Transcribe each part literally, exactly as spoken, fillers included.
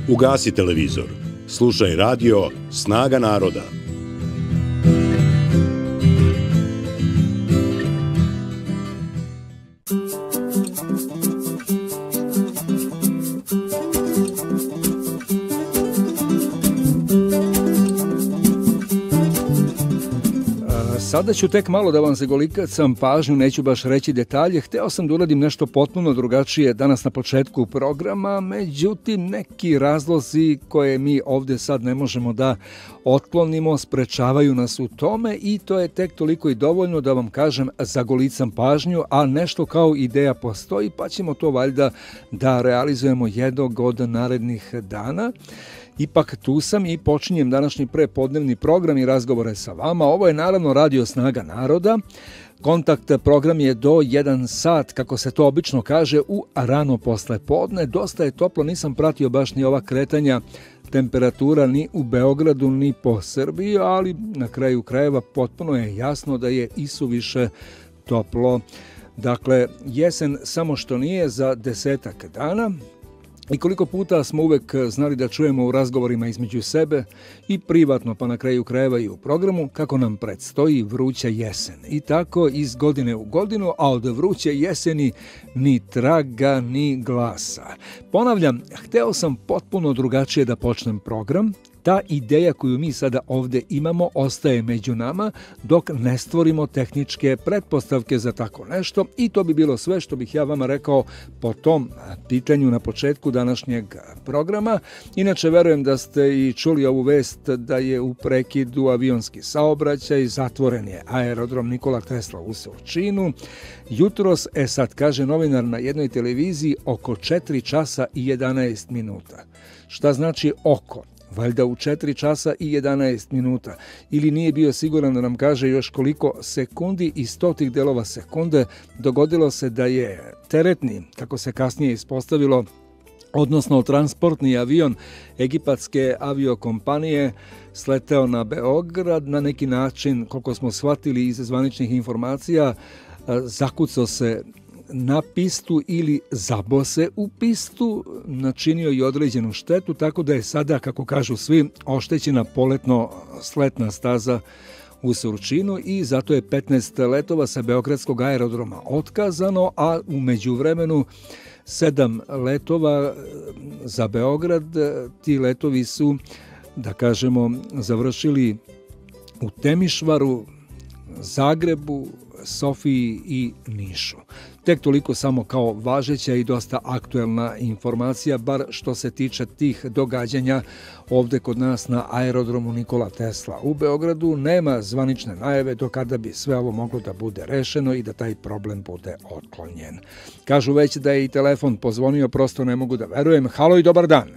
Ugasi televizor. Slušaj radio Snaga naroda. Sada ću tek malo da vam zagolicam pažnju, neću baš reći detalje. Hteo sam da uradim nešto potpuno drugačije danas na početku programa, međutim neki razlozi koje mi ovdje sad ne možemo da otklonimo sprečavaju nas u tome i to je tek toliko i dovoljno da vam kažem zagolicam pažnju, a nešto kao ideja postoji pa ćemo to valjda da realizujemo jednog od narednih dana. Ipak tu sam i počinjem današnji prepodnevni program i razgovore sa vama. Ovo je naravno Radio Snaga naroda. Kontakt program je do jedan sat, kako se to obično kaže, u rano posle podne. Dosta je toplo, nisam pratio baš ni ova kretanja temperatura ni u Beogradu ni po Srbiji, ali na kraju krajeva potpuno je jasno da je isuviše toplo. Dakle, jesen samo što nije za desetak dana. I koliko puta smo uvek znali da čujemo u razgovorima između sebe i privatno, pa na kraju krajeva i u programu, kako nam predstoji vruća jesen. I tako iz godine u godinu, a od vruće jeseni ni traga, ni glasa. Ponavljam, hteo sam potpuno drugačije da počnem program. Ta ideja koju mi sada ovdje imamo ostaje među nama dok ne stvorimo tehničke pretpostavke za tako nešto i to bi bilo sve što bih ja vama rekao po tom pitanju na početku današnjeg programa. Inače, verujem da ste i čuli ovu vest da je u prekidu avionski saobraćaj, zatvoren je aerodrom Nikola Tesla u Surčinu. Jutros, e sad kaže novinar na jednoj televiziji, oko četiri časa i jedanaest minuta. Šta znači oko? Valjda u četiri časa i jedanaest minuta. Ili nije bio siguran da nam kaže još koliko sekundi i stotih delova sekunde dogodilo se da je teretni, kako se kasnije ispostavilo, odnosno transportni avion egipatske aviokompanije sleteo na Beograd. Na neki način, koliko smo shvatili iz zvaničnih informacija, zakucao se na pistu ili zabo se u pistu, načinio i određenu štetu, tako da je sada, kako kažu svi, oštećena poletno-sletna staza u Surčinu i zato je petnaest letova sa beogradskog aerodroma otkazano, a u međuvremenu sedam letova za Beograd. Ti letovi su, da kažemo, završili u Temišvaru, Zagrebu, Sofiji i Nišu. Tek toliko samo kao važeća i dosta aktuelna informacija, bar što se tiče tih događanja ovdje kod nas na aerodromu Nikola Tesla u Beogradu. Nema zvanične najave do kada bi sve ovo moglo da bude rešeno i da taj problem bude otklonjen. Kažu već da je i telefon pozvonio, prosto ne mogu da verujem. Halo i dobar dan.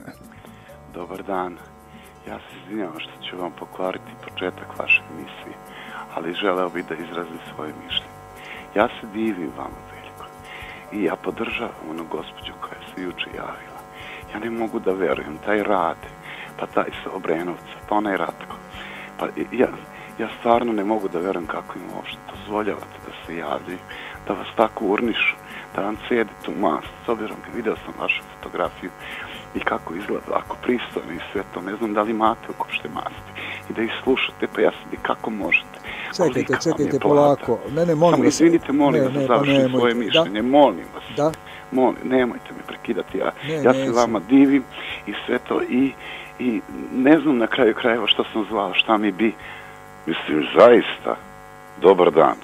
Dobar dan. Ja se izvinjavam što ću vam pokvariti početak vaše emisije, ali želeo bih da izrazim svoje mišljenje. Ja se divim vama, Veljko, i ja podržavam onu gospođu koja se juče javila. Ja ne mogu da verujem, taj Rade, pa taj sa Obrenovca, pa onaj Ratko. Pa ja, ja stvarno ne mogu da verujem kako im uopšte dozvoljavate da se javljaju, da vas tako urnišu, da vam cede tu mast. S obzirom, video sam vašu fotografiju i kako izgleda, ako pristojno i sve to, ne znam da li imate uopšte masti i da ih slušate, pa ja sam i kako možete. Čekajte, čekajte, polako. Ne, ne, molim Samo vas. izvinite, molim vas, da završim pa svoje mišljenje. Da? Molim vas. Da? Molim, nemojte me prekidati. Ja, ne, ja ne, se vama divim i sve to i, i ne znam na kraju krajeva što sam zvao, šta mi bi. Mislim, zaista, dobar dan.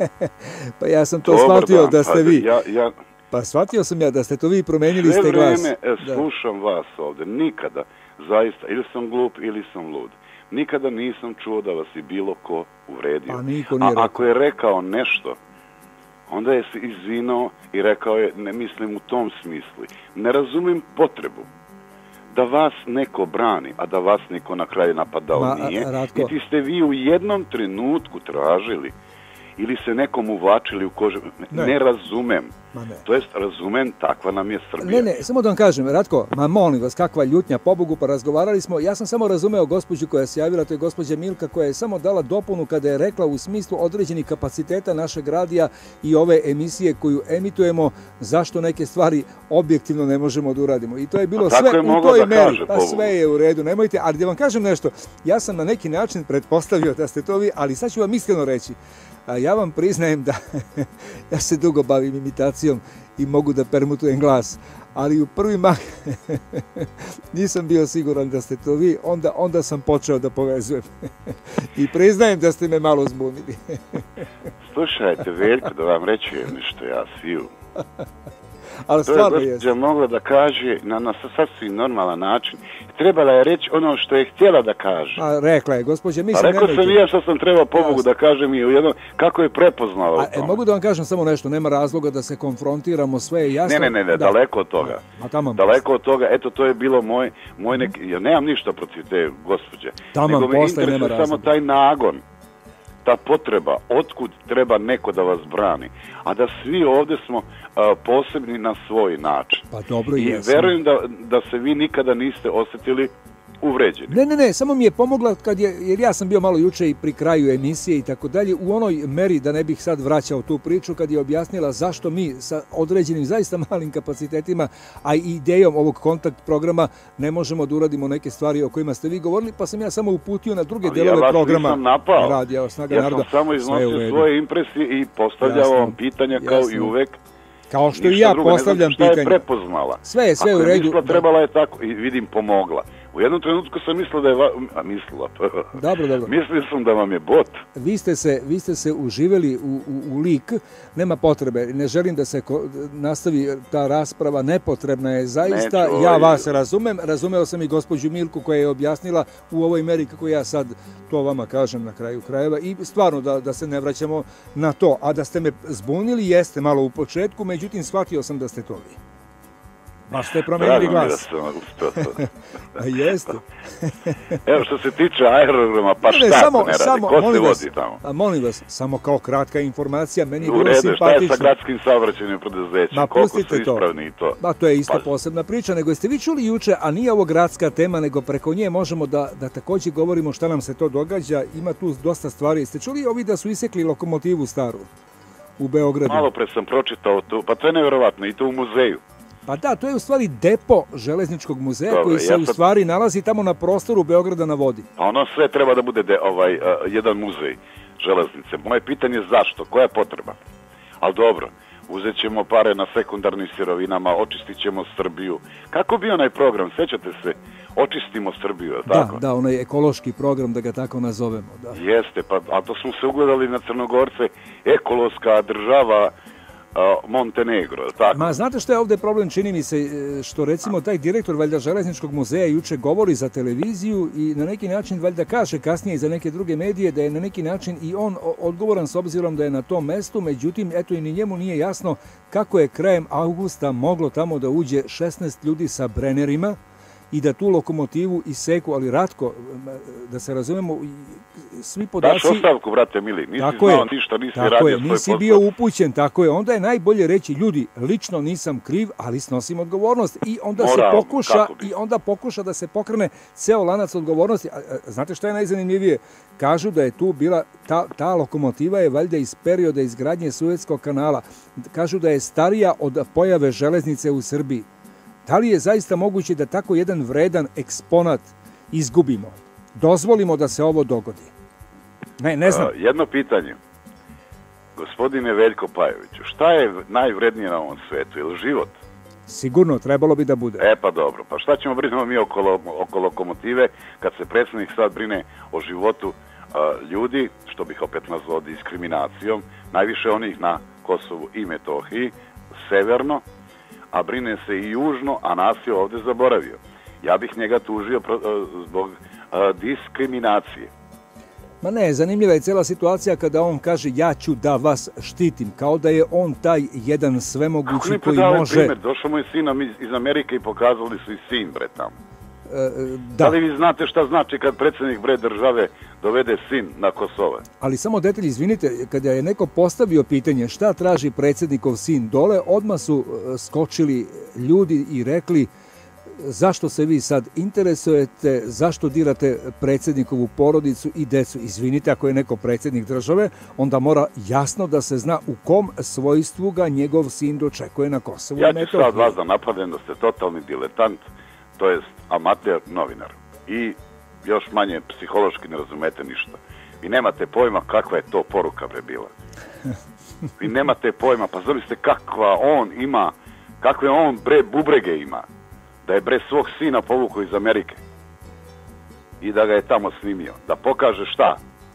Pa ja sam to dobar shvatio dan. Da ste pa, vi. Ja, ja, pa shvatio sam ja da ste to vi, promenili sve ste glas. Sve vreme slušam vas ovdje, nikada, zaista, ili sam glup ili sam lud. Nikada nisam čuo da vas i bilo ko uvredio. Pa niko nije A rekao. ako je rekao nešto, onda je se izvinao i rekao je, ne mislim u tom smislu. Ne razumim potrebu da vas neko brani, a da vas niko na kraju napadao Ma, nije. Ratko. Niti ste vi u jednom trenutku tražili ili se nekom uvlačili u kožu. Ne, ne razumem. Ne. To jest, razumem, takva nam je Srbija. Ne, ne, samo da vam kažem, Ratko, ma molim vas, kakva ljutnja, pobogu, pa razgovarali smo. Ja sam samo razumeo gospođu koja se javila, to je gospođa Milka, koja je samo dala dopunu kada je rekla u smislu određenih kapaciteta našeg radija i ove emisije koju emitujemo, zašto neke stvari objektivno ne možemo da uradimo. I to je bilo sve je u toj da meri. Kaže, pa sve je u redu, nemojte. Ali da vam kažem nešto, ja sam na neki način pretpostavio da ste to vi, ali sad ću vam iskreno reći. A ja vam priznajem da ja se dugo bavim imitacijom i mogu da permutujem glas, ali u prvi mah nisam bio siguran da ste to vi, onda, onda sam počeo da povezujem. I priznajem da ste me malo zbunili. Slušajte, Veljko, da vam reći nešto ja sviju. Ali to je gospođa mogla da kaže na, na sasvim normalan način. Trebala je reći ono što je htjela da kaže. A rekla je, gospođa, mislim... A rekao sam i ja što sam trebao pobogu da kažem i u jednom, kako je prepoznala. A, e, mogu da vam kažem samo nešto, nema razloga da se konfrontiramo, sve je jasno. Ne, ne, ne, ne da. daleko od toga. A, tamam, daleko od toga, eto, to je bilo moj, moj nek... Ja nemam ništa protiv te gospođe. Tamam, nego me interesuje samo taj nagon. Ta potreba, otkud treba neko da vas brani, a da svi ovdje smo a, posebni na svoj način. Pa dobro, i jesam. Verujem da, da se vi nikada niste osjetili uvređeni. Ne, ne, ne, samo mi je pomogla kad je, jer ja sam bio malo juče i pri kraju emisije i tako dalje, u onoj meri, da ne bih sad vraćao tu priču, kad je objasnila zašto mi sa određenim zaista malim kapacitetima, a i idejom ovog kontakt programa ne možemo da uradimo neke stvari o kojima ste vi govorili, pa sam ja samo uputio na druge delove ja programa. Ja vas nisam napao. Radija, Snaga ja naroda. sam samo iznosio svoje impresije i postavljao vam pitanja kao jasno. I uvek. Kao što i ja drugo, postavljam pitanje. Šta je prepoznala? Sve je, sve Ako u redu. Ako je mislila, trebala je tako, i vidim, pomogla. U jednom trenutku sam mislila da je... Va... A, mislila. Dobro, dobro. Mislio sam da vam je bot. Vi ste se, vi ste se uživjeli u, u, u lik. Nema potrebe. Ne želim da se ko, nastavi ta rasprava. Nepotrebna je zaista. Neću, ja vas razumem. Razumeo sam i gospođu Milku koja je objasnila u ovoj meri kako ja sad to vama kažem na kraju krajeva. I stvarno da, da se ne vraćamo na to. A da ste me zbunili jeste malo u početku. Međutim, shvatio sam da ste to vi. Baš ste promenili glas. Drago mi da sam uspio to. A jeste. Evo što se tiče aerodroma, pa šta ne, samo, se ne radi? Samo, Ko se vas, vodi tamo? A molim vas, samo kao kratka informacija, meni je u bilo redu, simpatično. Šta je sa gradskim saobraćajnim preduzećem? Koliko su ispravni i to? Ba, to je isto pa. posebna priča, nego jeste vi čuli juče, a nije ovo gradska tema, nego preko nje možemo da, da također govorimo šta nam se to događa. Ima tu dosta stvari. Jeste čuli ovi da su isekli lokomotivu staru u Beogradu? Malo pre sam pročitao tu, pa to je nevjerovatno, i to u muzeju. Pa da, to je u stvari depo Železničkog muzeja. Dobre, koji se ja sam... u stvari nalazi tamo na prostoru Beograda na vodi. A ono sve treba da bude de, ovaj, uh, jedan muzej železnice. Moje pitanje je zašto, koja je potreba? Ali dobro, uzet ćemo pare na sekundarnim sirovinama, očistit ćemo Srbiju. Kako bi onaj program, sećate se, očistimo Srbiju, je tako? Da, da, onaj ekološki program, da ga tako nazovemo. Da. Jeste, pa, a to smo se ugledali na Crnogorce, ekološka država, Montenegro, tako? Ma, znate što je ovdje problem, čini mi se, što recimo taj direktor valjda Železničkog muzeja juče govori za televiziju i na neki način valjda kaže kasnije i za neke druge medije da je na neki način i on odgovoran s obzirom da je na tom mestu, međutim, eto i ni njemu nije jasno kako je krajem avgusta moglo tamo da uđe šesnaest ljudi sa brenerima i da tu lokomotivu iseku, ali Ratko, da se razumemo, svi podaci... Daš ostavku, brate mili, nisi tako znao je, ništa, nisi tako radio je, svoj nisi posao. bio upućen, tako je, onda je najbolje reći, ljudi, lično nisam kriv, ali snosim odgovornost i onda Moram, se pokuša i onda pokuša da se pokrene ceo lanac odgovornosti. A, a, znate šta je najzanimljivije? Kažu da je tu bila, ta, ta lokomotiva je valjda iz perioda izgradnje Suetskog kanala. Kažu da je starija od pojave železnice u Srbiji. Da li je zaista moguće da tako jedan vredan eksponat izgubimo? Dozvolimo da se ovo dogodi? Ne, ne znam. Uh, jedno pitanje. Gospodine Veljko Pajoviću, šta je najvrednije na ovom svetu? Je li život? Sigurno, trebalo bi da bude. E pa dobro, pa šta ćemo brinemo mi oko, oko lokomotive kad se predsjednik sad brine o životu uh, ljudi, što bih opet nazvao diskriminacijom, najviše onih na Kosovu i Metohiji, severno, a brine se i južno, a nas je ovdje zaboravio. Ja bih njega tužio pro, uh, zbog uh, diskriminacije. Ma ne, zanimljiva je cijela situacija kada on kaže ja ću da vas štitim, kao da je on taj jedan svemogući koji može... Primjer, došao mu je sin iz Amerike i pokazali su i sin, bre, tamo. Da. Da li vi znate šta znači kad predsjednik bre države dovede sin na Kosovo? Ali samo detalj, izvinite, kada je neko postavio pitanje šta traži predsjednikov sin dole, odmah su skočili ljudi i rekli zašto se vi sad interesujete, zašto dirate predsjednikovu porodicu i decu. Izvinite, ako je neko predsjednik države, onda mora jasno da se zna u kom svojstvu ga njegov sin dočekuje na Kosovu. Ja ću sad vas da napadem da ste totalni diletant, to jest amater novinar. I još manje psihološki ne razumete ništa. Vi nemate pojma kakva je to poruka bre bila. Vi nemate pojma, pa zamislite kakva on ima, kakve on bre bubrege ima. Da je bre svog sina povukao iz Amerike i da ga je tamo snimio. Da pokaže šta?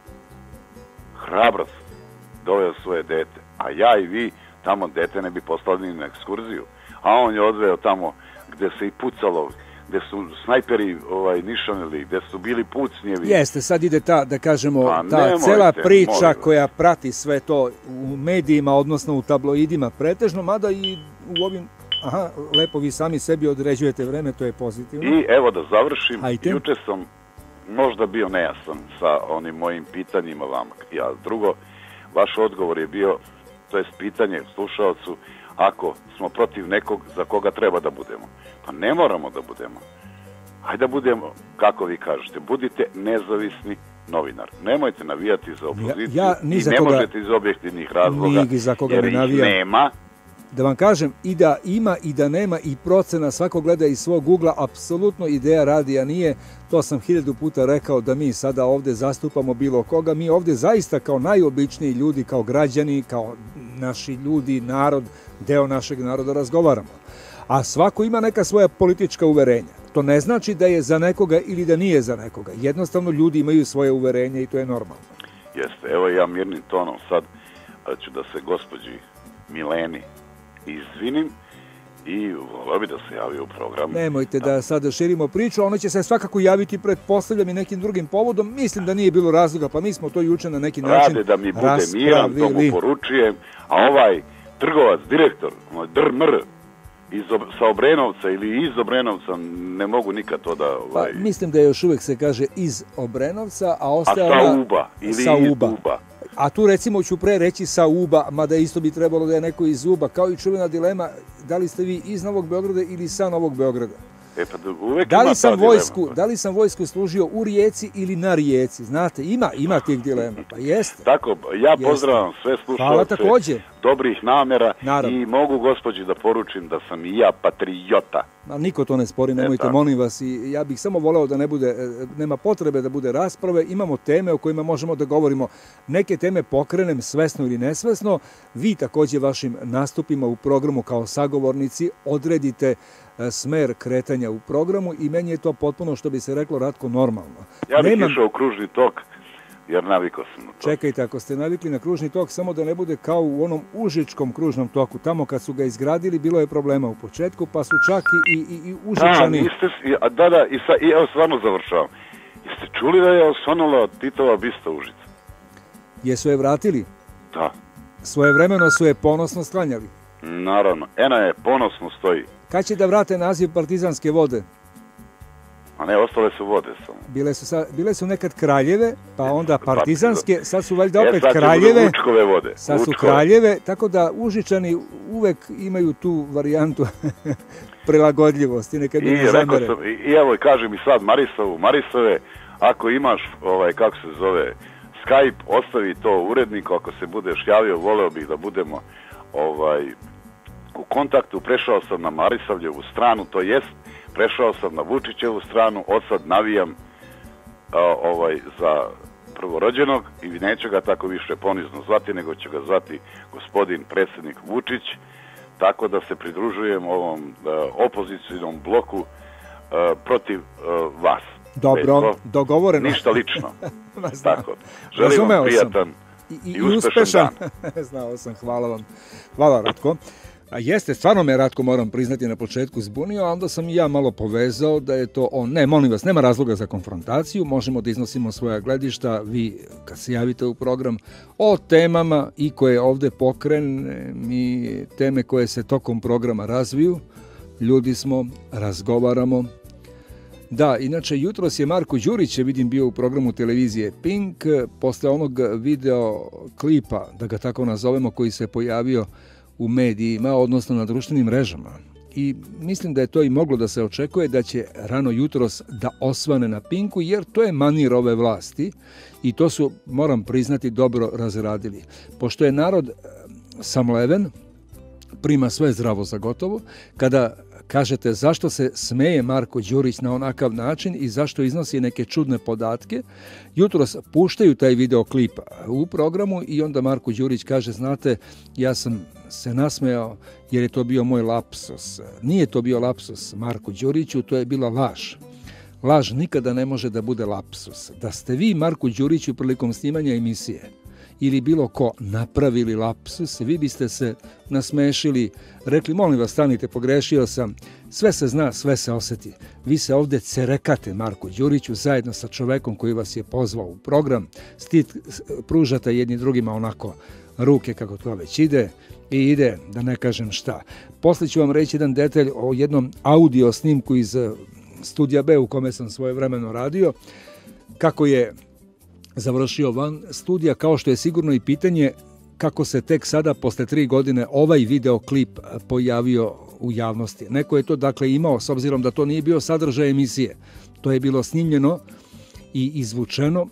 Hrabrost. Doveo svoje dete. A ja i vi tamo dete ne bi poslali ni na ekskurziju. A on je odveo tamo gde se i pucalo, gde su snajperi ovaj, nišanili, gde su bili pucnjevi. Jeste, sad ide ta, da kažemo, pa, ta nemojte, cela priča molim. koja prati sve to u medijima, odnosno u tabloidima pretežno, mada i u ovim... Aha, lepo vi sami sebi određujete vreme, to je pozitivno. I evo da završim, Hajde. Juče sam možda bio nejasan sa onim mojim pitanjima vama. Ja, drugo, vaš odgovor je bio, to je pitanje slušalcu, ako smo protiv nekog, za koga treba da budemo. Pa ne moramo da budemo. Hajde da budemo, kako vi kažete, budite nezavisni novinar. Nemojte navijati za opoziciju Ja- ja ni i za ne koga- možete iz objektivnih razloga, Ni za koga jer ne ih navijam. nema. Da vam kažem, i da ima i da nema i procena, svako gleda iz svog ugla, apsolutno ideja radija nije, to sam hiljadu puta rekao da mi sada ovde zastupamo bilo koga, mi ovde zaista kao najobičniji ljudi, kao građani, kao naši ljudi, narod, deo našeg naroda razgovaramo. A svako ima neka svoja politička uverenja. To ne znači da je za nekoga ili da nije za nekoga. Jednostavno ljudi imaju svoje uverenja i to je normalno. Jeste, evo ja mirnim tonom sad a, ću da se gospođi Mileni izvinim i volio bi da se javi u program. Nemojte da sada širimo priču, ona će se svakako javiti, pretpostavljam, i nekim drugim povodom. Mislim da nije bilo razloga, pa mi smo to juče na neki način Rade da mi bude miran, to mu poručujem, a ovaj trgovac, direktor, ovaj drmr, iz, Ob- sa Obrenovca ili iz Obrenovca, ne mogu nikad to da... Pa, Ovaj, mislim da je još uvek se kaže iz Obrenovca, a a ostaje sa ona- Uba ili sa iz Uba. Uba. A tu recimo ću pre reći sa Uba, mada isto bi trebalo da je neko iz Uba, kao i čuvena dilema, da li ste vi iz Novog Beograda ili sa Novog Beograda. E pa da- uvek Da ima li ta sam dilema. vojsku, da li sam vojsku služio u Rijeci ili na Rijeci? Znate, ima, ima tih dilema, pa jeste. Tako, ja Jeste. pozdravljam sve Hvala slušalce takođe. dobrih namera Naravno. i mogu gospođi da poručim da sam i ja patriota. Ma niko to ne spori, nemojte, tako. molim vas. I ja bih samo voleo da ne bude, e, nema potrebe da bude rasprave, imamo teme o kojima možemo da govorimo. Neke teme pokrenem svesno ili nesvesno. Vi takođe vašim nastupima u programu kao sagovornici odredite e, smer kretanja u programu i meni je to potpuno, što bi se reklo, Ratko, normalno. Ja bih Nemam- išao u kružni tok, jer navikao sam na to. Čekajte, ako ste navikli na kružni tok, samo da ne bude kao u onom užičkom kružnom toku. Tamo kad su ga izgradili, bilo je problema u početku, pa su čak i, i, i Da, užičani... niste, s- i- a, da, da, i, sa, i evo stvarno završavam. Jeste čuli da je osvanula Titova bista Užica? Jesu je vratili? Da, Svojevremeno su je ponosno sklanjali. naravno. Ena je ponosno stoji. Kad će da vrate naziv Partizanske vode? A ne, ostale su vode samo. Bile su, sa, bile su nekad Kraljeve, pa onda Partizanske, sad su valjda E, opet sad će budu Kraljeve. Vučkove vode. Sad su Vučkove. Kraljeve, tako da Užičani uvek imaju tu varijantu prilagodljivosti, neka I, mi ne rekao zamere. sam, i, i evo, kaže mi sad Marisovu, Marisove, ako imaš, ovaj, kako se zove, Skype, ostavi to uredniku, ako se budeš javio, voleo bih da budemo ovaj, u kontaktu. Prešao sam na Marisavljevu stranu, to jest, prešao sam na Vučićevu stranu, od sad navijam a, ovaj, za prvorođenog i neću ga tako više ponizno zvati, nego ću ga zvati gospodin predsjednik Vučić, tako da se pridružujem ovom uh, opozicijnom bloku uh, protiv uh, vas. Dobro, Petko. dogovoreno. Ništa lično. Ma, znam. Tako. Želim Razumeo vam sam. prijatan I, i, i, i uspešan, uspešan. dan. Znao sam, hvala vam. Hvala, Ratko. A jeste, stvarno me Ratko, moram priznati, na početku zbunio, a onda sam i ja malo povezao da je to on. Ne, molim vas, nema razloga za konfrontaciju, možemo da iznosimo svoja gledišta, vi kad se javite u program, o temama i koje ovde pokrene i teme koje se tokom programa razviju. Ljudi smo, razgovaramo, Da, inače jutros je Marko Đurić, vidim, bio u programu televizije Pink, posle onog video klipa, da ga tako nazovemo, koji se pojavio u medijima, odnosno na društvenim mrežama. I mislim da je to i moglo da se očekuje da će rano jutros da osvane na Pinku, jer to je manir ove vlasti i to su, moram priznati, dobro razradili. Pošto je narod samleven, prima sve zdravo za gotovo, kada kažete zašto se smeje Marko Đurić na onakav način i zašto iznosi neke čudne podatke, jutros puštaju taj videoklip u programu i onda Marko Đurić kaže, znate, ja sam se nasmejao jer je to bio moj lapsus. Nije to bio lapsus Marku Đuriću, to je bila laž. Laž nikada ne može da bude lapsus. Da ste vi, Marku Đuriću, prilikom snimanja emisije ili bilo ko napravili lapsus, vi biste se nasmešili, rekli, molim vas, stanite, pogrešio sam, sve se zna, sve se osjeti. Vi se ovde cerekate Marku Đuriću zajedno sa čovekom koji vas je pozvao u program, stit, pružate jedni drugima onako ruke kako to već ide i ide, da ne kažem šta. Posle ću vam reći jedan detalj o jednom audio snimku iz Studija B u kome sam svojevremeno radio, kako je završio van studija, kao što je sigurno i pitanje kako se tek sada, posle tri godine, ovaj videoklip pojavio u javnosti. Neko je to, dakle, imao, s obzirom da to nije bio sadržaj emisije. To je bilo snimljeno i izvučeno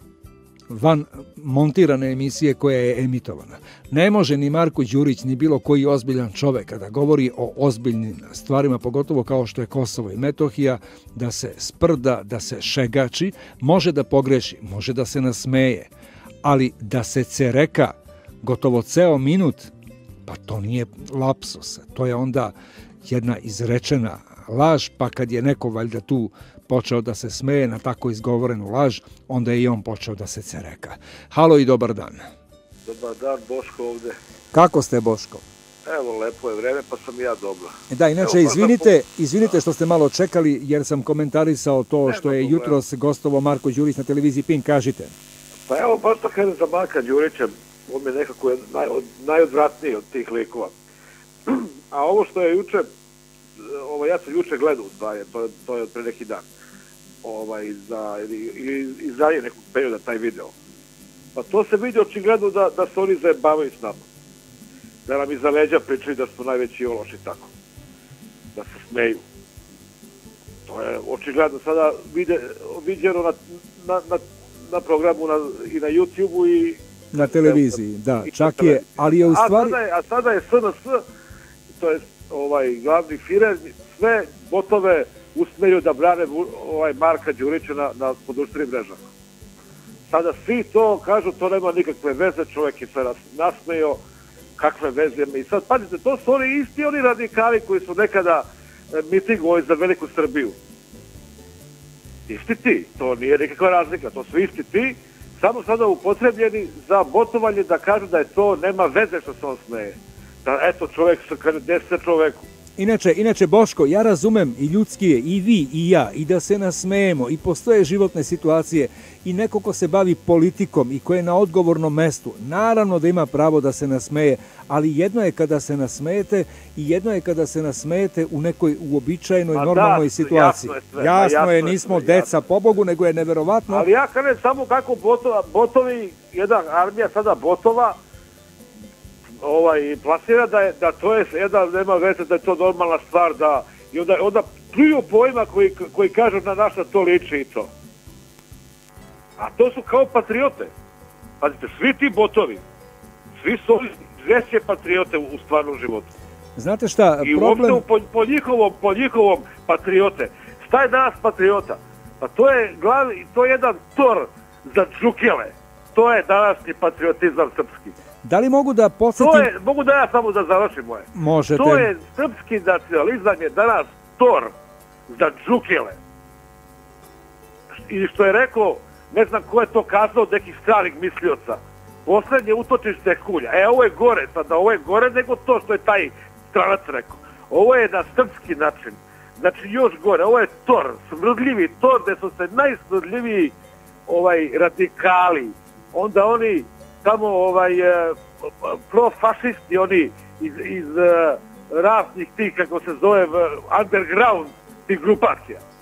van montirane emisije koja je emitovana. Ne može ni Marko Đurić, ni bilo koji ozbiljan čovek, kada govori o ozbiljnim stvarima, pogotovo kao što je Kosovo i Metohija, da se sprda, da se šegači, može da pogreši, može da se nasmeje, ali da se cereka gotovo ceo minut, pa to nije lapsus, to je onda jedna izrečena laž, pa kad je neko valjda tu počeo da se smeje na tako izgovorenu laž, onda je i on počeo da se cereka. Halo i dobar dan. Dobar dan, Boško ovde. Kako ste, Boško? Evo, lepo je vreme, pa sam i ja dobro. Da, inače, Evo, izvinite, izvinite što ste malo čekali, jer sam komentarisao to što je jutros gostovo Marko Đurić na televiziji Pink, kažite. Pa evo, baš to kažem za Marka Đurića, on je nekako naj, od, najodvratniji od tih likova. A ovo što je juče, ovo, ja sam juče gledao u stvari, to, to je od pre neki dan, ovaj, za, ili, ili iz zadnje nekog perioda taj video. Pa to se vidi očigledno da, da se oni zajebavaju s nama. Da nam iza leđa pričaju da su najveći ološi tako. Da se smeju. To je očigledno sada vide, viđeno na, na, na, na programu na, i na YouTube-u i na televiziji, da, čak je, ali je u stvari... A sada je, a sada je S N S, to je ovaj glavni firer, sve botove usmeju da brane ovaj Marka Đurića na, na društvenim mrežama. Sada svi to kažu, to nema nikakve veze, čovjek je se nasmejao, kakve veze ima. I sad, pazite, to su oni isti oni radikali koji su nekada mitingovali za Veliku Srbiju. Isti ti, to nije nikakva razlika, to su isti ti, samo sada upotrebljeni za botovanje da kažu da je to, nema veze što se on smeje. Da, eto, čovjek se kaže, desi čoveku. Inače, inače, Boško, ja razumem i ljudski je, i vi, i ja, i da se nasmejemo, i postoje životne situacije, i neko ko se bavi politikom i ko je na odgovornom mestu, naravno da ima pravo da se nasmeje, ali jedno je kada se nasmejete i jedno je kada se nasmejete u nekoj uobičajenoj, Ma normalnoj da, situaciji. Jasno je, sve, jasno jasno je, nismo sve, deca jasno. po Bogu, nego je neverovatno. Ali ja kažem samo kako botova, botovi, jedna armija sada botova, ovaj, plasira da, je, da to je jedna, nema veze, da je to normalna stvar, da, i onda, onda pljuju pojma koji, koji kažu na naša to liči i to. A to su kao patriote. Pazite, svi ti botovi, svi su ovi veće patriote u, u stvarnom životu. Znate šta, I problem... uopšte po, po, njihovom, po njihovom patriote. Šta je danas patriota? Pa to je, glavi, to je jedan tor za džukele. To je današnji patriotizam srpski. Da li mogu da posjetim... To je, mogu da ja samo da završim moje. Možete. To je, srpski nacionalizam je danas tor za džukele. I što je rekao, ne znam ko je to kazao od nekih stranih mislioca, poslednje utočište je kulja. E, ovo je gore, sada ovo je gore nego to što je taj stranac rekao. Ovo je na srpski način. Znači još gore, ovo je tor, smrdljivi tor, gde su se najsmrdljiviji ovaj, radikali. Onda oni tamo ovaj, profašisti, oni iz, iz raznih tih, kako se zove, underground tih grupacija.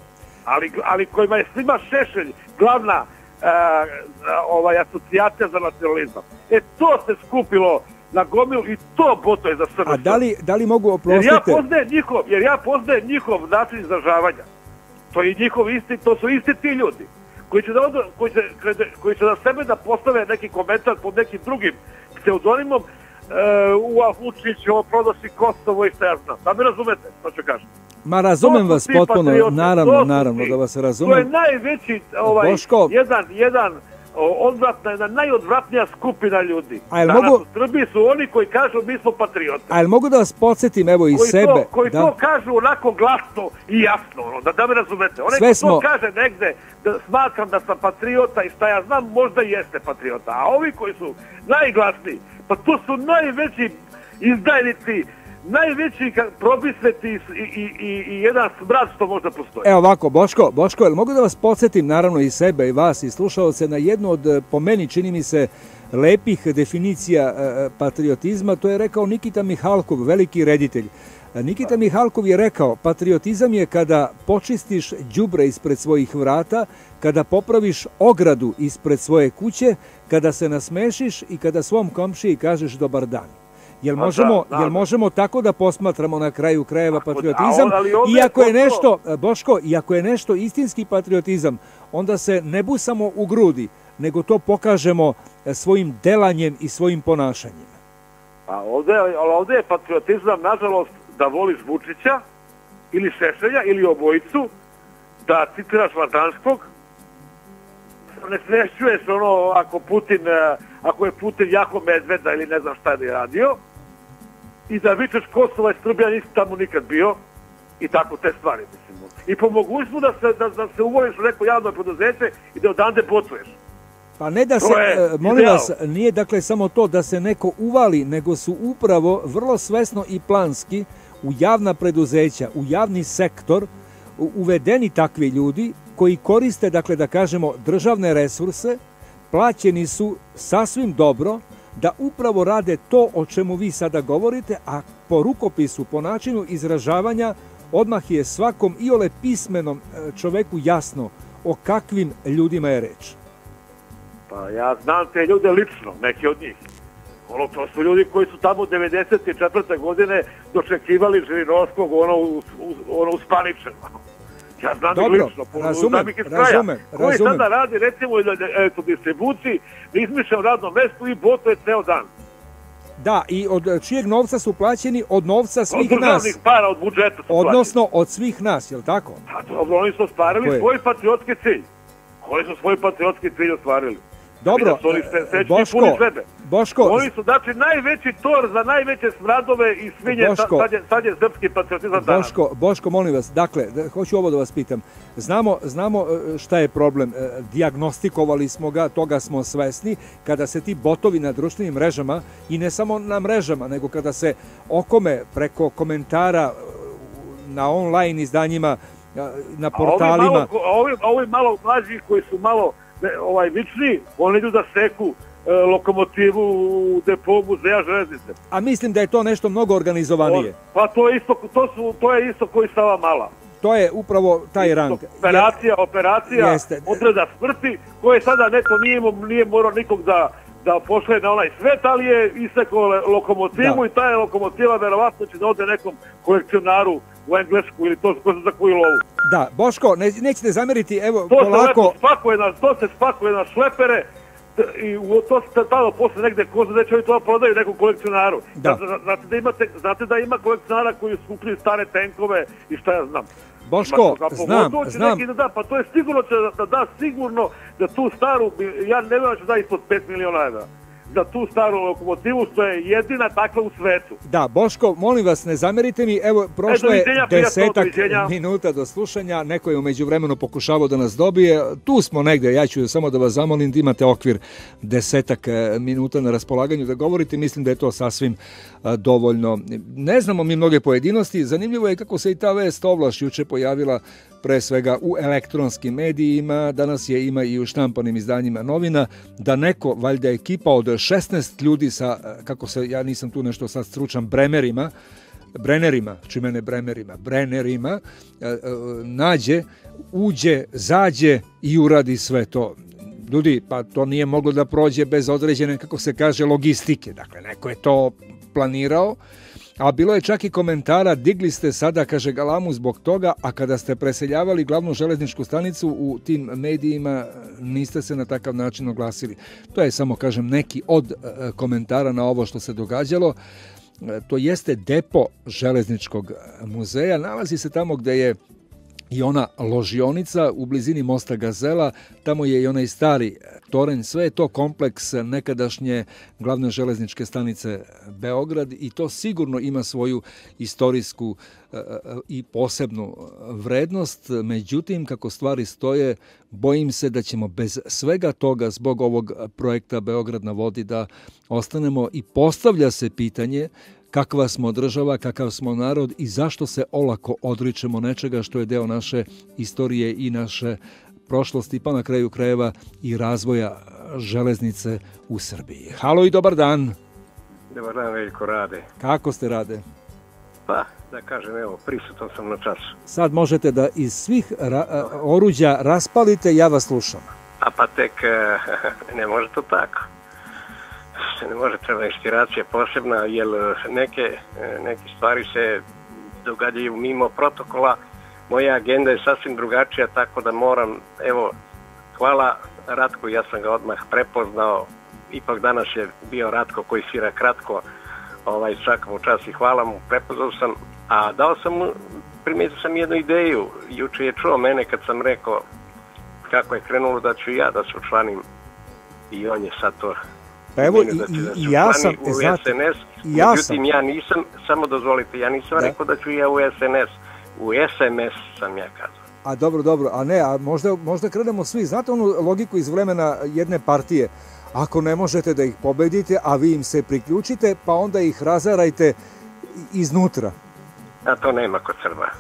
ali, ali kojima je svima Šešelj glavna uh, ovaj, asocijacija za nacionalizam. E, to se skupilo na gomilu i to boto je za S R S. A da li, da li mogu oprostiti? Jer ja poznajem njihov, jer ja poznajem njihov način izražavanja. To je njihov isti, to su isti ti ljudi koji će da, od, koji će, koji će da sebe da postave neki komentar pod nekim drugim pseudonimom, uh, u Vučić, ovo prodosi Kosovo i šta ja znam. Da mi razumete, što ću kažem. Ma razumem vas potpuno, patriote, naravno, naravno da vas razumem. To je najveći, ovaj, Boško, jedan, jedan, odvratna, jedna najodvratnija skupina ljudi. A danas mogu... u Srbiji su oni koji kažu mi smo patriote. A jel mogu da vas podsjetim, evo, iz koji sebe? To, koji da? to kažu onako glasno i jasno, ono, da, da me razumete. Onaj Sve ko smo... to kaže negde, da smatram da sam patriota i šta ja znam, možda i jeste patriota. A ovi koji su najglasniji, pa to su najveći izdajnici, najveći probisveti i, i, i, i jedan smrad što možda postoji. Evo ovako, Boško, Boško, jel mogu da vas podsjetim, naravno i sebe i vas i slušaoce, na jednu od, po meni, čini mi se, lepih definicija e, patriotizma, to je rekao Nikita Mihalkov, veliki reditelj. Nikita Mihalkov je rekao, patriotizam je kada počistiš đubre ispred svojih vrata, kada popraviš ogradu ispred svoje kuće, kada se nasmešiš i kada svom komšiji kažeš dobar dan. Jel možemo, da, da. jel možemo tako da posmatramo na kraju krajeva patriotizam? On, iako je nešto, Boško, iako je nešto istinski patriotizam, onda se ne busamo u grudi, nego to pokažemo svojim delanjem i svojim ponašanjem. A ovde, ovde je patriotizam, nažalost, da voliš Vučića ili Šešelja ili obojicu, da citiraš Vardanskog, ne smešćuješ ono ako Putin, ako je Putin jako medveda ili ne znam šta je radio, i da vičeš Kosova i Srbija nisi tamo nikad bio, i tako te stvari, mislim. I po mogućstvu da se, da, da se uvoliš u neko javno preduzeće i da odande botuješ. Pa ne da se, molim vas, nije dakle samo to da se neko uvali, nego su upravo vrlo svesno i planski u javna preduzeća, u javni sektor uvedeni takvi ljudi koji koriste, dakle da kažemo, državne resurse, plaćeni su sasvim dobro da upravo rade to o čemu vi sada govorite, a po rukopisu, po načinu izražavanja, odmah je svakom iole pismenom čoveku jasno o kakvim ljudima je reč. Pa ja znam te ljude lično, neki od njih. Ono, to su ljudi koji su tamo devedeset četvrte godine dočekivali Žirinovskog ono, u, u, ono uspaničeno. Ja znam ih lično, razumem, razumem, koji razumem. sada radi recimo u distribuciji, izmišljam radno mesto i boto je ceo dan. Da, i od čijeg novca su plaćeni? Od novca svih od nas. Od državnih para, od budžeta su Odnosno, plaćeni. od svih nas, je li tako? A to, oni su ostvarili svoj patriotski cilj. Koji su svoj patriotski cilj ostvarili? Dobro, Boško, Boško... Oni su, znači, najveći tor za najveće smradove i svinje, Boško, sad, je, sad je srpski patriotizam danas. Boško, Boško, molim vas, dakle, da, hoću ovo da vas pitam. Znamo, znamo šta je problem, dijagnostikovali smo ga, toga smo svesni, kada se ti botovi na društvenim mrežama, i ne samo na mrežama, nego kada se okome preko komentara na online izdanjima, na portalima... A ovi malo, ovi malo mlađi koji su malo... ovaj vični, oni idu da seku e, lokomotivu u depo muzeja železnice. A mislim da je to nešto mnogo organizovanije. O, pa to je isto, to su, to je isto koji Sava Mala. To je upravo taj rang. Operacija, operacija, Jeste. odreda smrti, koje sada neko nije, nije morao nikog da, da pošle na onaj svet, ali je isekao lokomotivu da. I ta je lokomotiva verovatno će da ode nekom kolekcionaru u Englesku ili to ko za koju lovu. Da, Boško, ne, nećete zameriti, evo, to polako... Se spakuje na, to se spakuje na šlepere i to se tamo posle negde ko zna da će oni to prodaju nekom kolekcionaru. Da. Znate da, imate, znate da ima kolekcionara koji skupljuju stare tenkove i šta ja znam. Boško, znam, znam. Da da, pa to je sigurno će da, da da sigurno da tu staru, ja ne vjerujem da će da ispod pet miliona evra. Za tu staru lokomotivu, što je jedina takva u svetu. Da, Boško, molim vas, ne zamerite mi, evo, prošlo je desetak minuta do slušanja, neko je umeđu vremenu pokušavao da nas dobije, tu smo negde, ja ću samo da vas zamolim da imate okvir desetak minuta na raspolaganju da govorite, mislim da je to sasvim dovoljno. Ne znamo mi mnoge pojedinosti, zanimljivo je kako se i ta vest ovlaš juče pojavila pre svega u elektronskim medijima, danas je ima i u štampanim izdanjima novina, da neko, valjda ekipa od šesnaest ljudi sa, kako se, ja nisam tu nešto sad stručan, bremerima, Brennerima, čime ne Bremerima, Brennerima, nađe, uđe, zađe i uradi sve to. Ljudi, pa to nije moglo da prođe bez određene, kako se kaže, logistike. Dakle, neko je to planirao, a bilo je čak i komentara, digli ste sada, kaže, galamu zbog toga, a kada ste preseljavali glavnu železničku stanicu u tim medijima, niste se na takav način oglasili. To je samo, kažem, neki od komentara na ovo što se događalo. To jeste depo železničkog muzeja, nalazi se tamo gde je i ona ložionica u blizini mosta Gazela, tamo je i onaj stari toranj, sve je to kompleks nekadašnje glavne železničke stanice Beograd i to sigurno ima svoju istorijsku i posebnu vrednost. Međutim, kako stvari stoje, bojim se da ćemo bez svega toga zbog ovog projekta Beograd na vodi da ostanemo i postavlja se pitanje kakva smo država, kakav smo narod i zašto se olako odričemo nečega što je deo naše istorije i naše prošlosti, pa na kraju krajeva i razvoja železnice u Srbiji. Halo i dobar dan. Dobar dan, Veljko, Rade. Kako ste, Rade? Pa, da kažem, evo, prisutan sam na času. Sad možete da iz svih ra- oruđa raspalite, ja vas slušam. A pa tek, ne može to tako. Ne može, treba inspiracija posebna, jer neke, neke stvari se događaju mimo protokola. Moja agenda je sasvim drugačija, tako da moram, evo, hvala Ratku, ja sam ga odmah prepoznao, ipak danas je bio Ratko koji svira kratko, ovaj, svaka mu čast i hvala mu, prepoznao sam, a dao sam mu, primijetio sam jednu ideju, juče je čuo mene kad sam rekao kako je krenulo da ću ja da se učlanim i on je sad to. Pa evo, i, i ja sam, u znate, S N S, ja međutim sam. ja nisam, samo dozvolite, ja nisam da. rekao da ću ja u S N S, u S M S sam ja kazao. A dobro, dobro, a ne, a možda, možda krenemo svi, znate onu logiku iz vremena jedne partije, ako ne možete da ih pobedite, a vi im se priključite, pa onda ih razarajte iznutra. A to nema kod Srba.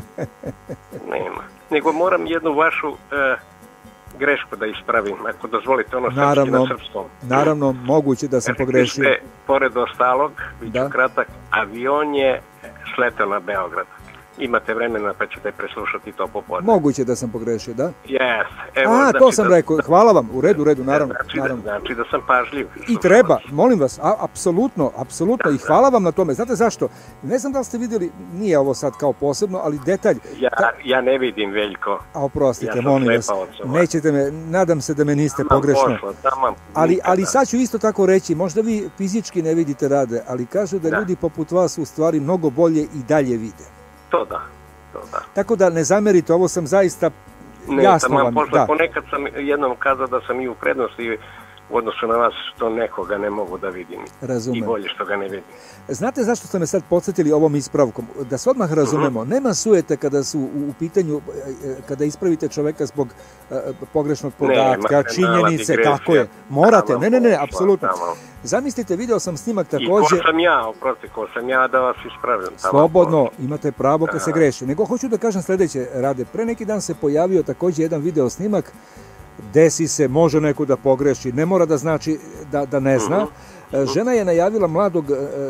Nema. Nego moram jednu vašu e, grešku da ispravim, ako dozvolite ono srpski na srpskom. Naravno, moguće da sam pogrešio. Ste, pored ostalog, bit ću da. kratak, avion je sletao na Beograd. Imate vremena pa ćete preslušati to popodne. Moguće da sam pogrešio, da? Yes. Evo, A, znači to sam da, rekao. Hvala vam. U redu, u redu, naravno. Znači, naravno. Da, znači da sam pažljiv. I treba, molim vas, a, apsolutno, apsolutno. I hvala vam na tome. Znate zašto? Ne znam da li ste vidjeli, nije ovo sad kao posebno, ali detalj. Ja, ta... ja ne vidim, Veljko. A oprostite, ja molim vas. Nećete me, nadam se da me niste tamam pogrešno. Pošlo, tamam, ali, ali sad ću isto tako reći, možda vi fizički ne vidite, Rade, ali kažu da, da ljudi poput vas u stvari mnogo bolje i dalje vide. To da. Da. Tako da ne zamerite, ovo sam zaista ne, jasno vam. Pošla, da. Ponekad sam jednom kazao da sam i u prednosti u odnosu na vas što nekoga ne mogu da vidim. Razumem. I bolje što ga ne vidim. Znate zašto ste me sad podsjetili ovom ispravkom? Da se odmah razumemo, uh-huh. nema sujete kada su u pitanju, kada ispravite čoveka zbog uh, pogrešnog podatka, ne, činjenice, tako je. Morate, ne, ne, ne, apsolutno. Zamislite, video sam snimak također. I ko sam ja, oprosti, ko sam ja da vas ispravim. Slobodno, imate pravo kad se greši. Nego hoću da kažem sljedeće, Rade, pre neki dan se pojavio također jedan video snimak, desi se, može neko da pogreši, ne mora da znači da, da ne zna. Uh-huh. Žena je najavila mladog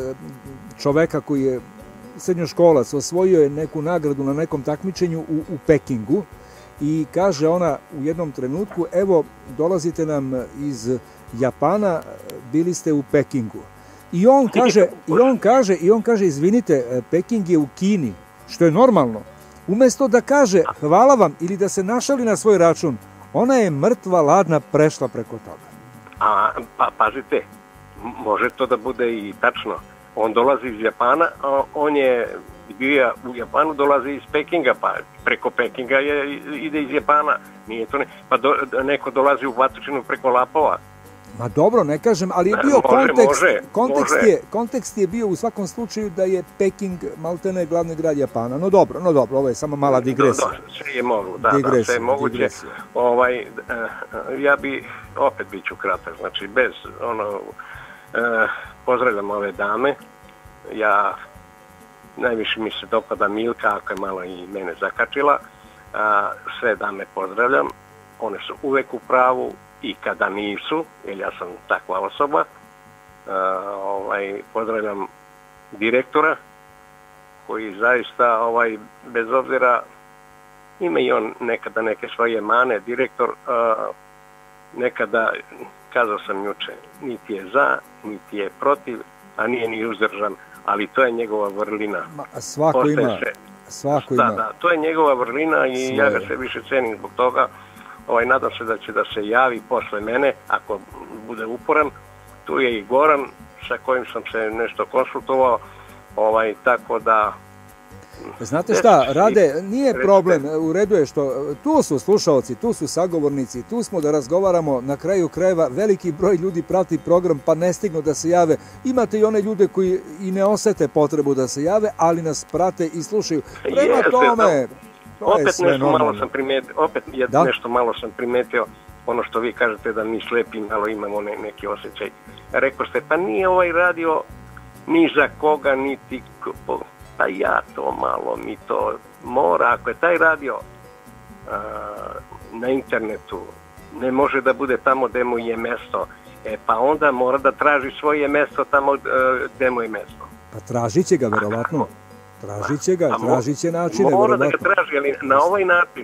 čoveka koji je srednjoškolac, osvojio je neku nagradu na nekom takmičenju u, u Pekingu i kaže ona u jednom trenutku, evo, dolazite nam iz Japana, bili ste u Pekingu. I on kaže, i on kaže, i on kaže, izvinite, Peking je u Kini, što je normalno. Umesto da kaže hvala vam ili da se našali na svoj račun, ona je mrtva ladna prešla preko toga. A, pa, pazite, može to da bude i tačno. On dolazi iz Japana, a on je bio u Japanu, dolazi iz Pekinga, pa preko Pekinga je, ide iz Japana. Nije to ne, pa do, neko dolazi u Batočinu preko Lapova. Ma dobro, ne kažem, ali je bio može, kontekst, može, kontekst, može. Je, kontekst je bio u svakom slučaju da je Peking maltene glavni grad Japana. No dobro, no dobro, ovo je samo mala digresija. Do, do, sve je moglo, da, digresija, da, sve je moguće. Digresija. Ovaj, ja bi, opet bit ću kratak, znači bez, ono, eh, pozdravljam ove dame, ja, najviše mi se dopada Milka, ako je malo i mene zakačila, a, sve dame pozdravljam, one su uvek u pravu, i kada nisu, jer ja sam takva osoba, uh, ovaj, pozdravljam direktora koji zaista, ovaj, bez obzira, ima i on nekada neke svoje mane, direktor, uh, nekada, kazao sam juče, niti je za, niti je protiv, a nije ni uzdržan, ali to je njegova vrlina. Ma, svako ima, svako ima. Da, da, to je njegova vrlina i svoje. Ja ga sve više cenim zbog toga. Ovaj, nadam se da će da se javi posle mene, ako bude uporan. Tu je i Goran, sa kojim sam se nešto konsultovao, ovaj, tako da... Znate šta, Rade, nije problem, u redu je što tu su slušalci, tu su sagovornici, tu smo da razgovaramo, na kraju krajeva veliki broj ljudi prati program pa ne stignu da se jave. Imate i one ljude koji i ne osete potrebu da se jave, ali nas prate i slušaju. Prema Jeste, tome, to opet je sve nešto normalno. malo sam primetio, opet je Da? nešto malo sam primetio, ono što vi kažete da mi slepi malo imamo ne, neki osjećaj. Rekao ste, pa nije ovaj radio ni za koga, niti... ko- Pa ja to malo, mi to mora, ako je taj radio a, na internetu, ne može da bude tamo gde mu je mesto, e pa onda mora da traži svoje mesto tamo gde mu je mesto. Pa tražit će ga, verovatno. Tražit će ga, A mo- tražit će načine, Mora da ga verovatno. traži, ali na ovaj način,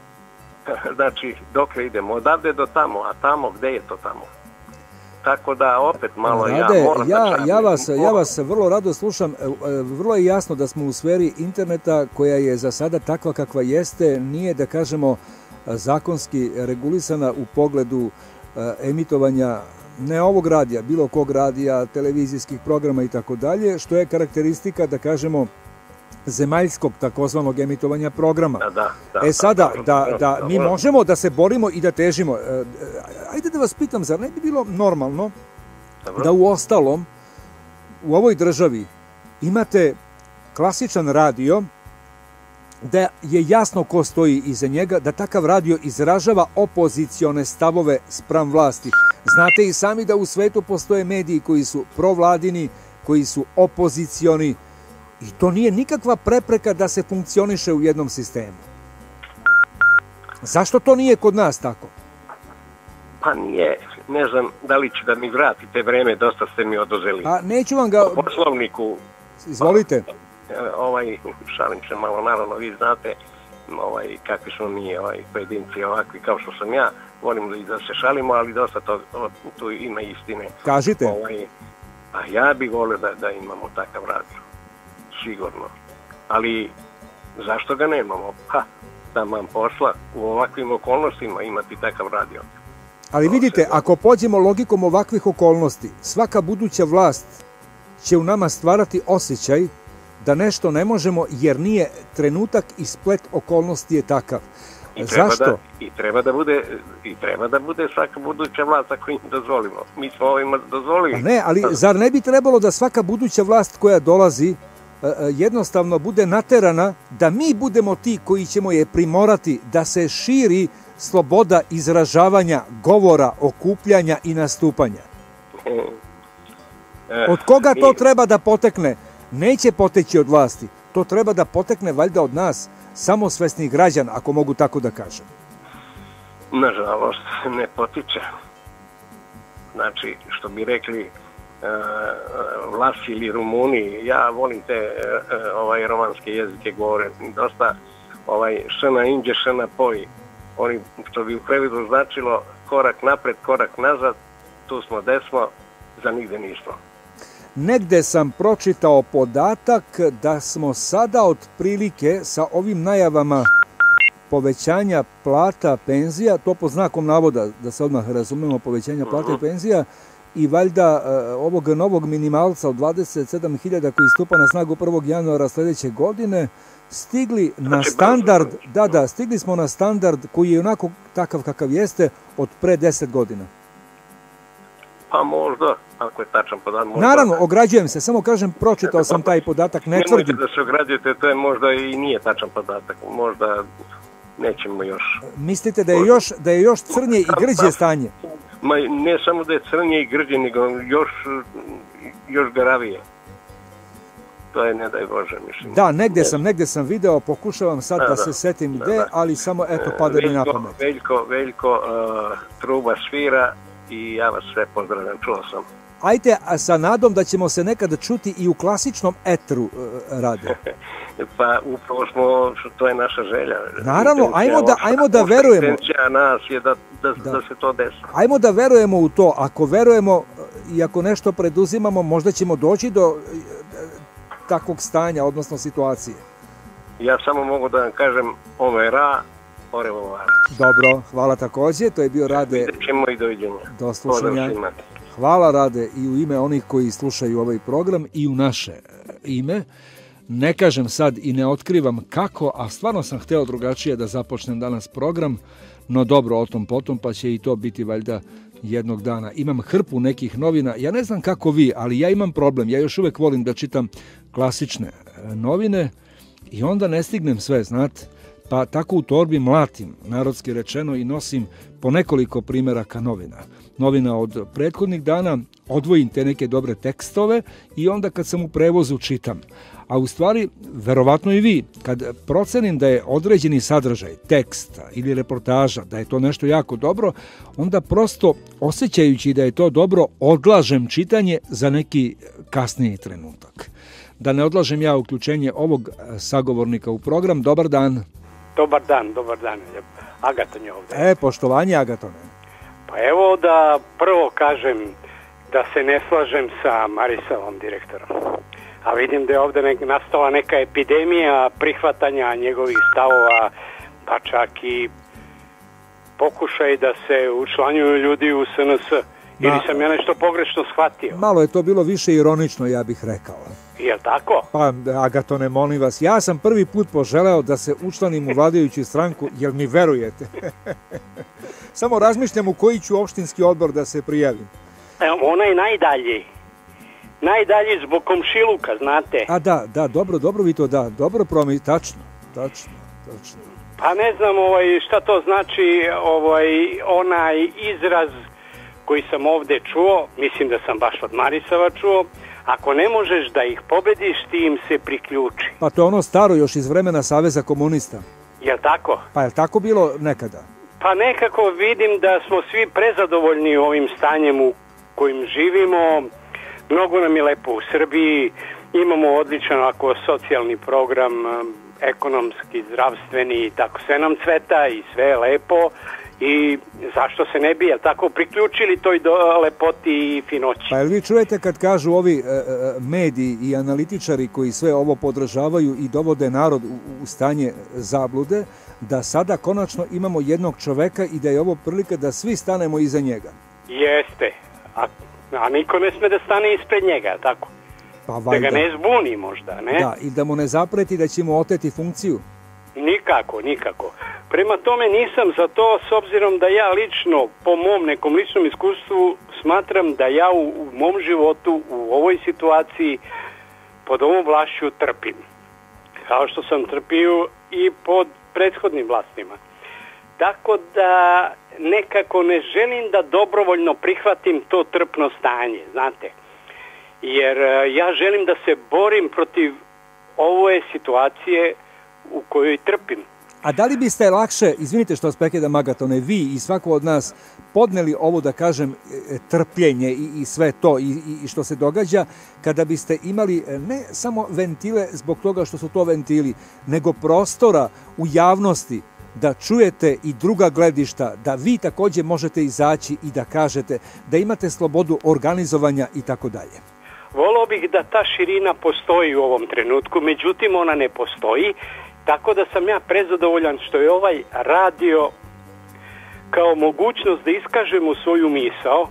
znači, dokle idemo, odavde do tamo, a tamo, gde je to tamo? Tako da, opet malo Rade, ja moram ja, da ja, tražim. vas, ja vas vrlo rado slušam. E, e, Vrlo je jasno da smo u sferi interneta koja je za sada takva kakva jeste, nije da kažemo zakonski regulisana u pogledu e, emitovanja ne ovog radija, bilo kog radija, televizijskih programa i tako dalje, što je karakteristika, da kažemo, zemaljskog takozvanog emitovanja programa. Da, da, da, E sada, da, da, da, da da, mi da. možemo da se borimo i da težimo. E, Ajde da vas pitam, zar ne bi bilo normalno Dobro. da u ostalom u ovoj državi imate klasičan radio, da je jasno ko stoji iza njega, da takav radio izražava opozicione stavove spram vlasti. Znate i sami da u svetu postoje mediji koji su provladini, koji su opozicioni i to nije nikakva prepreka da se funkcioniše u jednom sistemu. Zašto to nije kod nas tako? Pa nije, ne znam da li će da mi vratite vreme, dosta ste mi oduzeli. A neću vam ga... Po poslovniku, Izvolite. e, ovaj, šalim se malo, naravno, vi znate ovaj, kakvi smo mi ovaj, pojedinci ovakvi kao što sam ja, volim da, da se šalimo, ali dosta to, tu ima istine. Kažite. Ovaj, a ja bih volio da, da imamo takav radio, sigurno. Ali zašto ga nemamo? Pa, taman posla u ovakvim okolnostima imati takav radio. Ali vidite, ako pođemo logikom ovakvih okolnosti, svaka buduća vlast će u nama stvarati osjećaj da nešto ne možemo jer nije trenutak i splet okolnosti je takav. I treba Zašto? Da, i treba da bude i treba da bude svaka buduća vlast ako im dozvolimo. Mi smo ovima dozvolili. Pa ne, ali zar ne bi trebalo da svaka buduća vlast koja dolazi e, e, jednostavno bude naterana da mi budemo ti koji ćemo je primorati da se širi sloboda izražavanja, govora, okupljanja i nastupanja? E, Od koga to mi- treba da potekne? Neće poteći od vlasti. To treba da potekne valjda od nas, samosvesnih građana, ako mogu tako da kažem. Nažalost, ne potiče. Znači, što bi rekli e, Vlasi ili Rumuni, ja volim te e, ovaj romanske jezike, govore dosta ovaj šena inđe, šena poji. Oni, što bi u prevodu značilo korak napred, korak nazad, tu smo desmo, za nigde nismo. Negde sam pročitao podatak da smo sada otprilike sa ovim najavama povećanja plata, penzija, to pod znakom navoda, da se odmah razumemo, povećanja plata i penzija, i valjda e, ovog novog minimalca od dvadeset sedam hiljada koji stupa na snagu prvog januara sljedeće godine, stigli na Znači, standard, brzo. da, da, stigli smo na standard koji je onako takav kakav jeste od pre deset godina. Pa možda, ako je tačan podatak. Možda. Naravno, ograđujem se, samo kažem, pročitao sam taj podatak, ne Nemojte tvrdim. da se ograđujete, to je možda i nije tačan podatak. Možda nećemo još. Mislite da je još, da je još crnje i grđe stanje? Ma ne samo da je crnje i grđe, nego još, još garavije. To je, ne daj Bože, mislim. Da, negde sam, negde sam video, pokušavam sad da, Da, se da. setim Da, gde, da. ali samo, eto, pada mi na Veljko, pamet. Veljko, Veljko, uh, truba svira i ja vas sve pozdravljam, čuo sam. ajte sa nadom da ćemo se nekada čuti i u klasičnom etru, Rade. Pa upravo smo, to je naša želja. Naravno, ajmo da, ajmo da verujemo. Intencija nas je da, da, da. da se to desi. Ajmo da verujemo u to. Ako verujemo i ako nešto preduzimamo, možda ćemo doći do takvog stanja, odnosno situacije. Ja samo mogu da vam kažem omera, orevovar. Dobro, hvala takođe. To je bio Rade. Vidjet ćemo i doviđenja. Do slušanja. Hvala, Rade, i u ime onih koji slušaju ovaj program i u naše ime. Ne kažem sad i ne otkrivam kako, a stvarno sam hteo drugačije da započnem danas program, no dobro, o tom potom, pa će i to biti valjda jednog dana. Imam hrpu nekih novina, ja ne znam kako vi, ali ja imam problem, ja još uvek volim da čitam klasične novine i onda ne stignem sve, znate, pa tako u torbi mlatim, narodski rečeno, i nosim po nekoliko primjeraka novina. Novina od prethodnih dana, odvojim te neke dobre tekstove i onda kad sam u prevozu čitam. A u stvari, verovatno i vi, kad procenim da je određeni sadržaj, teksta ili reportaža, da je to nešto jako dobro, onda prosto, osjećajući da je to dobro, odlažem čitanje za neki kasniji trenutak. Da ne odlažem ja uključenje ovog sagovornika u program. Dobar dan. Dobar dan, dobar dan. Agaton je ovde. E, poštovanje, Agatone. Pa evo da prvo kažem da se ne slažem sa Marisavom direktorom. A vidim da je ovde nek, nastala neka epidemija prihvatanja njegovih stavova, pa čak i pokušaj da se učlanjuju ljudi u S N S. Ili sam ja nešto pogrešno shvatio? Malo je to bilo više ironično, ja bih rekao. Je li tako? Pa, Agatone, molim vas, ja sam prvi put poželeo da se učlanim u vladajuću stranku, jel mi verujete? Samo razmišljam u koji ću opštinski odbor da se prijavim. E, ona je najdalji. Najdalji zbog komšiluka, znate. A da, da, dobro, dobro vi to, da, dobro promi, tačno, tačno, tačno. Pa ne znam ovaj, šta to znači, ovaj, onaj izraz koji sam ovde čuo, mislim da sam baš od Marisava čuo, ako ne možeš da ih pobediš, ti im se priključi. Pa to je ono staro još iz vremena Saveza komunista. Jel' tako? Pa je li tako bilo nekada? Pa nekako vidim da smo svi prezadovoljni ovim stanjem u kojim živimo. Mnogo nam je lepo u Srbiji, imamo odličan ovako socijalni program, ekonomski, zdravstveni, tako sve nam cveta i sve je lepo. I zašto se ne bi, jel tako, priključili toj do lepoti i finoći? Pa jel vi čujete kad kažu ovi e, mediji i analitičari koji sve ovo podržavaju i dovode narod u, u stanje zablude, da sada konačno imamo jednog čoveka i da je ovo prilika da svi stanemo iza njega? Jeste, a, a niko ne sme da stane ispred njega, tako? Pa valjda. Da ga ne zbuni možda, ne? Da, i da mu ne zapreti da će mu oteti funkciju? Nikako, nikako. Prema tome nisam za to, s obzirom da ja lično, po mom nekom ličnom iskustvu, smatram da ja u, u mom životu, u ovoj situaciji, pod ovom vlašću trpim. Kao što sam trpio i pod prethodnim vlastima. Tako da nekako ne želim da dobrovoljno prihvatim to trpno stanje, znate. Jer ja želim da se borim protiv ove situacije u kojoj trpim. A da li biste lakše, izvinite što vas prekidam, Agatone, vi i svako od nas podneli ovo, da kažem, trpljenje i, i sve to i, i što se događa, kada biste imali ne samo ventile zbog toga što su to ventili, nego prostora u javnosti da čujete i druga gledišta, da vi takođe možete izaći i da kažete, da imate slobodu organizovanja i tako dalje? Volao bih da ta širina postoji u ovom trenutku, međutim ona ne postoji. Tako da sam ja prezadovoljan što je ovaj radio kao mogućnost da iskažemo svoju misao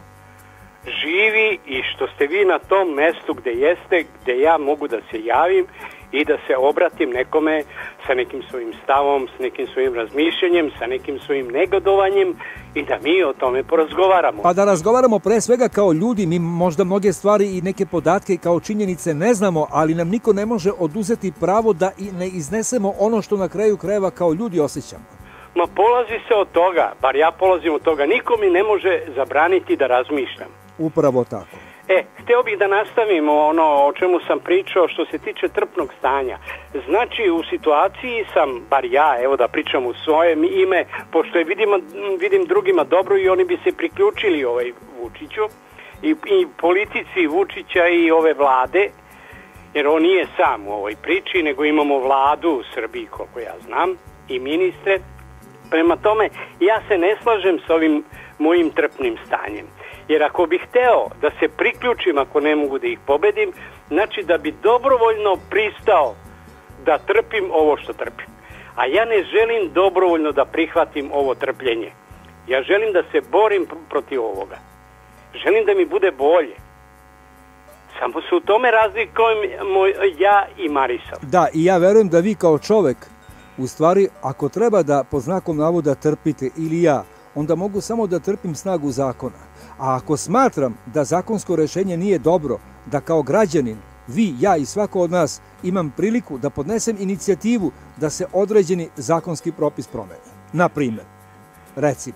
živi i što ste vi na tom mestu gde jeste, gde ja mogu da se javim i da se obratim nekome sa nekim svojim stavom, s nekim svojim razmišljanjem, sa nekim svojim negodovanjem i da mi o tome porazgovaramo. Pa da razgovaramo pre svega kao ljudi, mi možda mnoge stvari i neke podatke kao činjenice ne znamo, ali nam niko ne može oduzeti pravo da i ne iznesemo ono što na kraju krajeva kao ljudi osjećamo. Ma polazi se od toga, bar ja polazim od toga, niko mi ne može zabraniti da razmišljam. Upravo tako. E, hteo bih da nastavimo ono o čemu sam pričao što se tiče trpnog stanja. Znači, u situaciji sam, bar ja, evo da pričam u svojem ime, pošto je vidim, vidim drugima dobro i oni bi se priključili ovaj Vučiću, i, i politici Vučića i ove vlade, jer on nije sam u ovoj priči, nego imamo vladu u Srbiji, koliko ja znam, i ministre. Prema tome, ja se ne slažem s ovim mojim trpnim stanjem. Jer ako bih hteo da se priključim, ako ne mogu da ih pobedim, znači da bi dobrovoljno pristao da trpim ovo što trpim. A ja ne želim dobrovoljno da prihvatim ovo trpljenje. Ja želim da se borim pr- protiv ovoga. Želim da mi bude bolje. Samo se u tome razlikujem ja i Marisa. Da, i ja verujem da vi kao čovek, u stvari, ako treba da pod znakom navoda trpite ili ja, onda mogu samo da trpim snagu zakona. A ako smatram da zakonsko rešenje nije dobro, da kao građanin, vi, ja i svako od nas imam priliku da podnesem inicijativu da se određeni zakonski propis promeni. Na primjer, recimo.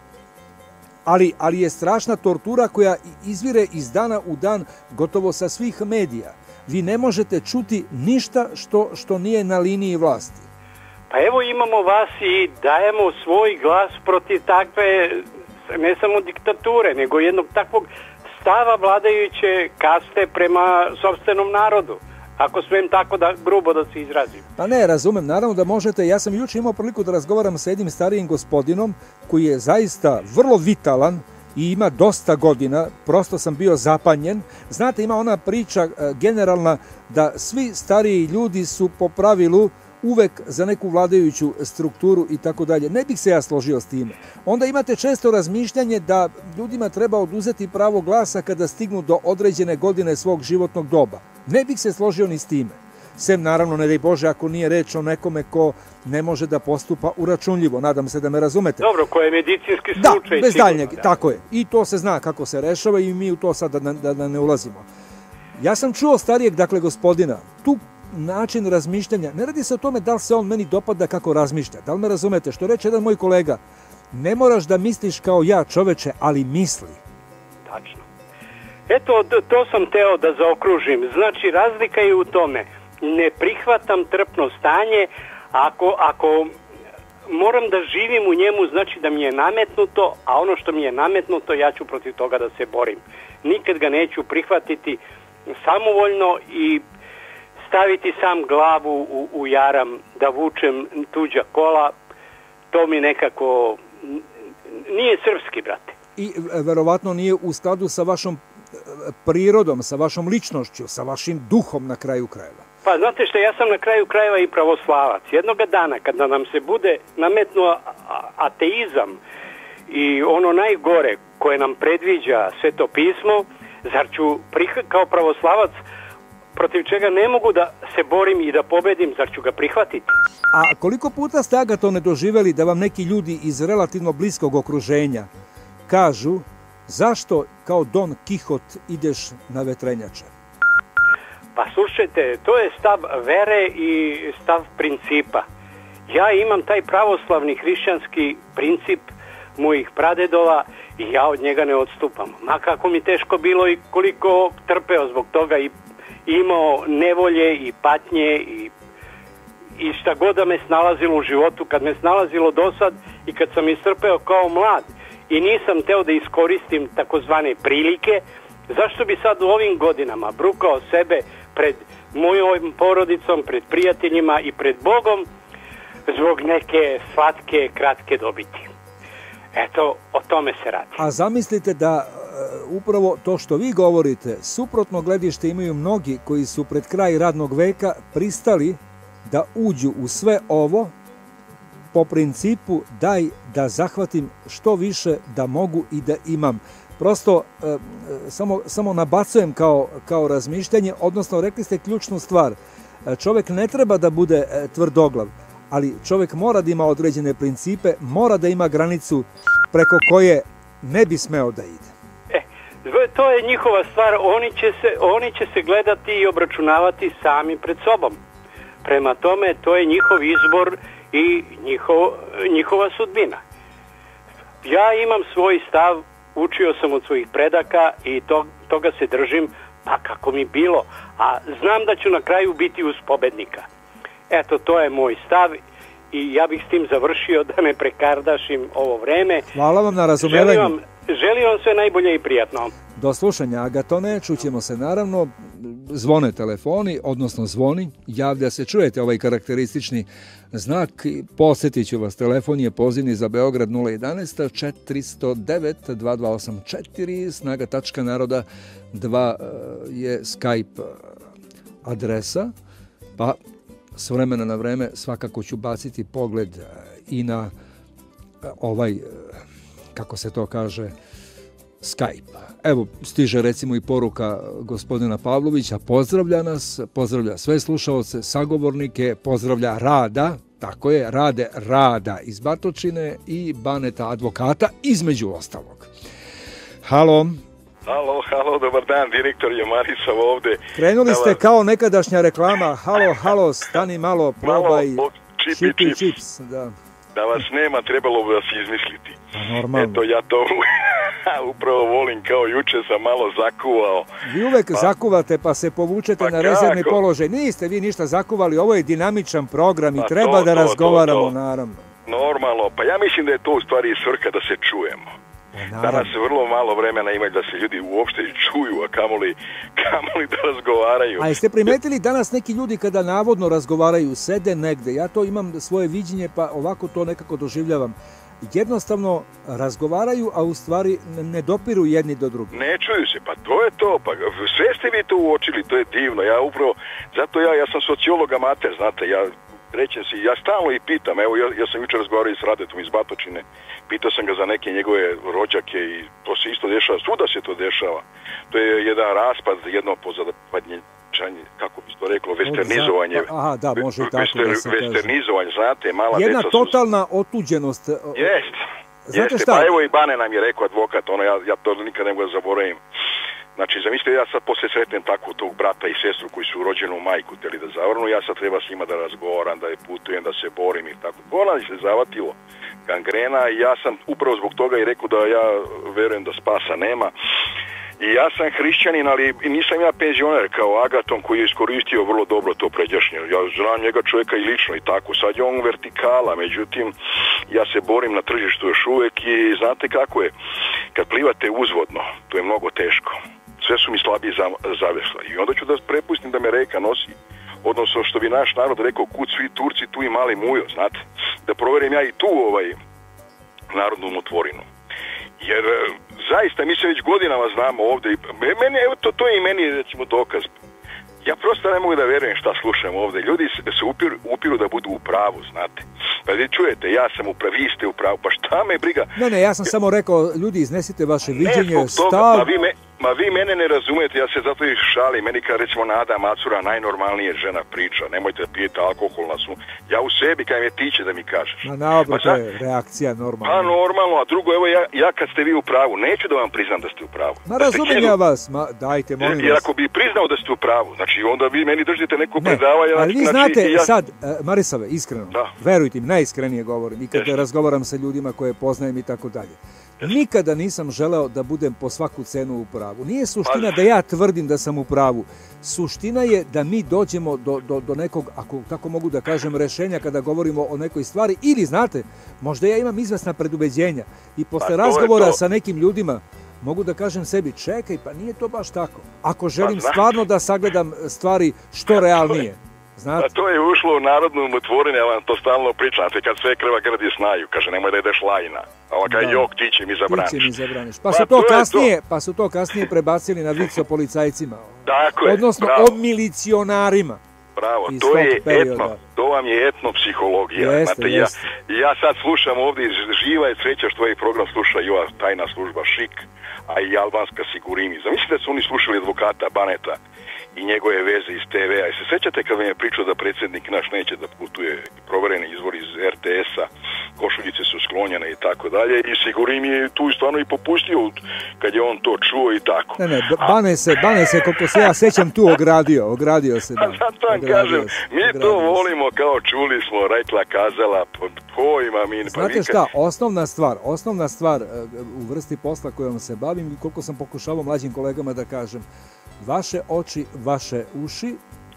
Ali, ali je strašna tortura koja izvire iz dana u dan gotovo sa svih medija. Vi ne možete čuti ništa što, što nije na liniji vlasti. Pa evo imamo vas i dajemo svoj glas protiv takve, ne samo diktature, nego jednog takvog stava vladajuće kaste prema sopstvenom narodu. Ako smijem tako da grubo da se izrazim. Pa ne, razumem, naravno da možete. Ja sam juče imao priliku da razgovaram sa jednim starijim gospodinom koji je zaista vrlo vitalan i ima dosta godina, prosto sam bio zapanjen. Znate, ima ona priča e, generalna da svi stariji ljudi su po pravilu uvek za neku vladajuću strukturu i tako dalje. Ne bih se ja složio s time. Onda imate često razmišljanje da ljudima treba oduzeti pravo glasa kada stignu do određene godine svog životnog doba. Ne bih se složio ni s time. Sem, naravno, ne daj Bože, ako nije reč o nekome ko ne može da postupa uračunljivo. Nadam se da me razumete. Dobro, ko je medicinski da, slučaj. Bez sigurno, daljnjeg, da. tako je. I to se zna kako se rešava i mi u to sad da, da, da ne ulazimo. Ja sam čuo starijeg, dakle, gospodina, tu način razmišljanja, ne radi se o tome da li se on meni dopada kako razmišlja. Da li me razumete? Što reče jedan moj kolega, ne moraš da misliš kao ja, čoveče, ali misli. Tačno. Eto, to sam teo da zaokružim. Znači, razlika je u tome. Ne prihvatam trpno stanje, ako, ako moram da živim u njemu, znači da mi je nametnuto, a ono što mi je nametnuto, ja ću protiv toga da se borim. Nikad ga neću prihvatiti samovoljno i staviti sam glavu u, u jaram da vučem tuđa kola, to mi nekako nije srpski, brate. I verovatno nije u skladu sa vašom prirodom, sa vašom ličnošću, sa vašim duhom na kraju krajeva. Pa znate što, ja sam na kraju krajeva i pravoslavac. Jednoga dana kada nam se bude nametnuo ateizam i ono najgore koje nam predviđa Sveto pismo, zar ću kao pravoslavac protiv čega ne mogu da se borim i da pobedim, zar ću ga prihvatiti? A koliko puta ste, Agato, ne doživeli da vam neki ljudi iz relativno bliskog okruženja kažu zašto kao Don Kihot ideš na vetrenjače? Pa slušajte, to je stav vere i stav principa. Ja imam taj pravoslavni hrišćanski princip mojih pradedova i ja od njega ne odstupam. Ma kako mi teško bilo i koliko trpeo zbog toga i imao nevolje i patnje i, i šta god da me snalazilo u životu, kad me snalazilo do sad i kad sam istrpeo kao mlad i nisam teo da iskoristim takozvane prilike, zašto bi sad u ovim godinama brukao sebe pred mojom porodicom, pred prijateljima i pred Bogom zbog neke slatke, kratke dobiti. Eto, o tome se radi. A zamislite da uh, upravo to što vi govorite, suprotno gledište imaju mnogi koji su pred kraj radnog veka pristali da uđu u sve ovo po principu daj da zahvatim što više da mogu i da imam. Prosto uh, samo, samo nabacujem kao, kao razmišljanje, odnosno rekli ste ključnu stvar. Čovek ne treba da bude uh, tvrdoglav, ali čovjek mora da ima određene principe, mora da ima granicu preko koje ne bi smeo da ide. E, to je njihova stvar, oni će se, oni će se gledati i obračunavati sami pred sobom. Prema tome, to je njihov izbor i njihov, njihova sudbina. Ja imam svoj stav, učio sam od svojih predaka i to, toga se držim, pa kako mi bilo. A znam da ću na kraju biti uz pobednika. Eto, to je moj stav i ja bih s tim završio da ne prekardašim ovo vreme. Hvala vam na razumevanju. Želim vam, želim vam sve najbolje i prijatno. Do slušanja, Agatone, čućemo se naravno. Zvone telefoni, odnosno zvoni, javlja se, čujete ovaj karakteristični znak. Posjetit ću vas, telefon je pozivni za Beograd nula jedanaest četiristo devet dva dva osam četiri, snaga tačka naroda dva je Skype adresa, pa s vremena na vreme svakako ću baciti pogled i na ovaj, kako se to kaže, Skype. Evo, stiže recimo i poruka gospodina Pavlovića, pozdravlja nas, pozdravlja sve slušaoce, sagovornike, pozdravlja Rada, tako je, Rade Rada iz Batočine i Baneta advokata, između ostalog. Halo. Halo, halo, dobar dan, direktor je Marisov ovde. Krenuli ste kao nekadašnja reklama, halo, halo, stani malo, probaj, čipi čips, da. Da vas nema, trebalo bi vas izmisliti. Normalno. Eto, ja to upravo volim, kao juče sam malo zakuvao. Vi uvek pa, zakuvate pa se povučete pa na rezervni kako? položaj. Niste vi ništa zakuvali, ovo je dinamičan program i pa treba to, da to, razgovaramo, to, to. naravno. Normalno, pa ja mislim da je to u stvari svrha da se čujemo. Danas vrlo malo vremena imaju da se ljudi uopšte čuju, a kamoli, kamoli da razgovaraju. A jeste primetili danas neki ljudi kada navodno razgovaraju, sede negde, ja to imam svoje viđenje pa ovako to nekako doživljavam, jednostavno razgovaraju, a u stvari ne dopiru jedni do drugih. Ne čuju se, pa to je to, pa sve ste vi to uočili, to je divno, ja upravo, zato ja, ja sam sociolog amater, znate, ja rećem si, ja stalno i pitam, evo ja, ja sam jučer razgovarao i s Radetom iz Batočine, pitao sam ga za neke njegove rođake i to se isto dešava, svuda se to dešava. To je jedan raspad, jedno pozapadnječanje, kako bi to reklo, westernizovanje. Aha, da, može i tako Wester, da se kaže. Westernizovanje, znate, mala jedna deca totalna su... otuđenost. Jeste, znate jeste, šta? pa evo i Bane nam je rekao advokat, ono, ja, ja to nikad ne mogu da zaboravim. Znači, zamislite, ja sad posle sretnem tako tog brata i sestru koji su rođeni u majku, teli da zavrnu, ja sad treba s njima da razgovaram, da je putujem, da se borim i tako. Ona se zavatilo gangrena i ja sam upravo zbog toga i rekao da ja verujem da spasa nema. I ja sam hrišćanin, ali nisam ja penzioner kao Agaton koji je iskoristio vrlo dobro to pređašnje. Ja znam njega čovjeka i lično i tako. Sad je on vertikala, međutim, ja se borim na tržištu još uvijek i znate kako je. Kad plivate uzvodno, to je mnogo teško. Sve su mi slabije zavesla. I onda ću da prepustim da me reka nosi. Odnosno, što bi naš narod rekao, kud svi Turci, tu i mali mujo, znate. Da proverim ja i tu ovaj narodnu umotvorinu. Jer zaista mi se već godinama znamo ovdje. Meni, evo to, to je i meni recimo dokaz. Ja prosto ne mogu da verujem šta slušam ovdje. Ljudi se, se upiru, upiru da budu u pravu, znate. Pa vi čujete, ja sam u pravu, vi ste u pravu, pa šta me briga? Ne, ne, ja sam samo rekao, ljudi iznesite vaše viđenje, ne, stav... Toga, ma, vi me, ma vi mene ne razumijete, ja se zato i šalim. Meni kad recimo Nada Macura najnormalnije žena priča, nemojte da pijete alkohol na snu. Ja u sebi kad me tiče da mi kažeš. Ma naobro, to je reakcija normalna. Pa normalno, a drugo, evo ja, ja kad ste vi u pravu, neću da vam priznam da ste u pravu. Ma razumijem ja vas, ma dajte, molim vas. Jer ako bi priznao da ste u pravu, znači onda vi meni držite neko predavanje. Ali vi znači, znate, ja... sad, Marisave, iskreno, da. Verujte mi, najiskrenije govorim, i kad Jeste. razgovaram sa ljudima koje poznajem i tako dalje. Nikada nisam želeo da budem po svaku cenu u pravu. Nije suština da ja tvrdim da sam u pravu. Suština je da mi dođemo do, do, do nekog, ako tako mogu da kažem, rešenja kada govorimo o nekoj stvari. Ili, znate, možda ja imam izvesna predubeđenja i posle pa razgovora sa nekim ljudima mogu da kažem sebi, čekaj, pa nije to baš tako. Ako želim pa stvarno da sagledam stvari što realnije. Znate? A to je ušlo u narodnu umotvorinu, ja vam to stalno pričam, kad sve krva grdi snaju, kaže nemoj da ideš lajna, a ova kaj jok ti će mi zabraniš. Ti će mi zabraniš. Pa, pa, su to kasnije, to. pa su to kasnije prebacili na vic o policajcima. Tako je, odnosno bravo. o milicionarima. Bravo, to je etno, to vam je etnopsihologija. Jeste, Znate, jeste. Ja, ja sad slušam ovdje, živa je sreća što ovaj program sluša i ova tajna služba Šik, a i albanska Sigurimi. Zamislite da su oni slušali advokata Baneta i njegove veze iz te ve a. I se sećate kad vam je pričao da predsjednik naš neće da putuje, provereni izvor iz er te es a, košuljice su sklonjene i tako dalje, i Sigurim je tu stvarno i popustio kad je on to čuo i tako. Ne, ne, Bane se, Bane se, koliko se ja sećam, tu ogradio, ogradio se. Da. Zato vam kažem, mi to volimo kao čuli smo, rekla, kazala, pojma mi. Znate šta, osnovna stvar, osnovna stvar u vrsti posla kojom se bavim i koliko sam pokušavao mlađim kolegama da kažem, vaše oči, vaše uši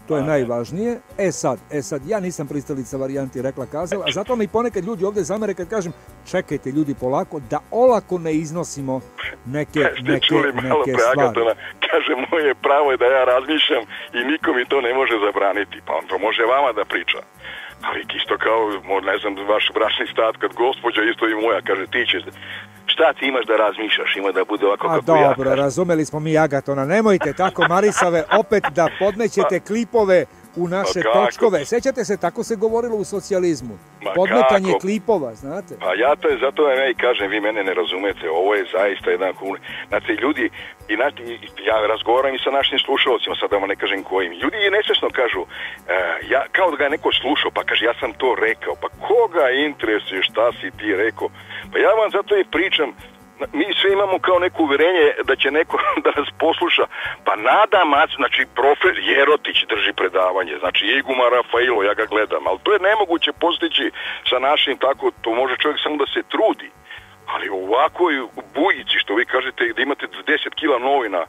To je najvažnije. E sad, e sad, ja nisam pristalica varijanti rekla kazala, a zato mi ponekad ljudi ovdje zamere kad kažem čekajte ljudi polako, da olako ne iznosimo neke, neke, neke stvari. Kaže, moje pravo je da ja razmišljam i niko mi to ne može zabraniti, pa on to može vama da priča. Ali isto kao, ne znam, vaš bračni stat, kad gospođa isto i moja, kaže, ti ćeš, šta ti imaš da razmišljaš, ima da bude ovako A kako ja. A dobro, razumeli smo mi Agatona, nemojte tako Marisave opet da podmećete klipove u naše pa točkove. Sećate se, tako se govorilo u socijalizmu. Ma podmetanje kako? Klipova, znate. Pa ja to je, zato ja i kažem, vi mene ne razumete, ovo je zaista jedan kun. Znate, ljudi, i na, ja razgovaram i sa našim slušalcima, sad da vam ne kažem kojim. Ljudi nesvjesno kažu, uh, ja, kao da ga je neko slušao, pa kaže, ja sam to rekao, pa koga interesuje šta si ti rekao? Pa ja vam zato i pričam, mi sve imamo kao neko uvjerenje da će neko da nas posluša. Pa Nada Mac, znači profesor Jerotić drži predavanje, znači Iguma Rafailo, ja ga gledam, ali to je nemoguće postići sa našim tako, to može čovjek samo da se trudi. Ali u ovakvoj bujici, što vi kažete da imate deset kila novina,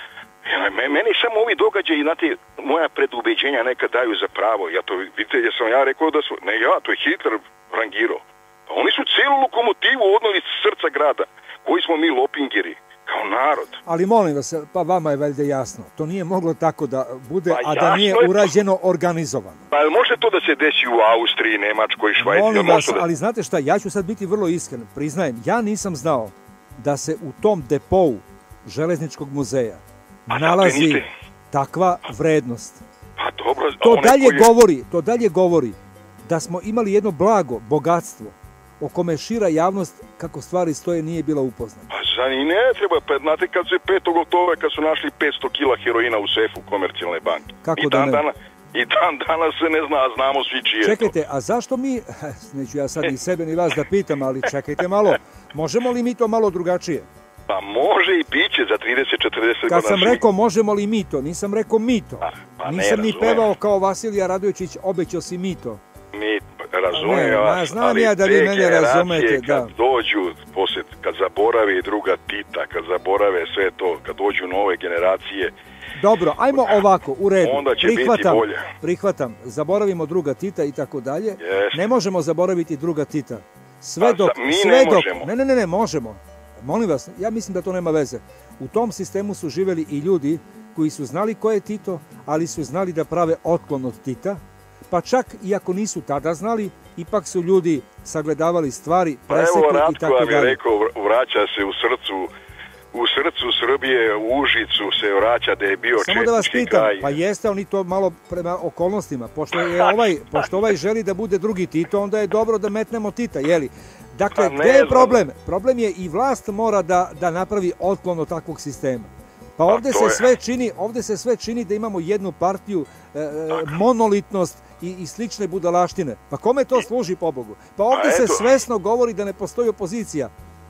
meni samo ovi događaji, znate, moja predubeđenja nekad daju za pravo. Ja to, vidite, ja sam ja rekao da su, ne ja, to je Hitler rangirao. Pa oni su cijelu lokomotivu odnali iz srca grada. Koji smo mi lopingeri, kao narod. Ali molim vas, pa vama je valjda jasno, to nije moglo tako da bude, pa a da nije je urađeno to organizovano. Pa može to da se desi u Austriji, Nemačkoj, Švajci? Molim vas, da... ali znate šta, ja ću sad biti vrlo iskren, priznajem, ja nisam znao da se u tom depou Železničkog muzeja pa nalazi da, takva vrednost. Pa dobro, to dalje koji... govori, to dalje govori da smo imali jedno blago, bogatstvo, o kome šira javnost, kako stvari stoje, nije bila upoznata. Pa za ni ne treba, znate kad se petog oktobra kad su našli petsto kila heroina u sefu Komercijalne banke. Kako I da dan ne? Dana, I dan danas se ne zna, a znamo svi čije. Čekajte, a zašto mi, neću ja sad ni sebe ni vas da pitam, ali čekajte malo, možemo li mi to malo drugačije? Pa može i biće za trideset četrdeset godina. Kad sam rekao možemo li mi to, nisam rekao mi to. Pa, pa nisam ne, ni pevao kao Vasilija Radojičić, obećao si mi to. Mi razumijem vas, znam ali ja da vi mene razumete, kad da. dođu, posjet, kad zaborave druga Tita, kad zaborave sve to, kad dođu nove generacije. Dobro, ajmo ovako, u redu. Onda će prihvatam, biti bolje. Prihvatam, zaboravimo druga Tita i tako dalje. Yes. Ne možemo zaboraviti druga Tita. Sve dok, mi sve ne dok, možemo. Ne, ne, ne, ne, možemo. Molim vas, ja mislim da to nema veze. U tom sistemu su živjeli i ljudi koji su znali ko je Tito, ali su znali da prave otklon od Tita, pa čak i ako nisu tada znali, ipak su ljudi sagledavali stvari, presekli pa evo, i tako dalje. dalje. Evo Ratko vam je rekao, vraća se u srcu, u srcu Srbije, u Užicu se vraća da je bio četnički kraj. Samo da vas pitam, pa jeste oni to malo prema okolnostima, pošto je ovaj, pošto ovaj želi da bude drugi Tito, onda je dobro da metnemo Tita, jeli? Dakle, pa gdje je problem? Problem je i vlast mora da, da napravi otklon od takvog sistema. Pa ovdje se, sve čini, ovdje se sve čini da imamo jednu partiju, e, monolitnost i, i slične budalaštine. Pa kome to služi, pobogu? Pa ovdje se svesno govori da ne postoji opozicija.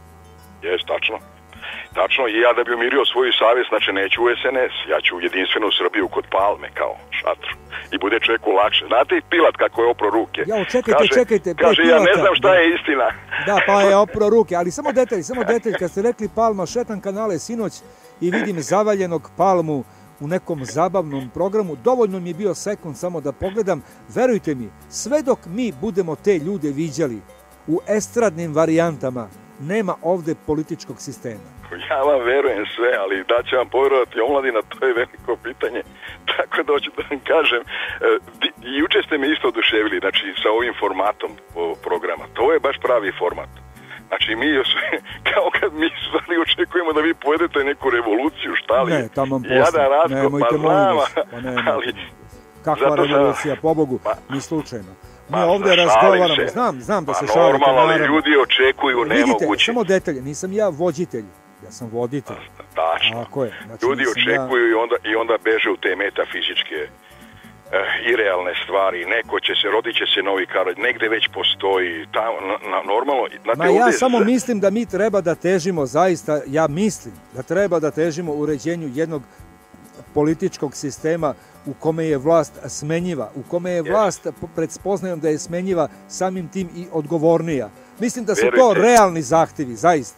Jes, tačno. Tačno, i ja da bi umirio svoju savjest, znači neću u S N S, ja ću u jedinstvenu Srbiju kod Palme, kao šatru. I bude čovjeku lakše. Znate i Pilat kako je opro ruke? Ja, čekajte, kaže, čekajte. Kaže, ja ne znam šta da, je istina. Da, pa je opro ruke, ali samo detalj, samo detalj. Kad ste rekli Palma, šetam kanale sinoć i vidim zavaljenog Palmu u nekom zabavnom programu, dovoljno mi je bio sekund samo da pogledam. Verujte mi, sve dok mi budemo te ljude viđali u estradnim varijantama, nema ovdje političkog sistema. Ja vam verujem sve, ali da će vam povjerovati omladina, to je veliko pitanje. Tako da hoću da vam kažem, i juče ste me isto oduševili, znači sa ovim formatom programa. To je baš pravi format. Znači mi još, kao kad mi stvari očekujemo da vi povedete neku revoluciju, šta li? Ne, tamo posle, ja da Ratko, nemojte pa molim vas. Pa ne, ali, kakva revolucija, sam... pobogu, pa, ni slučajno. Mi pa, ovdje razgovaramo, se. znam, znam da pa, se šalite. Normalno, ali ljudi očekuju nemoguće. Vidite, samo detalje, nisam ja voditelj, ja sam voditelj. Tačno. Tako je. Znači, ljudi očekuju ja... i, onda, i onda beže u te metafizičke uh, irealne stvari. Neko će se, rodit će se novi Karolj, negde već postoji, tamo, na, na, normalno. Znate, Ma ja ovdje... samo mislim da mi treba da težimo, zaista, ja mislim da treba da težimo uređenju jednog političkog sistema u kome je vlast smenjiva, u kome je vlast pred spoznajom da je smenjiva, samim tim i odgovornija. Mislim da su Verujte. to realni zahtjevi, zaista.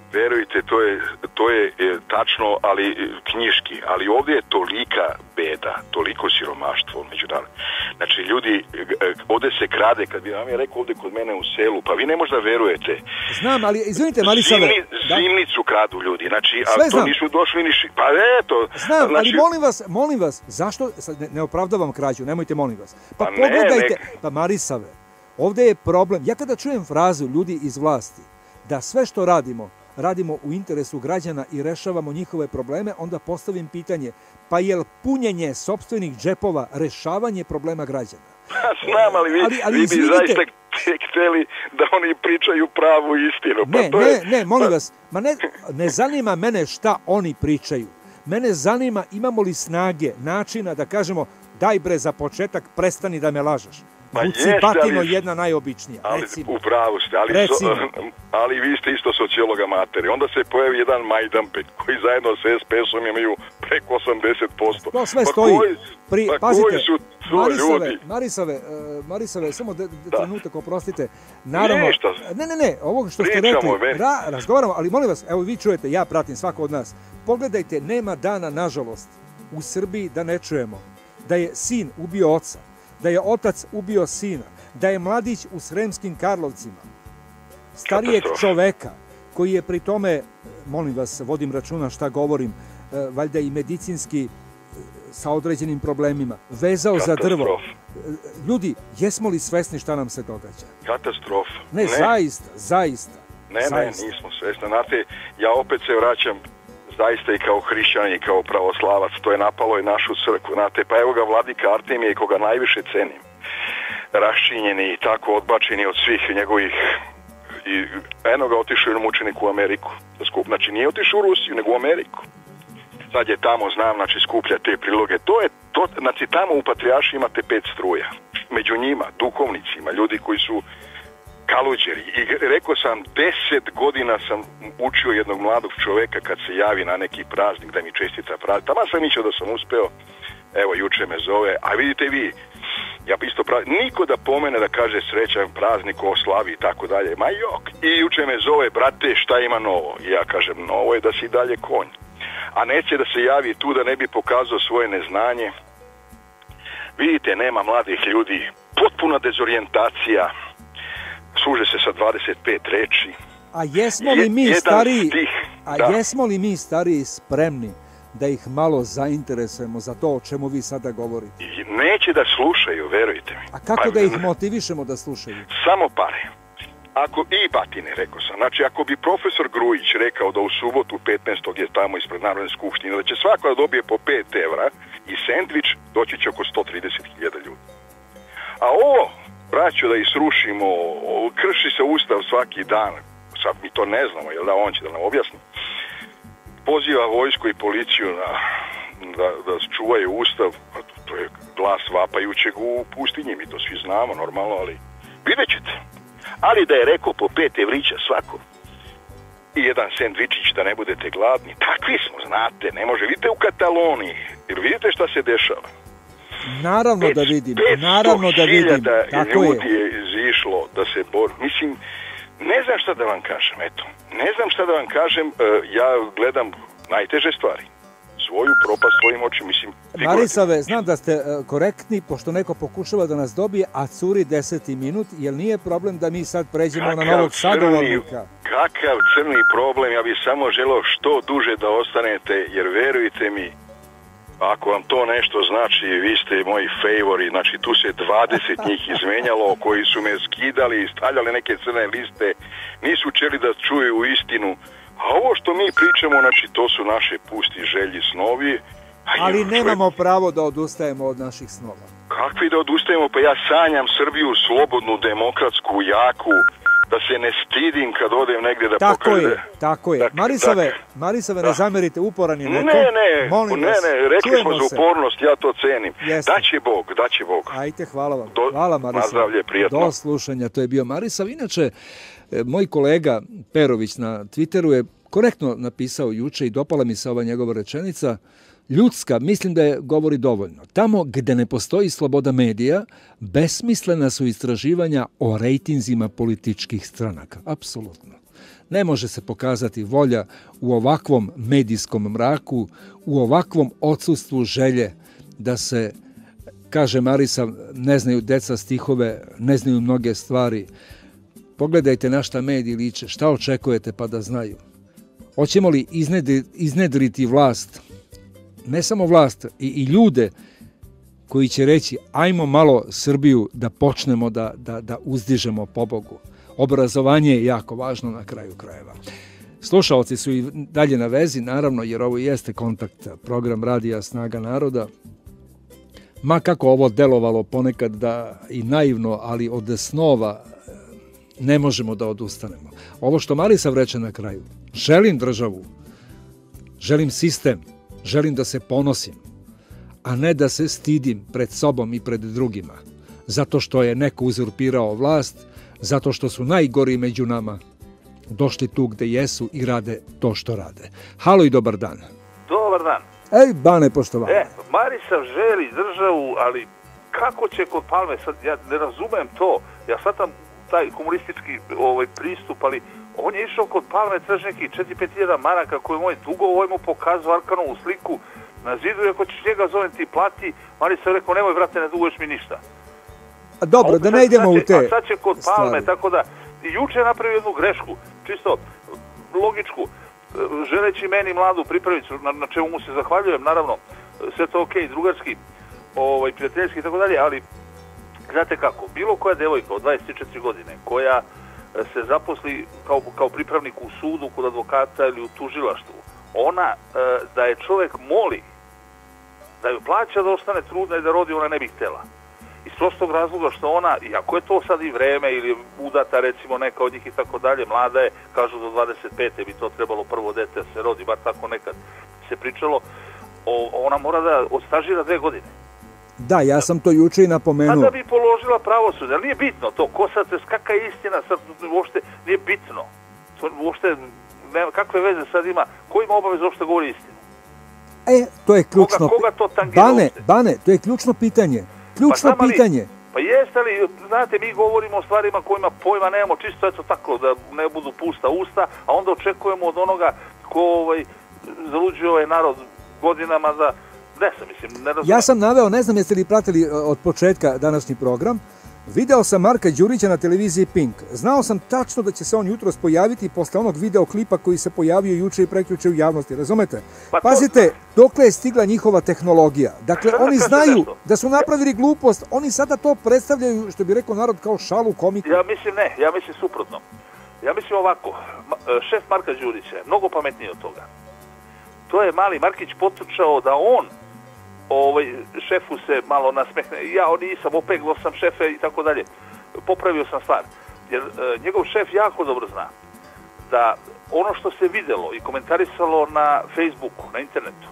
verujte, to je, to je e, tačno, ali e, knjiški, ali ovdje je tolika beda, toliko siromaštvo među nama. Znači, ljudi, e, ovdje se krade, kad bi vam je rekao ovdje kod mene u selu, pa vi ne možda verujete. Znam, ali izvinite, Marisave. Zimni, da? Zimnicu kradu ljudi, znači, a Sve to znam. nisu došli ni ši... Pa eto. Znam, znači, ali molim vas, molim vas, zašto, sad ne, ne opravdavam krađu, nemojte molim vas. Pa, Pa ne, pogledajte, nek- pa Marisave, ovdje je problem, ja kada čujem frazu ljudi iz vlasti, da sve što radimo, radimo u interesu građana i rešavamo njihove probleme, onda postavim pitanje, pa je li punjenje sopstvenih džepova rešavanje problema građana? znam, ali vi, Ali- ali vi bi izvinite. zaista htjeli da oni pričaju pravu istinu. Pa Ne, to ne, je, ne, molim pa- vas, ma ne, ne zanima mene šta oni pričaju. Mene zanima imamo li snage, načina da kažemo daj bre za početak, prestani da me lažeš. Pa Vuci jeste, batino ali- jedna najobičnija, Ali recimo. u pravu ste, ali, so, Recimo. ali vi ste isto sociologa materi. Onda se pojavi jedan Majdanpek koji zajedno sa es pe esom imaju preko osamdeset posto. To sve pa stoji. Koji, Pri, pa pazite, koji su to Marisave, ljudi? Marisave, e, Marisave, samo de, de, Da. trenutak, oprostite. Naravno, Ništa. ne, ne, ne, ovo što ste Pričamo, rekli, meni. ra, razgovaramo, ali molim vas, evo vi čujete, ja pratim svako od nas. Pogledajte, nema dana, nažalost, u Srbiji da ne čujemo da je sin ubio oca, da je otac ubio sina, da je mladić u Sremskim Karlovcima, starijeg Katastrofa. čoveka, koji je pri tome, molim vas, vodim računa šta govorim, e, valjda i medicinski e, sa određenim problemima, vezao za drvo. Katastrofa. E, Ljudi, jesmo li svesni šta nam se događa? Katastrofa. Ne, zaista, zaista. Ne, zaista. ne, nismo svjesni. Znate, ja opet se vraćam zaista i kao hrišćan i kao pravoslavac. To je napalo i našu crkvu. Znate, pa evo ga vladika Artemije, koga najviše cenim. Raščinjeni i tako odbačeni od svih njegovih... I eno ga otišao jednom učeniku u Ameriku. Da skup. Znači, nije otišao u Rusiju, nego u Ameriku. Sad je tamo, znam, znači, skuplja te priloge. To je, to, znači, tamo u Patrijarši imate pet struja. Među njima, duhovnicima, ljudi koji su kaluđeri. I rekao sam, deset godina sam učio jednog mladog čoveka kad se javi na neki praznik da mi čestita praznik. Tamo sam mislio da sam uspeo, evo juče me zove, a vidite vi, ja bi isto praznik, niko da pomene da kaže srećan praznik o slavi i tako dalje, ma jok. I juče me zove, brate, šta ima novo? I ja kažem, novo je da si dalje konj. A neće da se javi tu da ne bi pokazao svoje neznanje. Vidite, nema mladih ljudi, potpuna dezorijentacija, služe se sa dvadeset pet reči. A jesmo li Je- mi jedan stariji, stih, a da. jesmo li mi stariji spremni da ih malo zainteresujemo za to o čemu vi sada govorite? I neće da slušaju, verujte mi. A kako Pa, da ih motivišemo da slušaju? Samo pare. Ako, i batine, rekao sam. Znači, ako bi profesor Grujić rekao da u subotu petnaestog je tamo ispred Narodne skupštine, da će svako da dobije po pet evra i sendvič, doći će oko sto trideset hiljada ljudi. A ovo, braćo, da ih srušimo, o, krši se ustav svaki dan, sad mi to ne znamo, jel da, on će da nam objasni, poziva vojsku i policiju na, da, da čuvaju ustav, a to, to je glas vapajućeg u pustinji, mi to svi znamo, normalno, ali vidjet ćete. Ali da je rekao po pet evrića svako i jedan sendvičić da ne budete gladni, takvi smo, znate, ne može. Vidite u Kataloniji, jer vidite šta se dešava. Naravno da vidim, naravno da vidim, tako ljudi je. je izišlo da se bor... Mislim, ne znam šta da vam kažem, eto. Ne znam šta da vam kažem, ja gledam najteže stvari. Svoju propast svojim očima, mislim... Marisave, znam da ste korektni, pošto neko pokušava da nas dobije, a curi deseti minut, jer nije problem da mi sad pređemo kakav na novog crni, sagovornika. Kakav crni problem, ja bih samo želeo što duže da ostanete, jer verujte mi, ako vam to nešto znači, vi ste moji favori, znači tu se dvadeset njih izmenjalo, koji su me skidali i stavljali neke crne liste, nisu čeli da čuju istinu. A ovo što mi pričamo, znači to su naše pusti želji snovi. Ali nemamo pravo da odustajemo od naših snova. Kakvi da odustajemo? Pa ja sanjam Srbiju slobodnu, demokratsku, jaku, da se ne stidim kad odem negdje da tako pokažem. Je, tako je. Marisave, Marisave ne zamerite, uporan je neko. Ne, ne, Molim ne, vas, ne, rekli smo za se. upornost, ja to cenim. Jeste. Daće Bog, daće Bog. Ajte, hvala vam. Do, hvala Marisave. Nazdravlje, prijatno. Do slušanja, to je bio Marisav. Inače, moj kolega Perović na Twitteru je korektno napisao juče i dopala mi se ova njegova rečenica. ljudska, mislim da je govori dovoljno. Tamo gde ne postoji sloboda medija, besmislena su istraživanja o rejtinzima političkih stranaka. Apsolutno. Ne može se pokazati volja u ovakvom medijskom mraku, u ovakvom odsustvu želje da se, kaže Marisa, ne znaju deca stihove, ne znaju mnoge stvari. Pogledajte na šta mediji liče, šta očekujete pa da znaju. Hoćemo li iznedriti vlast, ne samo vlast, i, i ljude koji će reći ajmo malo Srbiju da počnemo da, da, da uzdižemo po Bogu. Obrazovanje je jako važno na kraju krajeva. Slušalci su i dalje na vezi, naravno, jer ovo jeste kontakt, program Radija Snaga naroda. Ma kako ovo delovalo ponekad da i naivno, ali od snova ne možemo da odustanemo. Ovo što Marisa vreće na kraju, želim državu, želim sistem, želim da se ponosim, a ne da se stidim pred sobom i pred drugima, zato što je neko uzurpirao vlast, zato što su najgori među nama došli tu gde jesu i rade to što rade. Halo i dobar dan. Dobar dan. Ej, Bane, poštovanje. E, Marisa želi državu, ali kako će kod Palme, sad ja ne razumem to, ja shvatam taj komunistički ovaj, pristup, ali on je išao kod Palme, traži neki četiri pet hiljada maraka koji moj dugo ovaj mu pokazao Arkanovu sliku na zidu, i ako ćeš njega zovem ti plati, Marisa je rekao, nemoj brate, ne duguješ mi ništa. A dobro, a da ne idemo u te A sad će kod Palme, stvari. tako da, i juče je napravio jednu grešku, čisto logičku, želeći meni mladu pripravicu, na, na čemu mu se zahvaljujem, naravno, sve to okej, okay, drugarski, ovaj, prijateljski i tako dalje, ali znate kako, bilo koja devojka od dvadeset četiri godine koja se zaposli kao, kao pripravnik u sudu, kod advokata ili u tužilaštvu, ona da je čovjek moli da ju plaća da ostane trudna i da rodi, ona ne bi htjela. Iz prostog razloga što ona, iako je to sad i vreme ili udata recimo neka od njih i tako dalje, mlada je, kažu do dvadeset pete bi to trebalo prvo dete se rodi, bar tako nekad se pričalo, o, ona mora da odstažira dve godine. Da, ja sam to juče i napomenuo. A da bi položila pravosuđe, ali nije bitno to, ko sad se skaka istina, sad uopšte nije bitno. To uopšte, ne, kakve veze sad ima, ko ima obavez uopšte govori istinu? E, to je ključno. Koga, koga to tangira Bane, uopšte? Bane, to je ključno pitanje. Ključno pa, pitanje. Ali, pa jeste li, znate, mi govorimo o stvarima kojima pojma nemamo, čisto eto tako, da ne budu pusta usta, a onda očekujemo od onoga ko ovaj, zaluđuje ovaj narod godinama da, ne sam, mislim, ne razumijem. Ja sam naveo, ne znam jeste li pratili od početka današnji program, video sam Marka Đurića na televiziji Pink. Znao sam tačno da će se on jutros pojaviti posle onog videoklipa koji se pojavio juče i prekjuče u javnosti, razumete? Pa to... Pazite, dokle je stigla njihova tehnologija. Dakle, Šta oni da znaju nešto? da su napravili glupost, oni sada to predstavljaju, što bi rekao narod, kao šalu, komiku. Ja mislim ne, ja mislim suprotno. Ja mislim ovako, šef Marka Đurića je mnogo pametniji od toga. To je mali Markić potrčao da on ovaj, šefu se malo nasmehne. Ja nisam, opeglo sam šefe i tako dalje. Popravio sam stvar. Jer e, njegov šef jako dobro zna da ono što se videlo i komentarisalo na Facebooku, na internetu,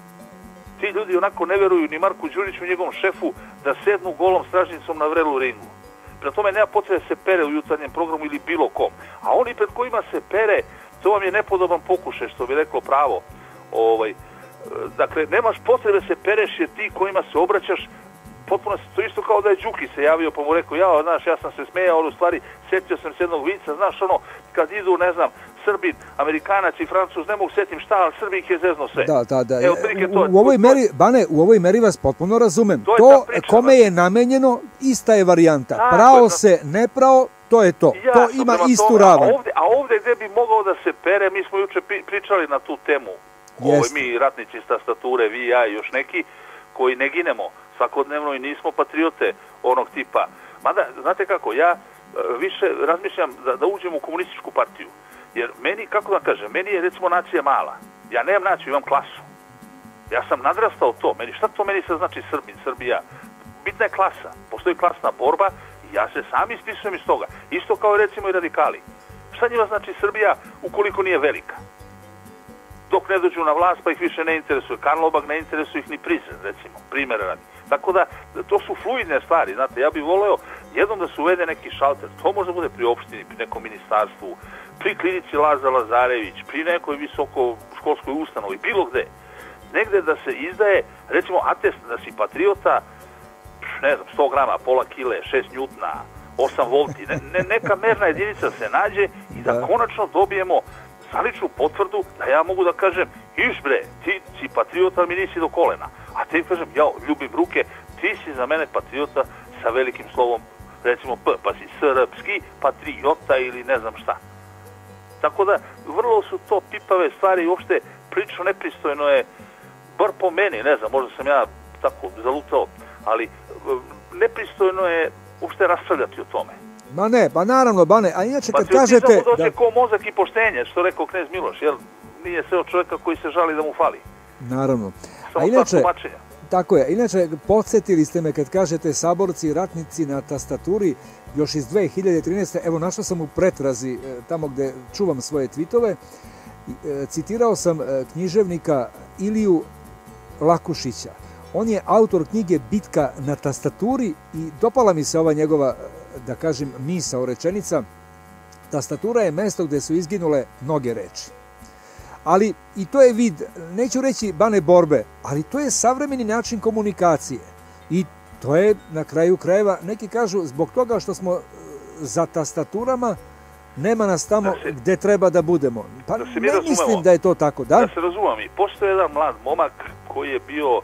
ti ljudi onako ne veruju ni Marku Đuriću, njegovom šefu, da sednu golom stražnicom na vrelu ringu. Prema tome nema potrebe da se pere u jutarnjem programu ili bilo kom. A oni pred kojima se pere, to vam je nepodoban pokušaj, što bi reklo pravo. Ovaj, dakle, nemaš potrebe da se pereš, jer ti kojima se obraćaš, potpuno to isto kao da je Đuki se javio pa mu rekao, ja, znaš, ja sam se smejao, ali u stvari setio sam se jednog vica, znaš, ono, kad idu, ne znam, Srbin, Amerikanac i Francuz, ne mogu setim šta, ali Srbi ih je zezno sve. Da, da, da. Evo, to, u, u ovoj meri, Bane, u ovoj meri vas potpuno razumem. To, to priča, kome je namenjeno, ista je varijanta. A, prao to je, se, ne prao, to je to. Ja, to ima istu tome, ravan. A ovdje, a ovdje gdje bi mogao da se pere, mi smo juče pričali na tu temu. Ovo, mi ratnici sta stature, vi, ja i još neki, koji ne ginemo svakodnevno i nismo patriote onog tipa. Mada, znate kako, ja više razmišljam da, da uđem u komunističku partiju. Jer meni, kako da kažem, meni je recimo nacija mala. Ja nemam naciju, imam klasu. Ja sam nadrastao to. Meni, šta to meni sad znači Srbin, Srbija? Bitna je klasa. Postoji klasna borba i ja se sam ispisujem iz toga. Isto kao recimo i radikali. Šta njima znači Srbija ukoliko nije velika? Dok ne dođu na vlast pa ih više ne interesuje Karlobag, ne interesuje ih ni Prizren, recimo, primjera radi. Tako da, to su fluidne stvari, znate, ja bih voleo jednom da se uvede neki šalter, to može bude pri opštini, pri nekom ministarstvu, pri klinici Laza Lazarević, pri nekoj visoko školskoj ustanovi, bilo gde. negde da se izdaje, recimo, atest da si patriota, ne znam, sto grama, pola kile, šest njutna, osam volti, ne, ne, neka merna jedinica se nađe i da, da konačno dobijemo zvaničnu potvrdu da ja mogu da kažem, iš bre, ti si patriota, mi nisi do kolena. A ti kažem, ja ljubim ruke, ti si za mene patriota sa velikim slovom, recimo P, pa si srpski patriota ili ne znam šta. Tako da, vrlo su to pipave stvari i uopšte prilično nepristojno je, bar po meni, ne znam, možda sam ja tako zalutao, ali nepristojno je uopšte raspravljati o tome. Ma ne, pa naravno, Bane, a inače kad pa kažete... Pa dođe da... ko mozak i poštenje, što rekao knez Miloš, jer nije sve od čovjeka koji se žali da mu fali. Naravno. Samo a inače, tumačenja. Tako je, inače, podsjetili ste me kad kažete saborci i ratnici na tastaturi, još iz dve hiljade trinaeste. Evo, našao sam u pretrazi, tamo gde čuvam svoje tvitove, citirao sam književnika Iliju Lakušića. On je autor knjige Bitka na tastaturi i dopala mi se ova njegova, da kažem, misao, rečenica. Tastatura je mesto gde su izginule mnoge reči. Ali i to je vid, neću reći Bane borbe, ali to je savremeni način komunikacije. I to je na kraju krajeva, neki kažu, zbog toga što smo za tastaturama, nema nas tamo da se, gde treba da budemo. Pa da se ne mislim da je to tako, da? Da se razumemo mi. Postoje jedan mlad momak koji je bio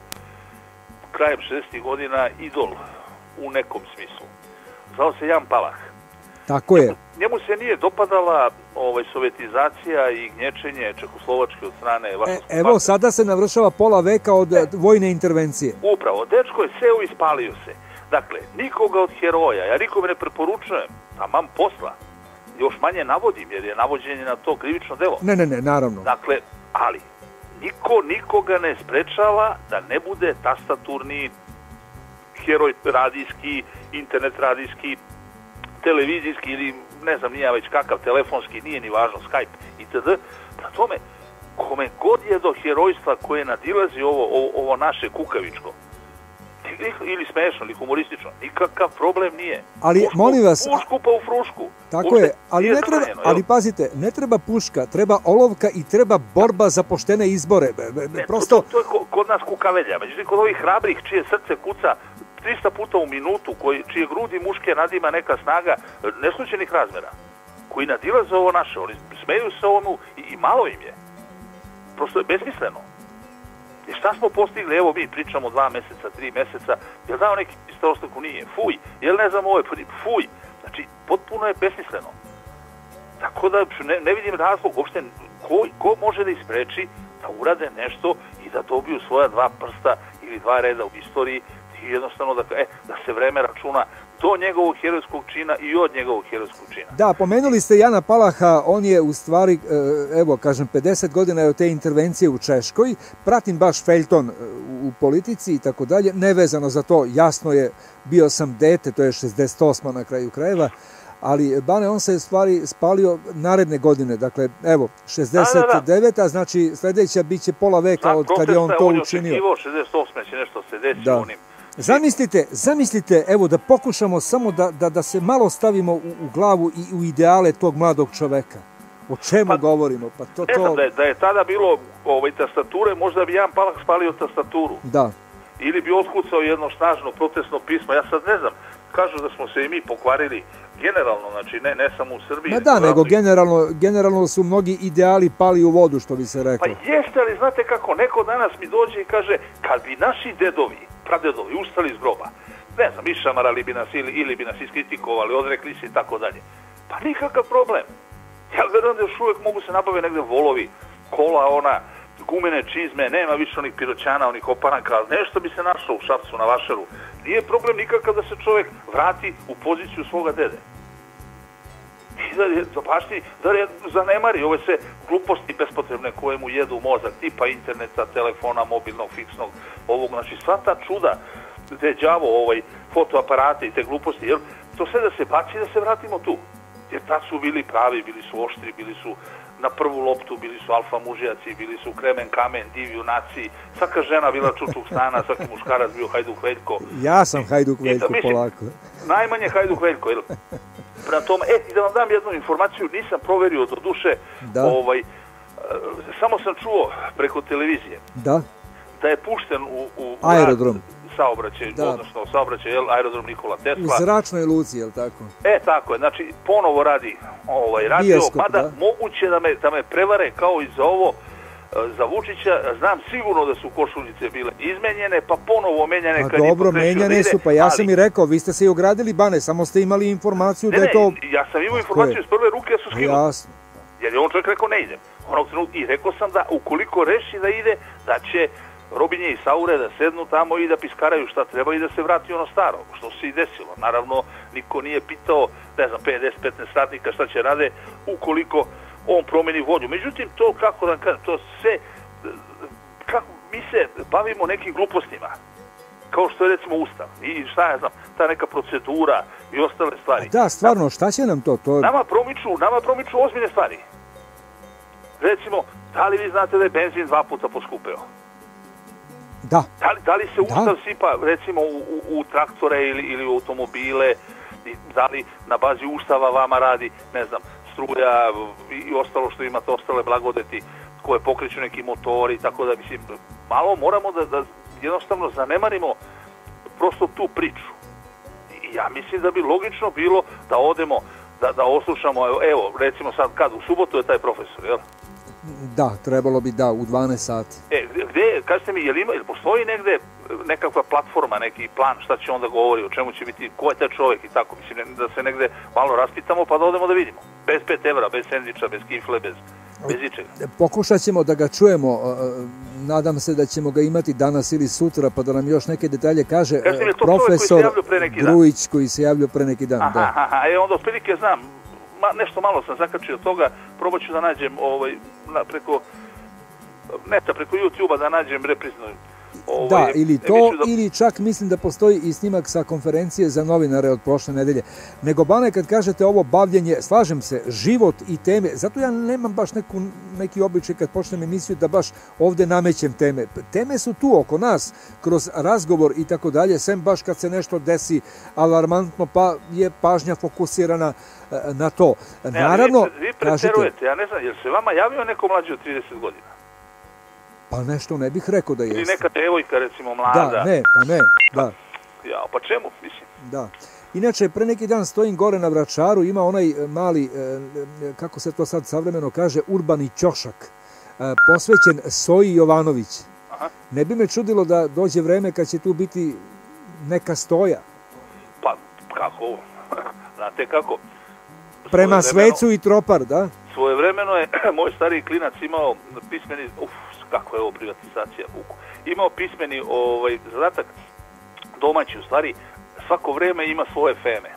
krajem šezdesetih godina idol u nekom smislu. Zvao se Jan Palach. Tako je. Njemu se nije dopadala ovaj, sovjetizacija i gnječenje Čehoslovačke od strane Varšavskog pakta. E, evo, sada se navršava pola veka od e, vojne intervencije. Upravo, dečko je seo i spalio se. Dakle, nikoga od heroja, ja nikome ne preporučujem, a mam posla, još manje navodim, jer je navođenje na to krivično delo. Ne, ne, ne, naravno. Dakle, ali, niko nikoga ne sprečava da ne bude tastaturni heroj radijski, internet radijski, televizijski ili ne znam nija već kakav, telefonski, nije ni važno, Skype itd. Na tome, kome god je do herojstva koje nadilazi ovo, ovo, ovo naše kukavičko, ili smešno, ili humoristično, nikakav problem nije. Ali, pušku, molim vas... Pušku pa u frušku. Tako Ušte, je, ali, ne treba, ali pazite, ne treba puška, treba olovka i treba borba za poštene izbore. Ne, Prosto... to, to, to je kod nas kukavelja, međutim kod ovih hrabrih čije srce kuca trista puta u minutu, koji, čije grudi muške nadima neka snaga neslučenih razmera, koji nadilaze ovo naše, oni smeju se ovomu i, i malo im je. Prosto je besmisleno. I šta smo postigli, evo mi pričamo dva meseca, tri meseca, jel dao neki istostaku nije, fuj, jel ne znam ovo je, fuj, znači potpuno je besmisleno. Tako da ne, ne vidim razlog, uopšte ko, ko može da ispreči da urade nešto i da dobiju svoja dva prsta ili dva reda u istoriji i jednostavno da, e, da se vreme računa do njegovog herojskog čina i od njegovog herojskog čina. Da, pomenuli ste Jana Palaha, on je u stvari, evo kažem, pedeset godina je od te intervencije u Češkoj, pratim baš feljton u politici i tako dalje, nevezano za to, jasno je, bio sam dete, to je šezdeset osma na kraju krajeva, ali Bane, on se u stvari spalio naredne godine, dakle, evo, šezdeset deveta, znači sljedeća bit će pola veka od kad je on to učinio. On šezdeset osme će nešto se desiti onim. Zamislite, zamislite, evo, da pokušamo samo da, da, da se malo stavimo u, u glavu i u ideale tog mladog čoveka. O čemu pa, govorimo? Pa to, ne znam, to... da, je, da je tada bilo ovaj, tastature, možda bi Jan Palach spalio tastaturu. Da. Ili bi otkucao jedno snažno protestno pismo. Ja sad ne znam, kažu da smo se i mi pokvarili generalno, znači ne, ne samo u Srbiji. Ma da, nego generalno, generalno su mnogi ideali pali u vodu, što bi se reklo. Pa jeste, ali znate kako, neko danas mi dođe i kaže, kad bi naši dedovi, pradedovi, ustali iz groba, ne znam, išamarali bi nas ili, ili bi nas iskritikovali, odrekli se i tako dalje. Pa nikakav problem. Ja verujem da još uvijek mogu se nabave negde volovi, kola, ona, gumene čizme, nema više onih piroćana, onih oparanka, ali nešto bi se našlo u Šapcu na Vašaru. Nije problem nikakav da se čovjek vrati u poziciju svoga dede. I da je zapašti, da je zanemari ove sve gluposti bespotrebne koje mu jedu mozak, tipa interneta, telefona, mobilnog, fiksnog, ovog, znači sva ta čuda, te đavo, ovaj, fotoaparate i te gluposti, jer to sve da se baci da se vratimo tu. Jer tad su bili pravi, bili su oštri, bili su na prvu loptu, bili su alfa mužjaci, bili su kremen, kamen, div, junaci, svaka žena bila čučuk stana, svaki muškarac bio Hajduk Veljko. Ja sam Hajduk Veljko, I, mislim, polako. Najmanje Hajduk Veljko, jel? Prema tome, e, i da vam dam jednu informaciju, nisam proverio do duše, da. ovaj, samo sam čuo preko televizije. Da. da je pušten u, u aerodrom saobraćaj, da. odnosno saobraćaj, jel, aerodrom Nikola Tesla. U zračnoj luci, jel tako? E, tako je, znači, ponovo radi ovaj radio, Bioskop, mada da. moguće da me, da me prevare kao i za ovo, za Vučića, znam sigurno da su košuljice bile izmenjene, pa ponovo menjane. Pa kad dobro, menjane su, pa ja ali... sam i rekao, vi ste se i ogradili, Bane, samo ste imali informaciju ne, da je to... Ne, ja sam imao informaciju iz prve ruke, ja su skinuti. Jasno. Jer je on čovjek rekao ne idem. Onog trenutka i rekao sam da ukoliko reši da ide, da će Robinje i Saure da sednu tamo i da piskaraju šta treba i da se vrati ono staro, što se i desilo. Naravno, niko nije pitao, ne znam, pedeset petnaest ratnika šta će rade ukoliko on promeni volju. Međutim, to, kako da kažem, to sve, kako, mi se bavimo nekim glupostima, kao što je recimo Ustav i šta ja znam, ta neka procedura i ostale stvari. Da, stvarno, šta će nam to? to... Nama promiču, nama promiču ozbiljne stvari. Recimo, da li vi znate da je benzin dva puta poskupeo? Da. Da li, da li se Ustav da. sipa, recimo, u, u, u traktore ili, ili u automobile, da li na bazi Ustava vama radi, ne znam, struja i ostalo što imate, ostale blagodeti koje pokreću neki motori, tako da, mislim, malo moramo da, da jednostavno zanemarimo prosto tu priču. I ja mislim da bi logično bilo da odemo, da, da oslušamo, evo, recimo sad kad, u subotu je taj profesor, jel? Da, trebalo bi da, u dvanaest sati. E, gde, kažete mi, jel ima, jel postoji negde nekakva platforma, neki plan, šta će onda govori, o čemu će biti, ko je taj čovjek i tako, mislim, da se negde malo raspitamo pa da odemo da vidimo. Bez pet evra, bez sendviča, bez kifle, bez, bez ičega. Pokušat ćemo da ga čujemo, nadam se da ćemo ga imati danas ili sutra, pa da nam još neke detalje kaže mi, profesor koji Grujić koji se javljao pre neki dan. Aha, da. aha, e onda otprilike znam, Ma, nešto malo sam zakačio od toga, probat ću da nađem ovaj, na, preko neta, preko YouTube-a da nađem repriznu ovaj, da, ili to, da... ili čak mislim da postoji i snimak sa konferencije za novinare od prošle nedelje. Nego, Bane, kad kažete ovo bavljenje, slažem se, život i teme, zato ja nemam baš neku, neki običaj kad počnem emisiju da baš ovde namećem teme. Teme su tu oko nas, kroz razgovor i tako dalje, sem baš kad se nešto desi alarmantno, pa je pažnja fokusirana na to. Ne, Naravno, vi, vi preterujete, ja ne znam, jer se vama javio neko mlađi od trideset godina? Pa nešto ne bih rekao da jeste. Ili neka devojka, recimo, mlada. Da, ne, pa ne, da. Ja, pa čemu, mislim? Da. Inače, pre neki dan stojim gore na Vračaru, ima onaj mali, kako se to sad savremeno kaže, urbani ćošak, posvećen Soji Jovanović. Aha. Ne bi me čudilo da dođe vreme kad će tu biti neka stoja. Pa, kako? Znate kako? Prema Svecu i Tropar, da? Svojevremeno je moj stariji klinac imao pismeni, uf, kako je ovo privatizacija, vuku, imao pismeni ovaj, zadatak, domaći u stvari, svako vreme ima svoje feme.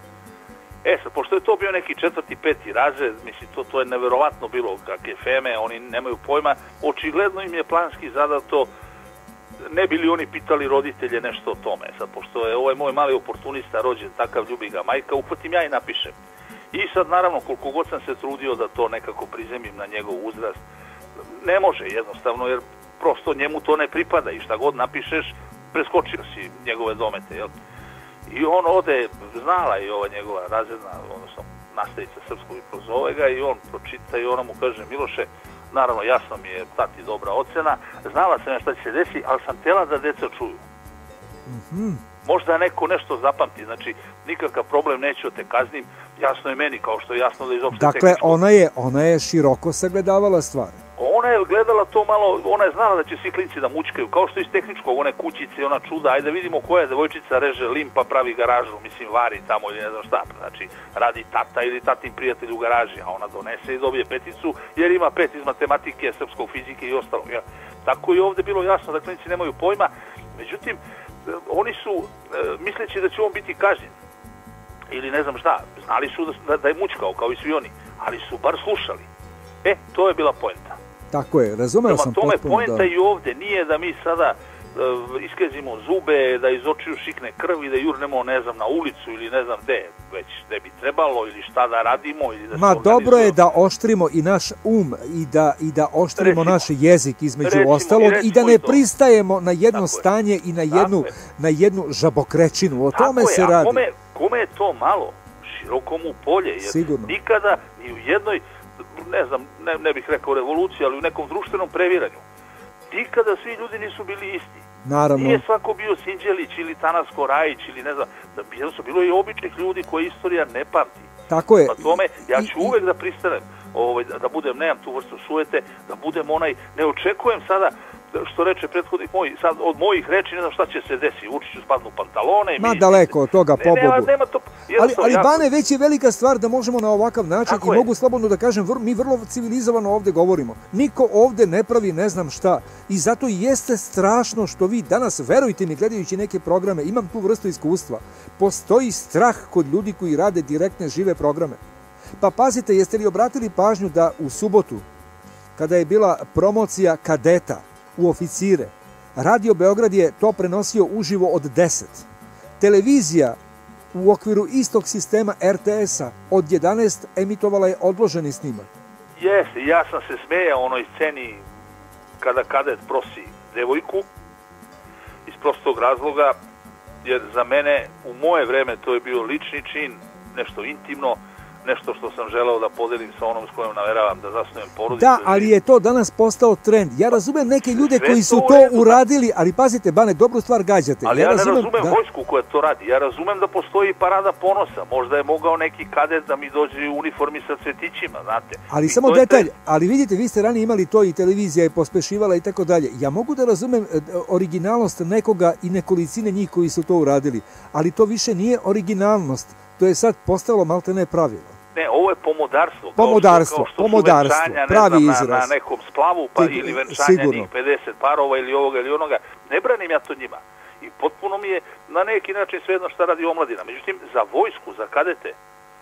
E sad, pošto je to bio neki četvrti, peti razred, mislim, to, to je neverovatno bilo kakve feme, oni nemaju pojma, očigledno im je planski zadato, ne bi li oni pitali roditelje nešto o tome. Sad, pošto je ovaj moj mali oportunista rođen, takav ljubi ga majka, uhvatim ja i napišem. I sad, naravno, koliko god sam se trudio da to nekako prizemim na njegov uzrast, ne može jednostavno, jer prosto njemu to ne pripada i šta god napišeš, preskočio si njegove domete, jel? I on ode, znala i ova njegova razredna, odnosno nastavica srpskog i prozove ga i on pročita i ona mu kaže, Miloše, naravno jasno mi je tati dobra ocena, znala sam ja šta će se desi, ali sam htjela da deca čuju. Mm-hmm. Možda neko nešto zapamti, znači nikakav problem, neću te kaznim, jasno je meni, kao što je jasno da iz opšte dakle, tehničkog... ona je, ona je široko sagledavala stvari. Ona je gledala to malo, ona je znala da će svi klinci da mučkaju, kao što iz tehničkog, one kućice, ona čuda, ajde da vidimo koja je devojčica, reže lim pa pravi garažu, mislim vari tamo ili ne znam šta, znači radi tata ili tatin prijatelj u garaži, a ona donese i dobije peticu jer ima pet iz matematike, srpskog, fizike i ostalo. Ja. Tako je ovde bilo jasno da klinci nemaju pojma, međutim, oni su, misleći da će on biti kažnjen, ili ne znam šta, znali su da, da je mučkao kao i svi oni, ali su bar slušali. E, to je bila poenta. Tako je, razumeo sam potpuno. Prema tome, poenta i ovde nije da mi sada uh, iskezimo zube, da iz očiju šikne krv i da jurnemo, ne znam, na ulicu ili ne znam gde, već gde bi trebalo ili šta da radimo. Ili da Ma dobro je da oštrimo i naš um i da, i da oštrimo recimo, naš jezik između recimo, ostalog i, i da ne pristajemo na jedno tako stanje je. i na jednu, na jednu žabokrečinu. O tako tome je. se A radi. Kome, kome je to malo? Široko mu polje. Jer sigurno. Nikada ni u jednoj, ne znam, ne, ne bih rekao revoluciji, ali u nekom društvenom previranju nikada svi ljudi nisu bili isti. Naravno. Nije svako bio Sinđelić ili Tanasko Rajić ili ne znam, da bilo su bilo i običnih ljudi koje istorija ne pamti. Tako je. Pa tome, ja ću I, uvek da pristanem, ovaj, da, da budem, nemam tu vrstu sujete, da budem onaj, ne očekujem sada, što reče prethodnik moj, sad od mojih reči ne znam šta će se desiti, Vučiću spadnu pantalone. Ma mi, daleko od toga, pobogu. Ne, nema, nema to, ali, ali ja, Bane, već je velika stvar da možemo na ovakav način i je. mogu slobodno da kažem, vr, mi vrlo civilizovano ovde govorimo. Niko ovde ne pravi ne znam šta i zato i jeste strašno što vi danas, verujte mi, gledajući neke programe, imam tu vrstu iskustva, postoji strah kod ljudi koji rade direktne žive programe. Pa pazite, jeste li obratili pažnju da u subotu, kada je bila promocija kadeta u oficire, Radio Beograd je to prenosio uživo od deset. Televizija u okviru istog sistema R T S-a od jedanaest emitovala je odloženi snimak. Jeste, ja sam se smejao onoj sceni kada kadet prosi devojku iz prostog razloga, jer za mene u moje vreme to je bio lični čin, nešto intimno, nešto što sam želeo da podelim sa onom s kojom nameravam da zasnujem porodicu. Da, ali je to danas postao trend. Ja razumem neke ljude Sve koji su to to redu, uradili, ali pazite, Bane, dobru stvar gađate. Ali ja, ja ne razumem, razumem da... vojsku koja to radi. Ja razumem da postoji parada ponosa. Možda je mogao neki kadet da mi dođe u uniformi sa cvetićima, znate. Ali I samo detalj, te... ali vidite, vi ste ranije imali to i televizija je pospešivala i tako dalje. Ja mogu da razumem originalnost nekoga i nekolicine njih koji su to uradili, ali to više nije originalnost. To je sad postalo maltene pravilo. Ne, ovo je pomodarstvo. Pomodarstvo, kao što, kao što pomodarstvo, venčanja, pravi znam, izraz. Na, na nekom splavu, pa Ti, ili venčanja sigurno. njih pedeset parova ili ovoga ili onoga. Ne branim ja to njima. I potpuno mi je na neki način svejedno šta radi omladina. Međutim, za vojsku, za kadete,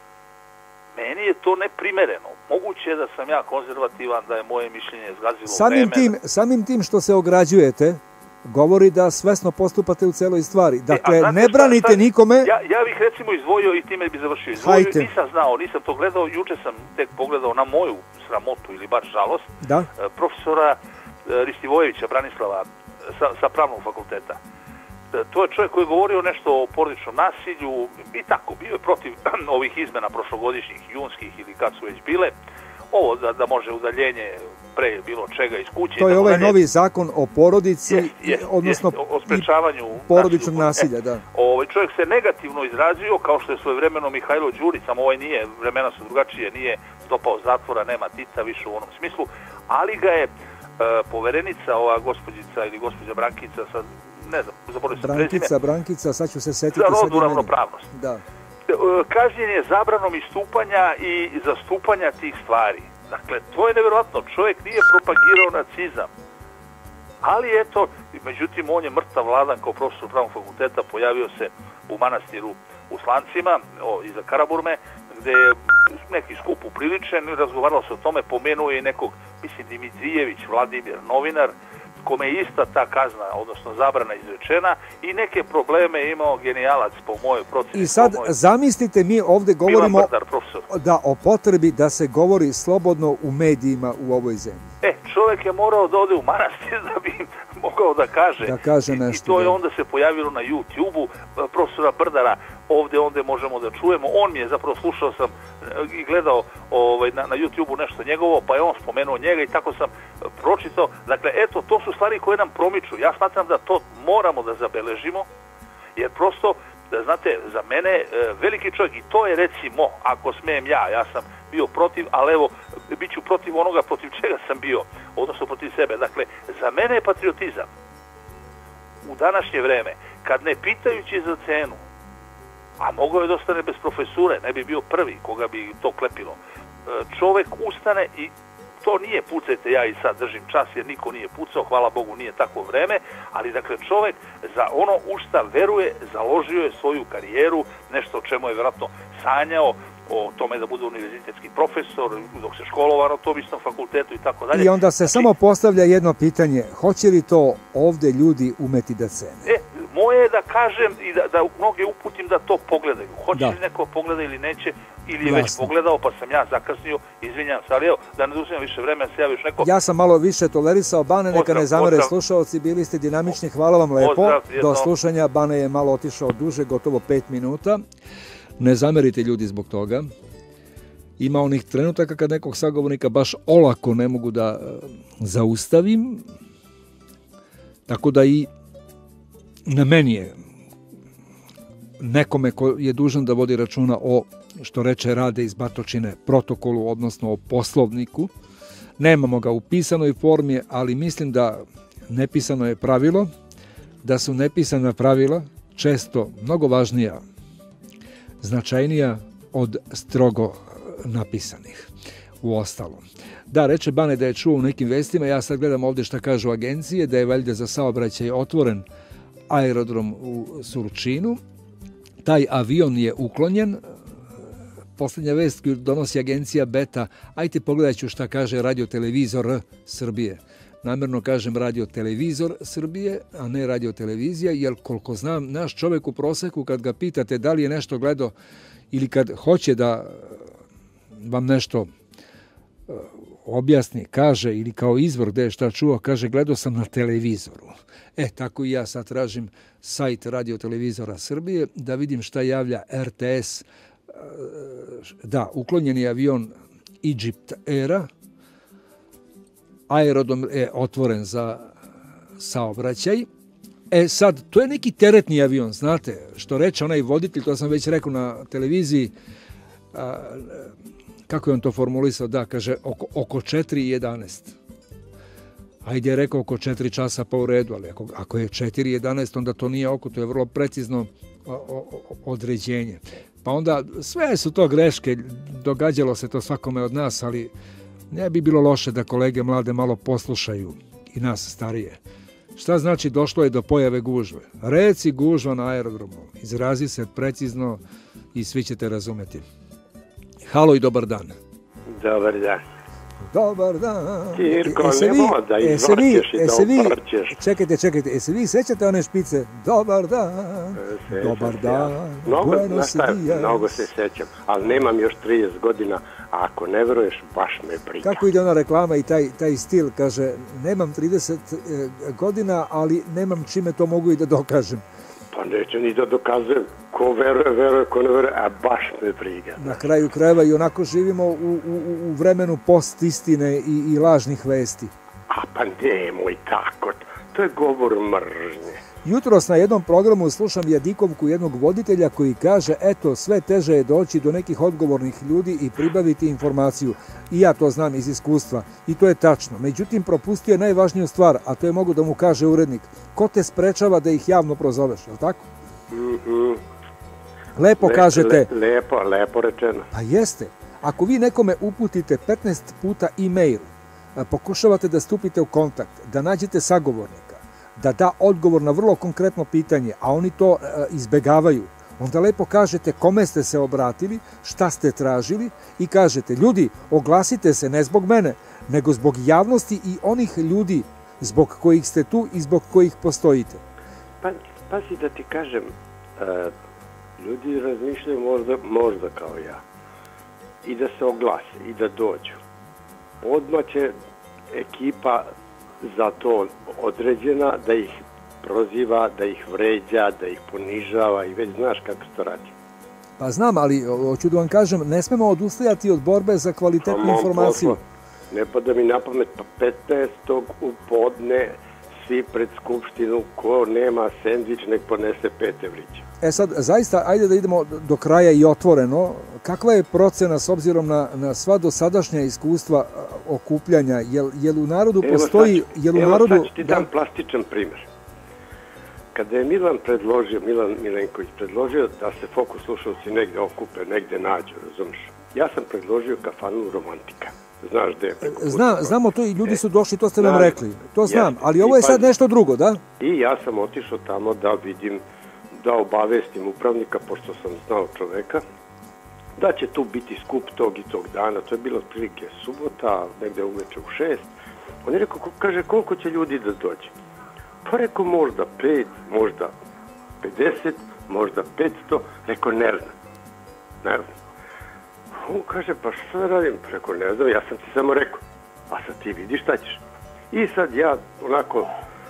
meni je to neprimereno. Moguće je da sam ja konzervativan, da je moje mišljenje zgazilo samim vreme. Tim, samim tim što se ograđujete, govori da svesno postupate u celoj stvari. Dakle, e, ne branite šta, šta, nikome... Ja, ja bih recimo izdvojio i time bi završio. Izdvojio, nisam znao, nisam to gledao, juče sam tek pogledao na moju sramotu ili bar žalost, da? profesora Ristivojevića, Branislava, sa, sa pravnog fakulteta. To je čovjek koji je govorio nešto o porodičnom nasilju i tako, bio je protiv ovih izmena prošlogodišnjih, junskih ili kad su već bile. Ovo da, da može udaljenje pre bilo čega iz kuće. To je ovaj dalje. Novi zakon o porodici, jest, jest, odnosno jest, o sprečavanju porodičnog nasilja. Da. E, ovaj čovjek se negativno izrazio, kao što je svojevremeno Mihajlo Đurić, samo ovaj nije, vremena su drugačije, nije stopao zatvora, nema Tita više u onom smislu, ali ga je e, poverenica, ova gospođica ili gospođa Brankica, sad ne znam, zaboravio sam prezime. Brankica, Brankica, sad ću se setiti. Za rodnu ravnopravnost. Da. Kažnjen je zabranom istupanja i zastupanja tih stvari. Dakle, to je nevjerojatno. Čovjek nije propagirao nacizam. Ali eto, međutim, on je mrtav vladan kao profesor pravnog fakulteta, pojavio se u manastiru u Slancima, o, iza Karaburme, gde je neki skup upriličen, razgovaralo se o tome, pomenuo je nekog, mislim, Dimitrijević, Vladimir, novinar, kome je ista ta kazna, odnosno zabrana izrečena i neke probleme je imao genijalac po mojoj proceni. I sad moj... zamislite, mi ovde govorimo Brdar, da o potrebi da se govori slobodno u medijima u ovoj zemlji. E, čovjek je morao da ode u manastir da bi mogao da kaže. Da kaže nešto. I, i to je da. onda se pojavilo na YouTube-u profesora Brdara, ovde onda možemo da čujemo. On mi je, zapravo slušao sam i gledao ovaj, na, na YouTube-u nešto njegovo, pa je on spomenuo njega i tako sam pročitao. Dakle, eto, to su stvari koje nam promiču. Ja smatram da to moramo da zabeležimo, jer prosto, da znate, za mene veliki čovjek, i to je recimo, ako smijem ja, ja sam bio protiv, ali evo, bit ću protiv onoga protiv čega sam bio, odnosno protiv sebe. Dakle, za mene je patriotizam u današnje vreme, kad ne pitajući za cenu, a mogao je da ostane bez profesure, ne bi bio prvi koga bi to klepilo, čovek ustane i to nije pucajte, ja i sad držim čas jer niko nije pucao, hvala Bogu nije takvo vreme, ali dakle čovek za ono u šta veruje, založio je svoju karijeru, nešto o čemu je vjerojatno sanjao, o tome da bude univerzitetski profesor, dok se školovao na tom istom fakultetu i tako dalje. I onda se znači, samo postavlja jedno pitanje, hoće li to ovde ljudi umeti da cene? E, moje je da kažem i da, da mnoge uputim da to pogledaju. Hoće da. li neko pogleda ili neće, ili je Jasno. već pogledao, pa sam ja zakasnio, izvinjam se, ali evo, da ne uzimam više vremena, se javiš neko... Ja sam malo više tolerisao, Bane, neka pozdrav, ne zamere pozdrav. slušaoci, bili ste dinamični, hvala vam lepo. Pozdrav, do slušanja, Bane je malo otišao duže, gotovo pet minuta. Ne zamerite ljudi zbog toga. Ima onih trenutaka kad nekog sagovornika baš olako ne mogu da zaustavim. Tako da i na meni je nekome ko je dužan da vodi računa o, što reče Rade iz Batočine, protokolu, odnosno o poslovniku. Nemamo ga u pisanoj formi, ali mislim da nepisano je pravilo, da su nepisana pravila često mnogo važnija, značajnija od strogo napisanih. U ostalom. Da, reče Bane da je čuo u nekim vestima, ja sad gledam ovdje šta kažu agencije, da je valjda za saobraćaj otvoren aerodrom u Surčinu. Taj avion je uklonjen. Posljednja vest koju donosi agencija Beta, ajte pogledat ću šta kaže Radio-televizor Srbije. Namjerno kažem Radio-televizor Srbije, a ne Radio-televizija, jer koliko znam, naš čovjek u proseku, kad ga pitate da li je nešto gledao ili kad hoće da vam nešto objasni, kaže, ili kao izvor gde je šta čuo, kaže, gledao sam na televizoru. E, tako i ja sad tražim sajt Radio-televizora Srbije da vidim šta javlja R T S. Da, uklonjeni avion Egypt Aira, aerodrom je otvoren za saobraćaj. E sad, to je neki teretni avion, znate, što reče onaj voditelj, to sam već rekao na televiziji, a, kako je on to formulisao, da, kaže, oko, oko četiri i jedanaest. Ajde je rekao oko četiri časa pa u redu, ali ako, ako je četiri i jedanaest, onda to nije oko, to je vrlo precizno o, o, određenje. Pa onda, sve su to greške, događalo se to svakome od nas, ali ne bi bilo loše da kolege mlade malo poslušaju i nas starije. Šta znači došlo je do pojave gužve? Reci gužva na aerodromu, izrazi se precizno i svi ćete razumeti. Halo i dobar dan. Dobar dan. Dobar dan. Cirko, e, e, nemoj da izvrćeš i da uprćeš. Čekajte, čekajte, jesi vi sećate one špice? Dobar dan, e, dobar dan, mnogo, Buenos Dias. Mnogo se sećam, ali nemam još trideset godina, a ako ne veruješ, baš me briga. Kako ide ona reklama i taj, taj stil, kaže, nemam trideset godina, ali nemam čime to mogu i da dokažem. Pa neću ni da dokazujem. Ko veruje, veruje, ko ne veruje, a baš me briga. Na kraju krajeva i onako živimo u, u, u vremenu post istine i, i lažnih vesti. A pa nemoj tako, to je govor mržnje. Jutros na jednom programu slušam jadikovku jednog voditelja koji kaže, eto, sve teže je doći do nekih odgovornih ljudi i pribaviti informaciju. I ja to znam iz iskustva. I to je tačno. Međutim, propustio je najvažniju stvar, a to je mogu da mu kaže urednik. Ko te sprečava da ih javno prozoveš, je li tako? Mm-hmm. Lepo le, kažete. Le, lepo, lepo rečeno. Pa jeste. Ako vi nekome uputite petnaest puta e-mail, pokušavate da stupite u kontakt, da nađete sagovornika, da da odgovor na vrlo konkretno pitanje, a oni to e, izbegavaju, onda lepo kažete kome ste se obratili, šta ste tražili i kažete, ljudi, oglasite se ne zbog mene, nego zbog javnosti i onih ljudi zbog kojih ste tu i zbog kojih postojite. Pa, pa si da ti kažem, uh, ljudi razmišljaju možda, možda kao ja, i da se oglase, i da dođu. Odmah će ekipa za to određena da ih proziva, da ih vređa, da ih ponižava i već znaš kako se to radi. Pa znam, ali hoću da vam kažem, ne smemo odustajati od borbe za kvalitetnu pa, informaciju. Posla, ne pada mi na pamet, pa petnaestog u podne svi pred skupštinu, ko nema sendvič, nek ponese pet evrića. E sad, zaista, ajde da idemo do kraja i otvoreno. Kakva je procena s obzirom na, na sva dosadašnja iskustva okupljanja? Jel, jel u narodu evo postoji... Sad, jel u evo narodu, sad ću ti dam da... plastičan primjer. Kada je Milan predložio, Milan Milenković predložio da se Fokus slušalci negde okupe, negde nađu, razumiješ? Ja sam predložio kafanu Romantika. Znaš gde je? Zna, znamo to i ljudi su došli, to ste nam rekli. To znam, ali ovo je sad nešto drugo, da? I ja sam otišao tamo da vidim, da obavestim upravnika, pošto sam znao čoveka, da će tu biti skup tog i tog dana. To je bilo otprilike subota, negde uveče u šest. On je rekao, kaže, koliko će ljudi da dođe? Pa rekao, možda pet, možda pedeset, možda petsto. Rekao, ne znam. Ne znam. On kaže, pa što da radim? Rekao, ne znam, ja sam ti samo rekao. A sad ti vidiš šta ćeš. I sad ja onako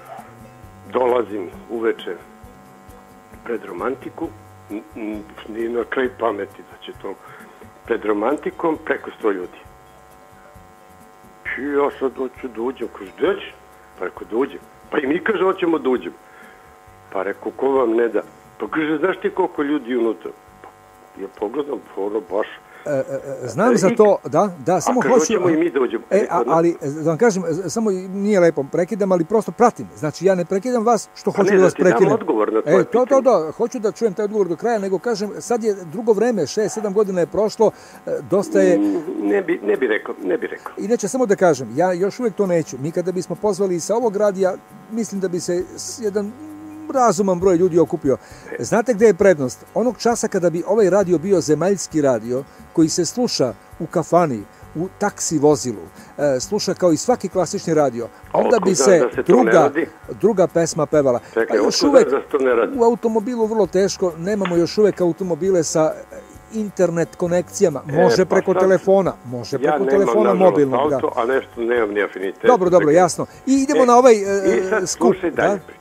dolazim uveče pred Romantiku, ni na kraj pameti da će to, pred Romantikom preko sto ljudi. I ja sad hoću da uđem, kaže, gde će? Pa rekao, da uđem. Pa i mi kaže, hoćemo da uđem. Pa rekao, ko vam ne da? Pa kaže, znaš ti koliko ljudi unutra? Pa ja pogledam, ono baš. E, e, znam za to, da, da, samo a hoću... hoćemo i mi da uđemo. E, a, ali, da vam kažem, samo nije lepo prekidam, ali prosto pratim. Znači, ja ne prekidam vas što hoću da vas prekidam. Ne, da ti dam odgovor na tvoje e, to, to, to, hoću da čujem taj odgovor do kraja, nego kažem, sad je drugo vreme, šest, sedam godina je prošlo, dosta je... Ne bi, ne bi rekao, ne bi rekao. Inače, samo da kažem, ja još uvijek to neću. Mi kada bismo pozvali sa ovog radija, mislim da bi se jedan razuman broj ljudi okupio. Znate gdje je prednost? Onog časa kada bi ovaj radio bio zemaljski radio, koji se sluša u kafani, u taksi vozilu, sluša kao i svaki klasični radio, onda bi se druga, druga pesma pevala. Čekaj, još uvek u automobilu vrlo teško, nemamo još uvek automobile sa internet konekcijama, može preko telefona, može preko telefona mobilnog. Ja nemam auto, a nešto nemam ni afinitet. Dobro, dobro, jasno. I idemo na ovaj skup. I sad slušaj dalje priču.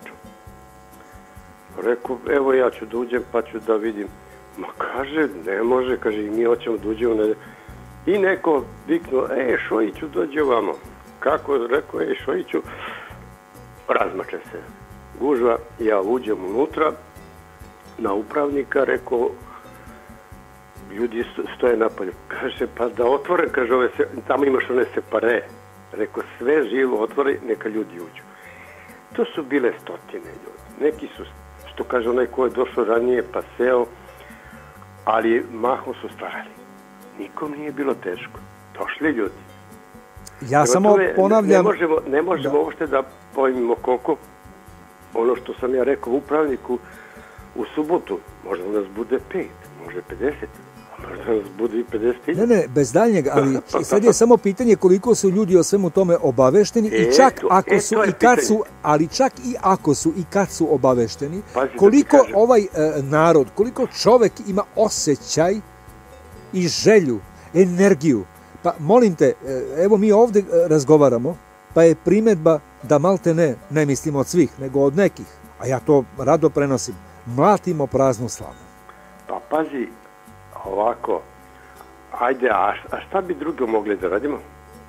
Rekao, evo ja ću da uđem pa ću da vidim. Ma kaže, ne može, kaže, i mi hoćemo da uđemo. I neko viknuo, e, Šojiću, dođe ovamo. Kako, rekao, e, Šojiću, razmače se. Gužva, ja uđem unutra, na upravnika, rekao, ljudi stoje napolju. Kaže, pa da otvoren, kaže, ove se, tamo imaš one separe. Rekao, sve živo otvori, neka ljudi uđu. To su bile stotine ljudi. Neki su, što kaže onaj ko je došao ranije, pa seo, ali mahom su stvarali. Nikom nije bilo teško. Došli ljudi. Ja samo ponavljam... Ne možemo, ne možemo uopšte da pojmimo koliko, ono što sam ja rekao upravniku, u subotu možda nas bude pet, može pedeset, a možda nas bude i pedeset. Ne, ne, bez daljnjeg, ali sad je samo pitanje koliko su ljudi o svemu tome obavešteni i čak ako su i kad su, ali čak i ako su i kad su obavešteni, koliko ovaj narod, koliko čovek ima osjećaj i želju, energiju. Pa molim te, evo mi ovdje razgovaramo, pa je primjedba da malte ne, ne mislimo od svih, nego od nekih, a ja to rado prenosim, mlatimo praznu slavu. Pa pazi, ovako, ajde, a šta bi drugo mogli da radimo?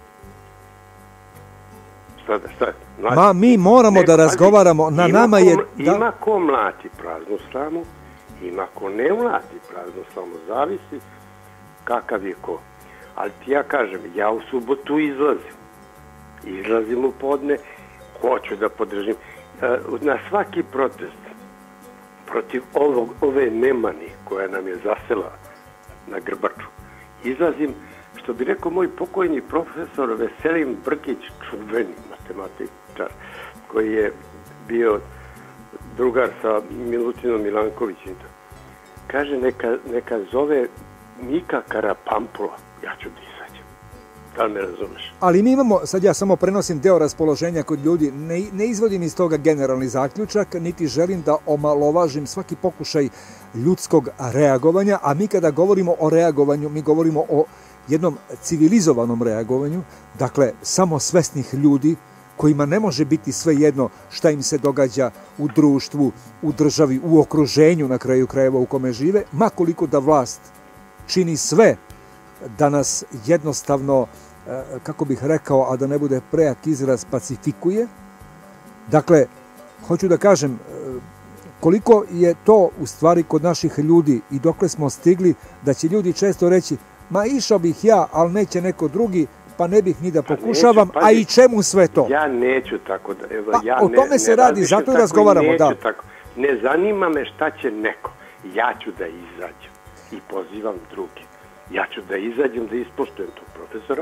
Šta, šta? Ma mi moramo da razgovaramo, na nama je... Ima ko mlati praznu slavu, ima ko ne mlati praznu slavu, zavisi kakav je ko. Ali ti ja kažem, ja u subotu izlazim. Izlazim u podne, hoću da podržim. Na svaki protest protiv ovog, ove nemani koja nam je zasela na Grbaču, izlazim, što bi rekao moj pokojni profesor Veselin Brkić, čuveni matematičar, koji je bio drugar sa Milutinom Milankovićem. Kaže, neka, neka zove Mika Karapampula, ja ću da izađem. Da li me razumeš? Ali mi imamo, sad ja samo prenosim deo raspoloženja kod ljudi, ne, ne izvodim iz toga generalni zaključak, niti želim da omalovažim svaki pokušaj ljudskog reagovanja, a mi kada govorimo o reagovanju, mi govorimo o jednom civilizovanom reagovanju, dakle, samo svesnih ljudi kojima ne može biti sve jedno šta im se događa u društvu, u državi, u okruženju na kraju krajeva u kome žive, makoliko da vlast čini sve da nas jednostavno, kako bih rekao, a da ne bude prejak izraz, pacifikuje. Dakle, hoću da kažem, koliko je to u stvari kod naših ljudi i dokle smo stigli da će ljudi često reći, ma išao bih ja, ali neće neko drugi, pa ne bih ni da pokušavam, a i čemu sve to? Ja neću tako da... Pa o tome se radi, zato i razgovaramo, da. Ne zanima me šta će neko. Ja ću da izađem i pozivam drugi. Ja ću da izađem, da ispoštujem tog profesora,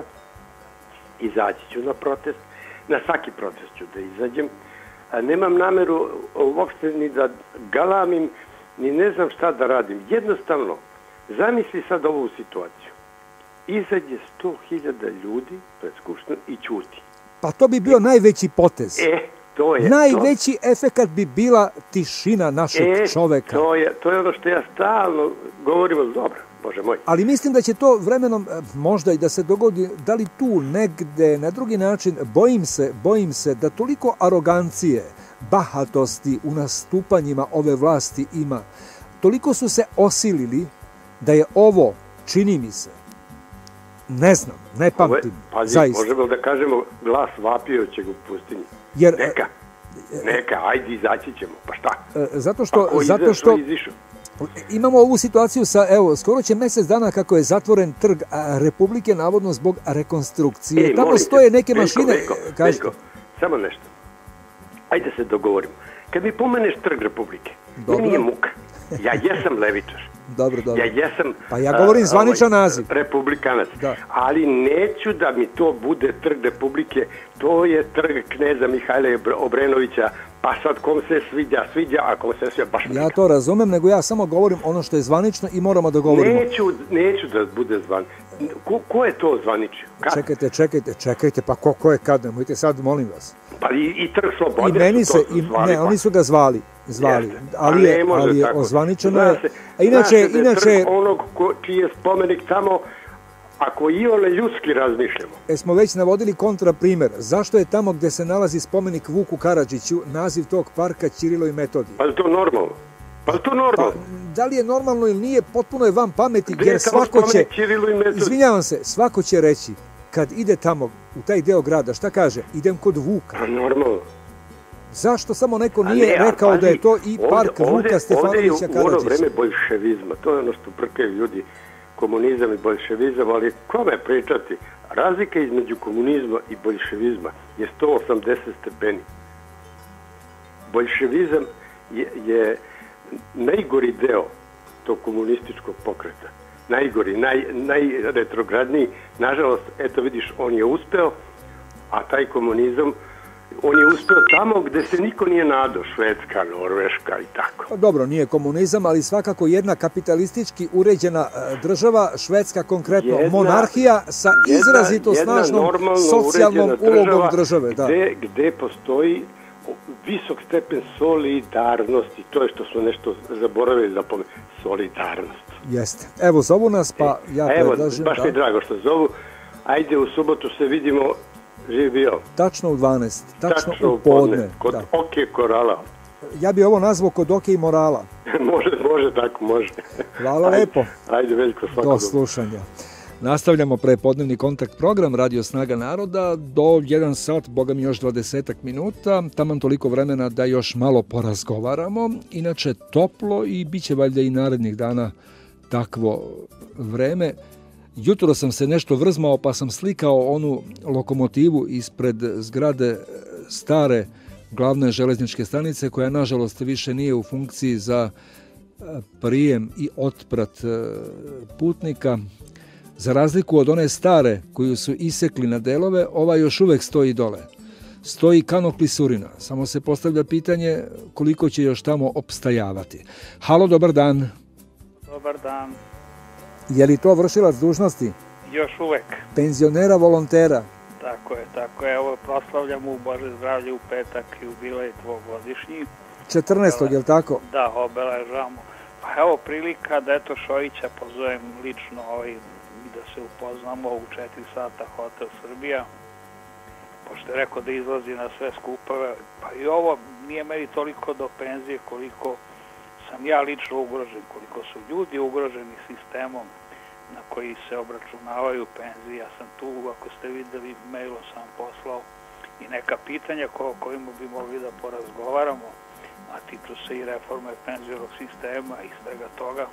izaći ću na protest, na svaki protest ću da izađem. Nemam nameru uopšte ni da galamim, ni ne znam šta da radim. Jednostavno, zamisli sad ovu situaciju. Izađe sto hiljada ljudi pred skupštinu i ćuti. Pa to bi bio najveći potez. E, to je. Najveći efekat bi bila tišina našeg e, čoveka. To je, to je ono što ja stalno govorim, dobro, Bože moj. Ali mislim da će to vremenom možda i da se dogodi, da li tu negde, na drugi način, bojim se, bojim se da toliko arogancije, bahatosti u nastupanjima ove vlasti ima, toliko su se osilili da je ovo, čini mi se, Ne znam, ne pamtim, pazi, zaista. Možemo da kažemo glas vapioćeg u pustinji. Jer, neka, neka, ajde izaći ćemo, pa šta? Zato što, pa zato što imamo ovu situaciju sa, evo, skoro će mjesec dana kako je zatvoren trg Republike, navodno zbog rekonstrukcije. E, Tamo molite, stoje neke Veljko, mašine. Veljko, Veljko, samo nešto. Ajde se dogovorimo. Kad mi pomeneš trg Republike, mi nije muka. Ja jesam levičar. Dobro, dobro. Ja jesam... Pa ja govorim uh, zvaničan ovaj, naziv. Republikanac. Da. Ali neću da mi to bude trg Republike. To je trg kneza Mihajla Obrenovića. Pa sad kom se sviđa, sviđa, a kom se sviđa, baš ja nikad. To razumem, nego ja samo govorim ono što je zvanično i moramo da govorimo. Neću, neću da bude zvanično. Ko, ko je to zvaničio? Kad? Čekajte, čekajte, čekajte, pa ko, ko je kad? Nemojte sad, molim vas. Pa i, i trg Slobode I meni su se, to i, zvali. Ne, pa. oni su ga zvali. zvali. Jeste. Ali je, ali je ozvaničeno je. A inače, zna inače... trg onog ko, čiji je spomenik tamo, ako i ole ljudski razmišljamo. E, smo već navodili kontraprimer. Zašto je tamo gde se nalazi spomenik Vuku Karadžiću naziv tog parka Ćirilo i Metodij? Pa je to normalno? Pa je to normalno? Pa, da li je normalno ili nije, potpuno je van pameti, gdje jer svako će... Izvinjavam se, svako će reći, kad ide tamo, u taj deo grada, šta kaže? Idem kod Vuka. Pa normalno. Zašto samo neko nije ne, rekao pazi, da je to i park ovdje, Vuka Stefanovića Karadžića? Ovdje je u ono vreme boljševizma, to je ono što prkaju ljudi, komunizam i boljševizam, ali kome pričati? Razlika između komunizma i boljševizma je sto osamdeset stepeni. Boljševizam je, je najgori deo tog komunističkog pokreta. Najgori, naj, najretrogradniji. Nažalost, eto vidiš, on je uspeo, a taj komunizam, on je uspeo tamo gde se niko nije nadao, Švedska, Norveška i tako. Pa dobro, nije komunizam, ali svakako jedna kapitalistički uređena država, Švedska konkretno, jedna, monarhija sa izrazito jedna, snažnom jedna socijalnom ulogom države. Da. Gde, gde postoji visok stepen solidarnosti, to je što smo nešto zaboravili da pomenu, solidarnost. Jeste. Evo, zovu nas, pa ja Evo, predlažem... Baš mi je drago što zovu. Ajde, u subotu se vidimo, živ bio. Tačno u dvanaest, tačno, tačno u podne. Kod da. Oke Korala. Ja bi ovo nazvao kod Oke i Morala. može, može, tako, može. Hvala ajde, lepo. Ajde, Veljko, svako do slušanja. Nastavljamo prepodnevni kontakt program Radio Snaga naroda do jedan sat, boga mi još dvadesetak minuta, taman toliko vremena da još malo porazgovaramo. Inače toplo i bit će valjda i narednih dana takvo vreme. Jutro sam se nešto vrzmao pa sam slikao onu lokomotivu ispred zgrade stare glavne železničke stanice koja nažalost više nije u funkciji za prijem i otprat putnika. Za razliku od one stare koju su isekli na delove, ova još uvek stoji dole. Stoji kano klisurina. Samo se postavlja pitanje koliko će još tamo opstajavati. Halo, dobar dan. Dobar dan. Je li to vršilac dužnosti? Još uvek. Penzionera, volontera? Tako je, tako je. Evo, proslavljamo u Bože zdravlje u petak jubilej dvogodišnji. četrnaestog je li tako? Da, obeležavamo. Pa evo prilika da eto Šojića pozovem lično ovaj, da se upoznamo u četiri sata Hotel Srbija. Pošto je rekao da izlazi na sve skupove. Pa i ovo nije meni toliko do penzije koliko sam ja lično ugrožen, koliko su ljudi ugroženi sistemom na koji se obračunavaju penzije. Ja sam tu, ako ste videli, mailom sam poslao i neka pitanja ko, kojima bi mogli da porazgovaramo, a tiču se i reforme penzionog sistema i svega toga.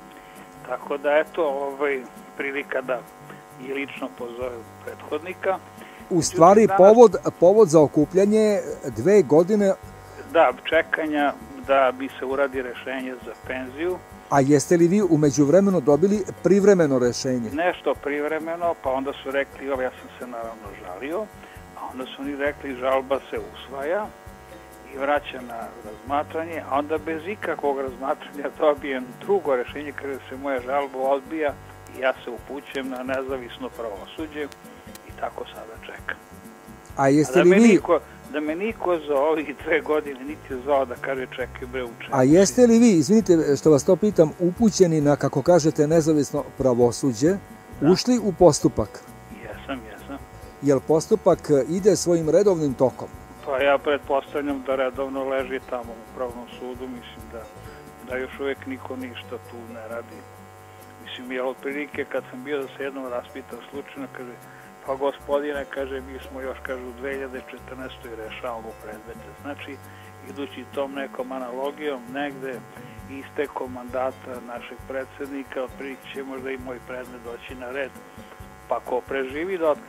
Tako da, eto, ovaj, prilika da i lično pozovem prethodnika. U stvari, danas, povod, povod za okupljanje dve godine... Da, čekanja da bi se uradi rešenje za penziju. A jeste li vi u međuvremenu dobili privremeno rešenje? Nešto privremeno, pa onda su rekli, ja sam se naravno žalio, a onda su oni rekli žalba se usvaja i vraća na razmatranje, a onda bez ikakvog razmatranja dobijem drugo rešenje kada se moja žalba odbija i ja se upućujem na nezavisno pravosuđe i tako sada čekam. A jeste a da li vi... Niko, da me niko za ovih dve godine niti je zvao da kaže čekaj bre učenje. A jeste li vi, izvinite što vas to pitam, upućeni na, kako kažete, nezavisno pravosuđe, da. Ušli u postupak? Jesam, jesam. Jel postupak ide svojim redovnim tokom? Pa ja pretpostavljam da redovno leži tamo u Upravnom sudu, mislim da, da još uvijek niko ništa tu ne radi. Mislim, jel otprilike kad sam bio da se jednom raspitam slučajno, kaže, pa gospodine, kaže, mi smo još, kaže, u dve hiljade četrnaestoj rešavamo predmete. Znači, idući tom nekom analogijom, negde isteko mandata našeg predsjednika, otprilike će možda i moj predmet doći na red, pa ko preživi dotle.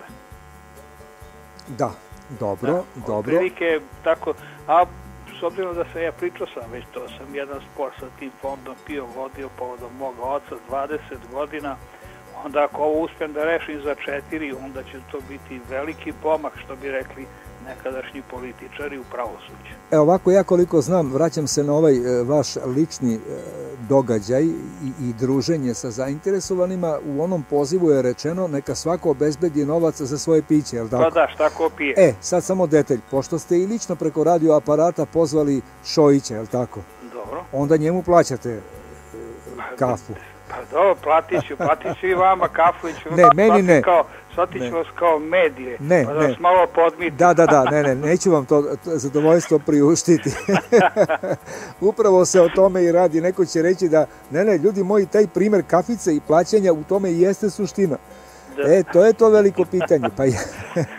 Da, dobro, da, dobro. Otprilike tako, a s obzirom da sam ja pričao sam već to, sam jedan spor sa tim fondom pio vodio povodom moga oca dvadeset godina, onda ako ovo uspijem da rešim za četiri, onda će to biti veliki pomak, što bi rekli nekadašnji političari u pravosuđu. Evo ovako, ja koliko znam, vraćam se na ovaj e, vaš lični e, događaj i, i druženje sa zainteresovanima. U onom pozivu je rečeno neka svako obezbedi novac za svoje piće, je li tako? Pa da, šta ko pije. E, sad samo detalj, pošto ste i lično preko radio aparata pozvali Šojića, je li tako? Dobro. Onda njemu plaćate e, kafu. Pa dobro, platit ću, platit ću i vama kafu i ću ne, meni ne. Kao, shvatit ću vas kao medije, ne, pa da ne. vas malo podmiti. Da, da, da, ne, ne, neću vam to, to zadovoljstvo priuštiti. Upravo se o tome i radi. Neko će reći da, ne, ne, ljudi moji, taj primjer kafice i plaćanja u tome i jeste suština. Da. E, to je to veliko pitanje. Pa ja,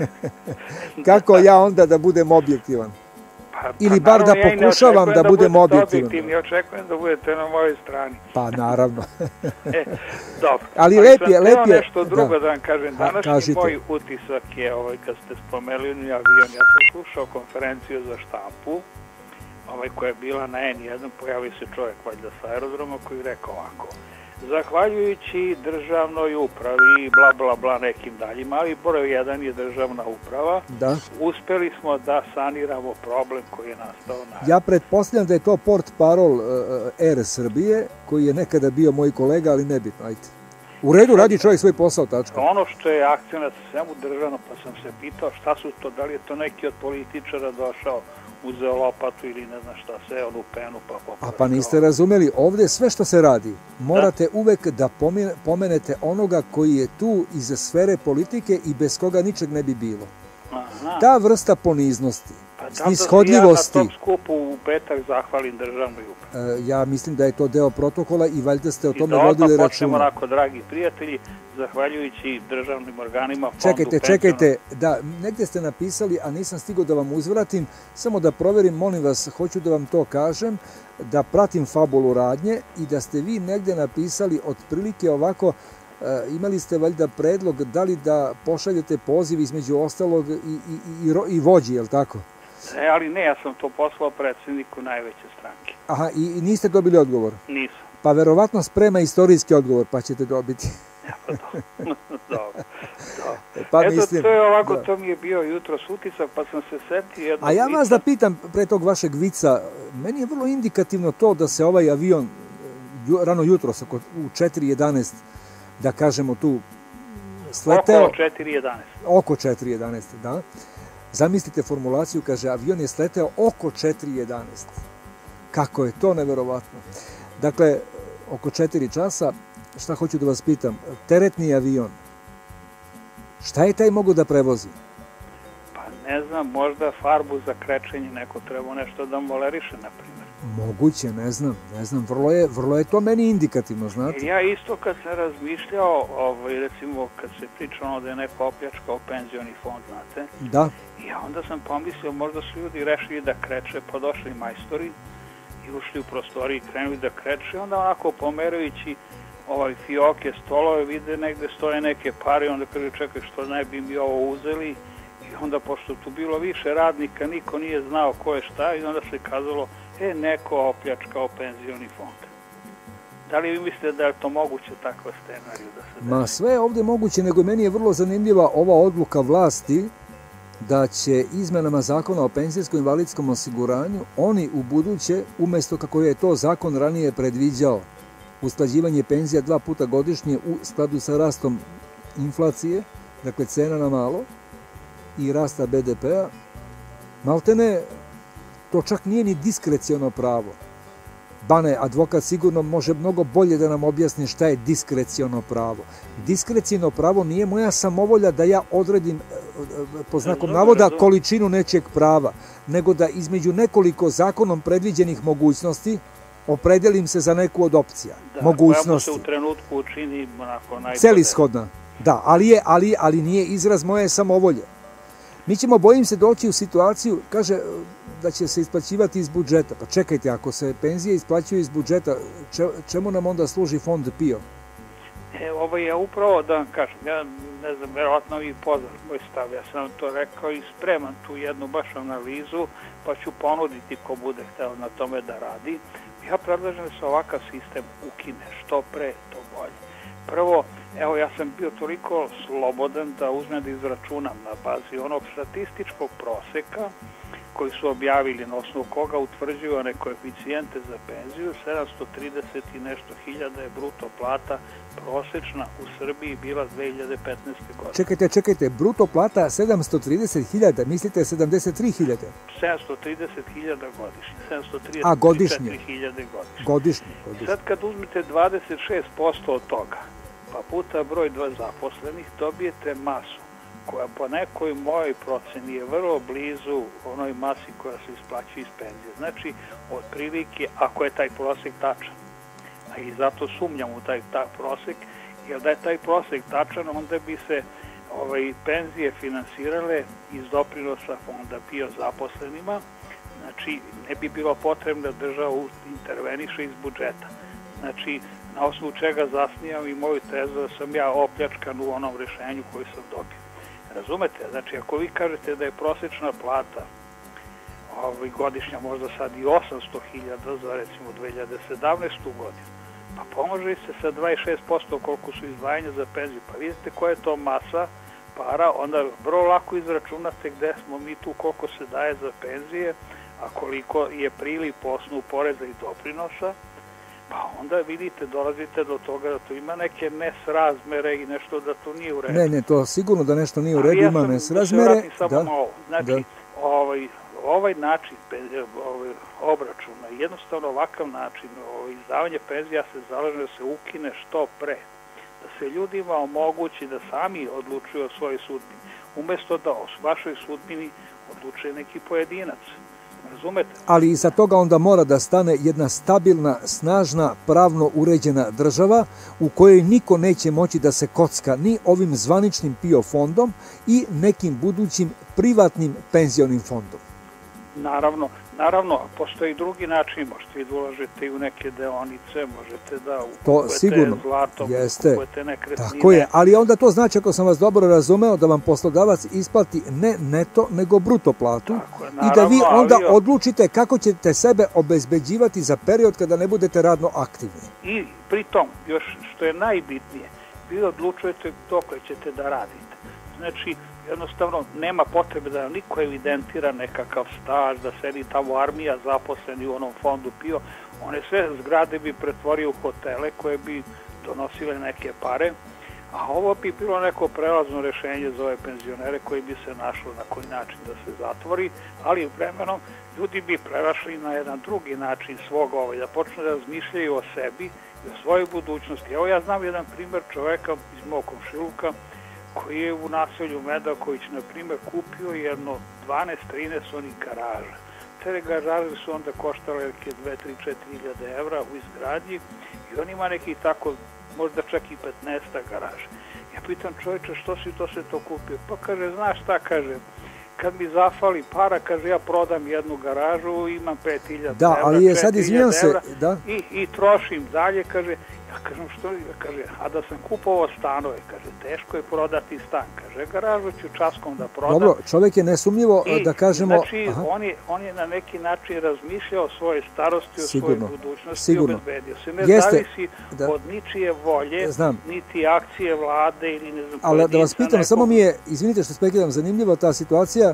kako ja onda da budem objektivan? Pa, ili pa, bar da ja pokušavam da, da budem objektivan. Ja očekujem da budete na mojoj strani. Pa naravno. e, dobro. Ali lep je, lep je. Nešto drugo da, da vam kažem. Današnji Kažite. moj utisak je, ovaj, kad ste spomenuli avion, ja sam slušao konferenciju za štampu, ovaj, koja je bila na en jedan, pojavio se čovjek valjda sa aerodroma koji je rekao ovako: zahvaljujući državnoj upravi, bla, bla, bla, nekim daljima, ali broj jedan je državna uprava, da. Uspeli smo da saniramo problem koji je nastao na... Ja pretpostavljam da je to port parol uh, Air Srbije, koji je nekada bio moj kolega, ali nebitno, ajte. U redu, radi čovjek svoj posao, tačka. Ono što je akcionat svemu državno, pa sam se pitao šta su to, da li je to neki od političara došao, uzeo lopatu ili ne znam šta, sve onu penu pa popravio. A pa niste razumeli, ovdje sve što se radi, morate da? uvek da pomenete onoga koji je tu iza sfere politike i bez koga ničeg ne bi bilo. Aha. Ta vrsta poniznosti, pa snishodljivosti... Da ja na tom skupu u petak zahvalim državnoj upravi. E, ja mislim da je to deo protokola i valjda ste o tome vodili računa. I da odmah počnemo onako, dragi prijatelji, zahvaljujući državnim organima, fondu, čekajte, čekajte, da, negdje ste napisali, a nisam stigao da vam uzvratim, samo da proverim, molim vas, hoću da vam to kažem, da pratim fabulu radnje i da ste vi negdje napisali otprilike ovako, e, imali ste valjda predlog da li da pošaljete poziv između ostalog i, i, i, i vođi, je li tako? E, ali ne, ja sam to poslao predsjedniku najveće stranke. Aha, i, i niste dobili odgovor? Nisam. Pa verovatno sprema istorijski odgovor, pa ćete dobiti. Ja, pa dobro, dobro. Pa eto, mislim, to je ovako, da. To mi je bio jutros utisak, pa sam se setio jedno... A ja vas da pitam, pre tog vašeg vica, meni je vrlo indikativno to da se ovaj avion rano jutros, u četiri jedanaest, da kažemo tu, sleteo... Oko četiri jedanaest. Oko četiri jedanaest, da. Zamislite formulaciju, kaže, avion je sleteo oko četiri jedanaest. Kako je to neverovatno. Dakle, oko četiri časa, šta hoću da vas pitam, teretni avion, šta je taj mogu da prevozi? Pa ne znam, možda farbu za krečenje, neko treba nešto da moleriše, na primjer. Moguće, ne znam, ne znam, vrlo je, vrlo je to meni indikativno, znate. Ja isto kad sam razmišljao, ovaj, recimo kad se pričalo da je neko opljačkao penzioni fond, znate, da. I onda sam pomislio, možda su ljudi rešili da kreće, pa došli majstori i ušli u prostoriji i krenuli da kreće, onda onako pomerajući ovaj fioke, stolove, vide negde stoje neke pare, onda kaže, čekaj, što ne bi mi ovo uzeli, i onda pošto tu bilo više radnika, niko nije znao ko je šta, i onda se kazalo, e, neko opljačkao penzioni fond. Da li vi mislite da je to moguće takva scenariju da se desi? Ma sve je ovdje moguće, nego meni je vrlo zanimljiva ova odluka vlasti da će izmenama zakona o penzijskom invalidskom osiguranju oni u buduće, umjesto kako je to zakon ranije predviđao, usklađivanje penzija dva puta godišnje u skladu sa rastom inflacije, dakle cena na malo i rasta be de pe-a, maltene to čak nije ni diskreciono pravo. Bane, advokat sigurno može mnogo bolje da nam objasni šta je diskreciono pravo. Diskreciono pravo nije moja samovolja da ja odredim po znakom navoda količinu nečeg prava, nego da između nekoliko zakonom predviđenih mogućnosti opredelim se za neku od opcija, da, mogućnosti. Da, se u trenutku učini onako najbolje. Celishodna, da, ali, je, ali, ali nije izraz moje samovolje. Mi ćemo, bojim se, doći u situaciju, kaže da će se isplaćivati iz budžeta. Pa čekajte, ako se penzije isplaćuju iz budžeta, čemu nam onda služi fond PIO? E, ovo je upravo da vam kažem, ja ne znam, verovatno vi poznat moj stav, ja sam to rekao i spremam tu jednu baš analizu, pa ću ponuditi ko bude hteo na tome da radi. Ja predlažem da se ovakav sistem ukine, što pre, to bolje. Prvo, evo, ja sam bio toliko slobodan da uzmem da izračunam na bazi onog statističkog proseka koji su objavili, na osnovu koga utvrđuju one koeficijente za penziju. Sedamsto trideset i nešto hiljada je bruto plata prosečna u Srbiji bila dve hiljade petnaeste. godine. Čekajte, čekajte, bruto plata sedamsto trideset hiljada, mislite sedamdeset tri hiljade? sedamsto trideset hiljada godišnje, sedamsto trideset četiri hiljade godišnje. Godišnje, godišnje. Sad kad uzmete dvadeset šest posto od toga, pa puta broj dva zaposlenih, dobijete masu koja po nekoj mojoj proceni je vrlo blizu onoj masi koja se isplaćuje iz penzije. Znači, otprilike, ako je taj prosek tačan, a i zato sumnjam u taj, taj prosek, jer da je taj prosek tačan, onda bi se ovaj, penzije finansirale iz doprinosa fonda PIO zaposlenima, znači ne bi bilo potrebno da država interveniše iz budžeta. Znači, na osnovu čega zasnijam i moju tezu da sam ja opljačkan u onom rešenju koju sam dobio. Razumete? Znači, ako vi kažete da je prosječna plata ovaj, godišnja možda sad i osamsto hiljada za recimo dve hiljade sedamnaestu. godinu, pa pomože se sa dvadeset šest posto koliko su izdvajanja za penziju. Pa vidite koja je to masa para, onda vrlo lako izračunate gde smo mi tu, koliko se daje za penzije, a koliko je priliv po osnovu poreza i doprinosa. Pa onda vidite, dolazite do toga da to ima neke nesrazmere i nešto da to nije u redu. Ne, ne, to sigurno da nešto nije u redu, ima nesrazmere. Ja sam, da se vratim samo na ovo. Znači, ovaj, ovaj način ovaj, obračuna, jednostavno ovakav način ovaj, izdavanje penzija se zalaže da se ukine što pre. Da se ljudima omogući da sami odlučuju o svojoj sudbini, umesto da o vašoj sudbini odlučuje neki pojedinac. Razumete? Ali iza toga onda mora da stane jedna stabilna, snažna, pravno uređena država u kojoj niko neće moći da se kocka ni ovim zvaničnim PIO fondom i nekim budućim privatnim penzionim fondom. Naravno, naravno, postoji drugi način, možete i da ulažete i u neke deonice, možete da kupujete zlato, kupujete nekretnine. Tako je, ali onda to znači, ako sam vas dobro razumeo, da vam poslodavac isplati ne neto, nego bruto platu je, naravno, i da vi onda ali... odlučite kako ćete sebe obezbeđivati za period kada ne budete radno aktivni. I pritom, još što je najbitnije, vi odlučujete dokle ćete da radite. Znači, jednostavno nema potrebe da niko evidentira nekakav staž, da sedi tamo armija zaposleni u onom fondu PIO. One sve zgrade bi pretvorio u hotele koje bi donosile neke pare, a ovo bi bilo neko prelazno rešenje za ove penzionere koji bi se našlo na koji način da se zatvori, ali vremenom ljudi bi prerašli na jedan drugi način svog ovaj, da počnu da razmišljaju o sebi i o svojoj budućnosti. Evo ja znam jedan primer čoveka iz mog komšiluka koji je u naselju Medaković, na primjer, kupio jedno dvanaest trinaest onih garaža. Te garaže su onda koštale neke dve, tri, četiri hiljade evra u izgradnji i on ima neki tako, možda čak i petnaest garaža. Ja pitam čovječe, što si to se to kupio? Pa kaže, znaš šta, kaže, kad mi zafali para, kaže, ja prodam jednu garažu, imam pet hiljada da, evra, ali je sad, izvinjam se, da? I, i trošim dalje, kaže, ja kažem što, kaže, a da sam kupovao stanove, kaže, teško je prodati stan, kaže, garažu ću časkom da prodam. Dobro, čovjek je nesumnjivo I, da kažemo... Znači, on je, on je na neki način razmišljao o svojoj starosti, sigurno, o svojoj budućnosti sigurno. I obezbedio se. Ne Jeste, zavisi da. od ničije volje, Znam. niti akcije vlade ili ne znam... Ali da vas pitam, nekog... samo mi je, izvinite što spekidam, zanimljiva ta situacija,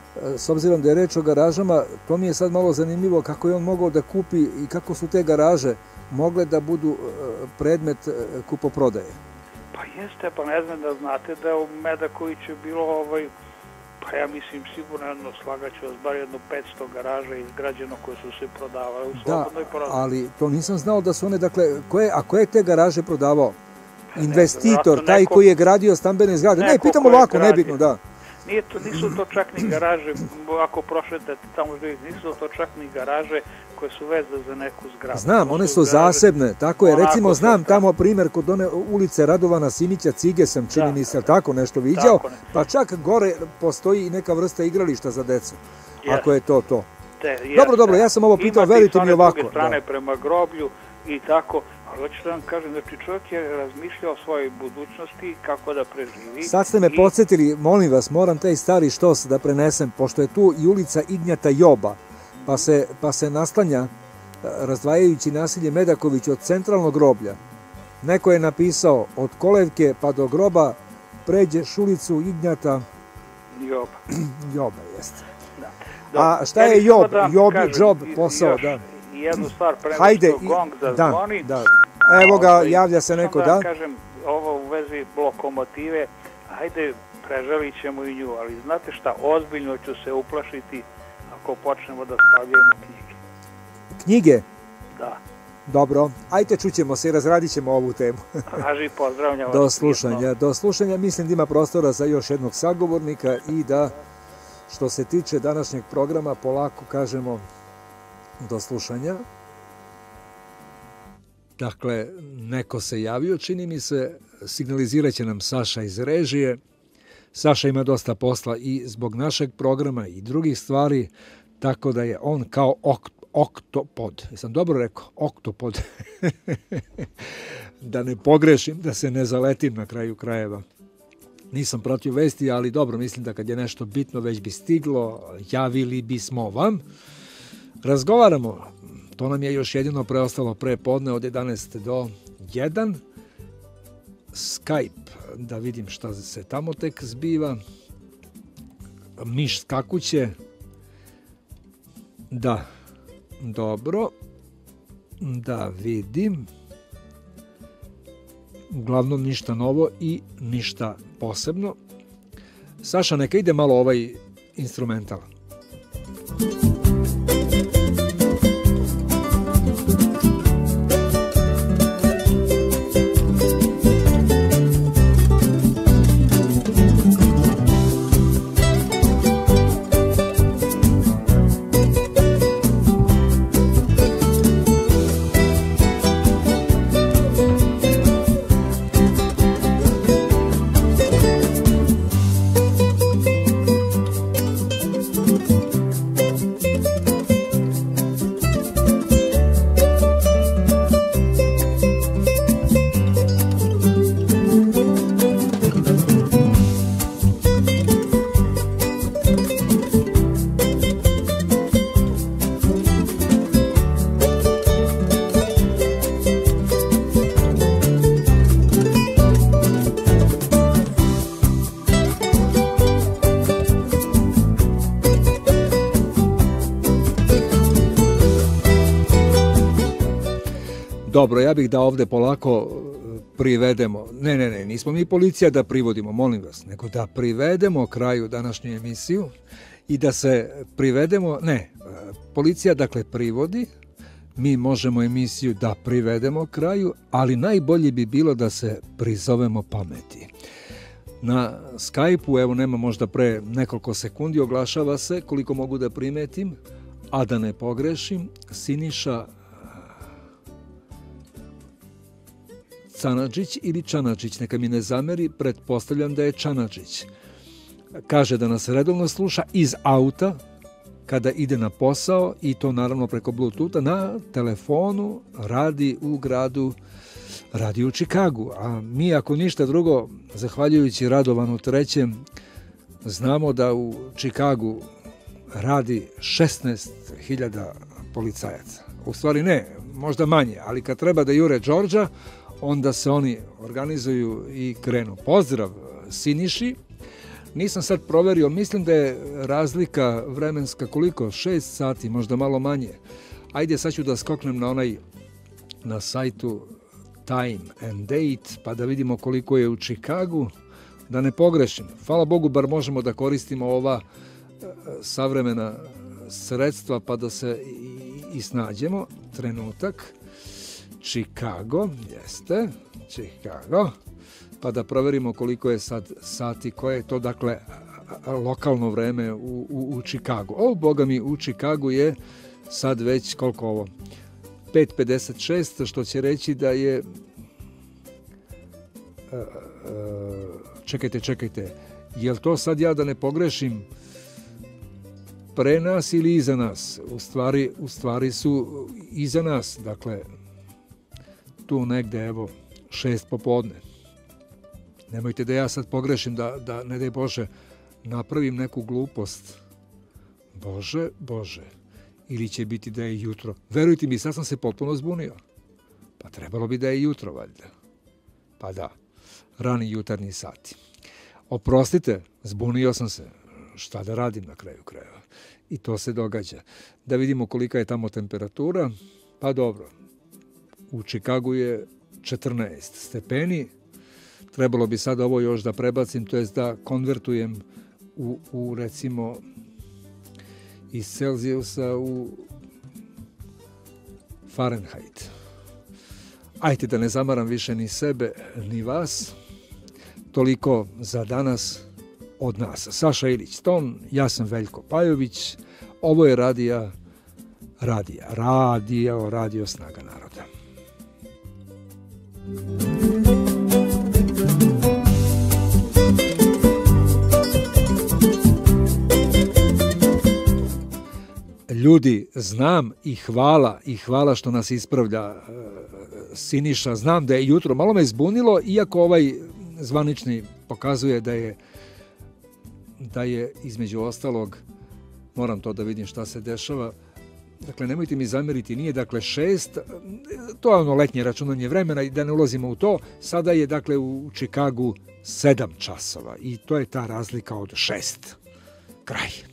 s obzirom da je reč o garažama, to mi je sad malo zanimljivo kako je on mogao da kupi i kako su te garaže mogle da budu predmet kupoprodaje. Pa jeste, pa ne znam da znate da u Medakoviću je bilo, ovaj, pa ja mislim sigurno jedno, slagaću vas, bar jedno petsto garaža izgrađeno koje su se prodavale u slobodnoj prodaji. Da, ali to nisam znao da su one, dakle, koje, a koje te garaže prodavao? Investitor, taj neko, koji je gradio stambene zgrade? Ne, pitamo ovako, nebitno, da. Nije to, nisu to čak ni garaže, ako prošetate tamo živi, nisu to čak ni garaže koje su vezane za neku zgradu. Znam, one su zasebne, tako je. Recimo, znam tamo primjer kod one ulice Radovana Simića, Cige sam, čini mi se, tako nešto viđao, pa čak gore postoji i neka vrsta igrališta za decu, ako je to to. Dobro, dobro, ja sam ovo pitao, verite mi ovako. Ima ti s one druge strane prema groblju i tako, ali hoću da vam kažem, znači čovjek je razmišljao o svojoj budućnosti, kako da preživi. Sad ste me podsjetili, molim vas, moram taj stari štos da prenesem, pošto je tu i ulica Ignjata Joba, pa se, pa se naslanja, razdvajajući naselje Medaković od centralnog groblja. Neko je napisao, od kolevke pa do groba pređeš ulicu Ignjata Joba. Joba, jeste. A šta je Job? Job je job, posao, da. I jednu stvar, prema što gong da zvoni. Evo ga, javlja se neko, da. Da kažem, ovo u vezi lokomotive, ajde, prežalit ćemo i nju, ali znate šta, ozbiljno ću se uplašiti ako počnemo da stavljamo knjige. Knjige? Da. Dobro, ajte čućemo se i razradit ćemo ovu temu. Raži, pozdravljam vas. Do slušanja, do slušanja. Mislim da ima prostora za još jednog sagovornika i da, što se tiče današnjeg programa, polako kažemo do slušanja. Dakle, neko se javio, čini mi se, signalizirat će nam Saša iz režije. Saša ima dosta posla i zbog našeg programa i drugih stvari, tako da je on kao ok, oktopod. Jesam dobro rekao? Oktopod. Da ne pogrešim, da se ne zaletim na kraju krajeva. Nisam pratio vesti, ali dobro, mislim da kad je nešto bitno već bi stiglo, javili bismo vam. Razgovaramo, to nam je još jedino preostalo pre podne od jedanaest do jedan. Skype, da vidim šta se tamo tek zbiva. Miš skakuće. Da, dobro. Da vidim. Uglavnom ništa novo i ništa posebno. Saša, neka ide malo ovaj instrumental. Dobro, ja bih da ovde polako privedemo, ne, ne, ne, nismo mi policija da privodimo, molim vas, nego da privedemo kraju današnju emisiju i da se privedemo, ne, policija dakle privodi, mi možemo emisiju da privedemo kraju, ali najbolje bi bilo da se prizovemo pameti. Na Skype-u, evo nema možda pre nekoliko sekundi, oglašava se, koliko mogu da primetim, a da ne pogrešim, Siniša Canadžić ili Čanadžić, neka mi ne zameri, pretpostavljam da je Čanadžić. Kaže da nas redovno sluša iz auta kada ide na posao i to naravno preko Bluetootha, na telefonu radi u gradu, radi u Čikagu. A mi ako ništa drugo, zahvaljujući Radovanu trećem, znamo da u Čikagu radi šesnaest hiljada policajaca. U stvari ne, možda manje, ali kad treba da jure Đorđa, onda se oni organizuju i krenu. Pozdrav Siniši. Nisam sad proverio, mislim da je razlika vremenska koliko? šest sati, možda malo manje. Ajde, sad ću da skoknem na onaj, na sajtu Time and Date, pa da vidimo koliko je u Čikagu, da ne pogrešim. Hvala Bogu, bar možemo da koristimo ova savremena sredstva, pa da se i, i snađemo. Trenutak. Chicago, jeste, Chicago, pa da proverimo koliko je sad sati, koje je to, dakle, lokalno vreme u, u, u Chicagu. O, boga mi, u Chicagu je sad već koliko ovo? pet pedeset šest, što će reći da je... Čekajte, čekajte. Je li to sad ja da ne pogrešim pre nas ili iza nas? U stvari, u stvari su iza nas. Dakle, tu negde, evo, šest popodne. Nemojte da ja sad pogrešim, da, da ne daj Bože, napravim neku glupost. Bože, Bože. Ili će biti da je jutro. Verujte mi, sad sam se potpuno zbunio. Pa trebalo bi da je jutro, valjda. Pa da, rani jutarnji sati. Oprostite, zbunio sam se. Šta da radim na kraju krajeva? I to se događa. Da vidimo kolika je tamo temperatura. Pa dobro, u Čikagu je četrnaest stepeni. Trebalo bi sad ovo još da prebacim, to jest da konvertujem u, u recimo iz Celzijusa u Fahrenheit. Ajde da ne zamaram više ni sebe, ni vas. Toliko za danas od nas. Saša Ilić-Ton, ja sam Veljko Pajović. Ovo je radija, radija, radio, radio Snaga naroda. Ljudi, znam i hvala, i hvala što nas ispravlja Siniša. Znam da je jutro, malo me zbunilo, iako ovaj zvanični pokazuje da je, da je između ostalog, moram to da vidim šta se dešava, dakle, nemojte mi zameriti, nije dakle šest, to je ono letnje računanje vremena i da ne ulazimo u to, sada je dakle u Čikagu sedam časova i to je ta razlika od šest. Kraj.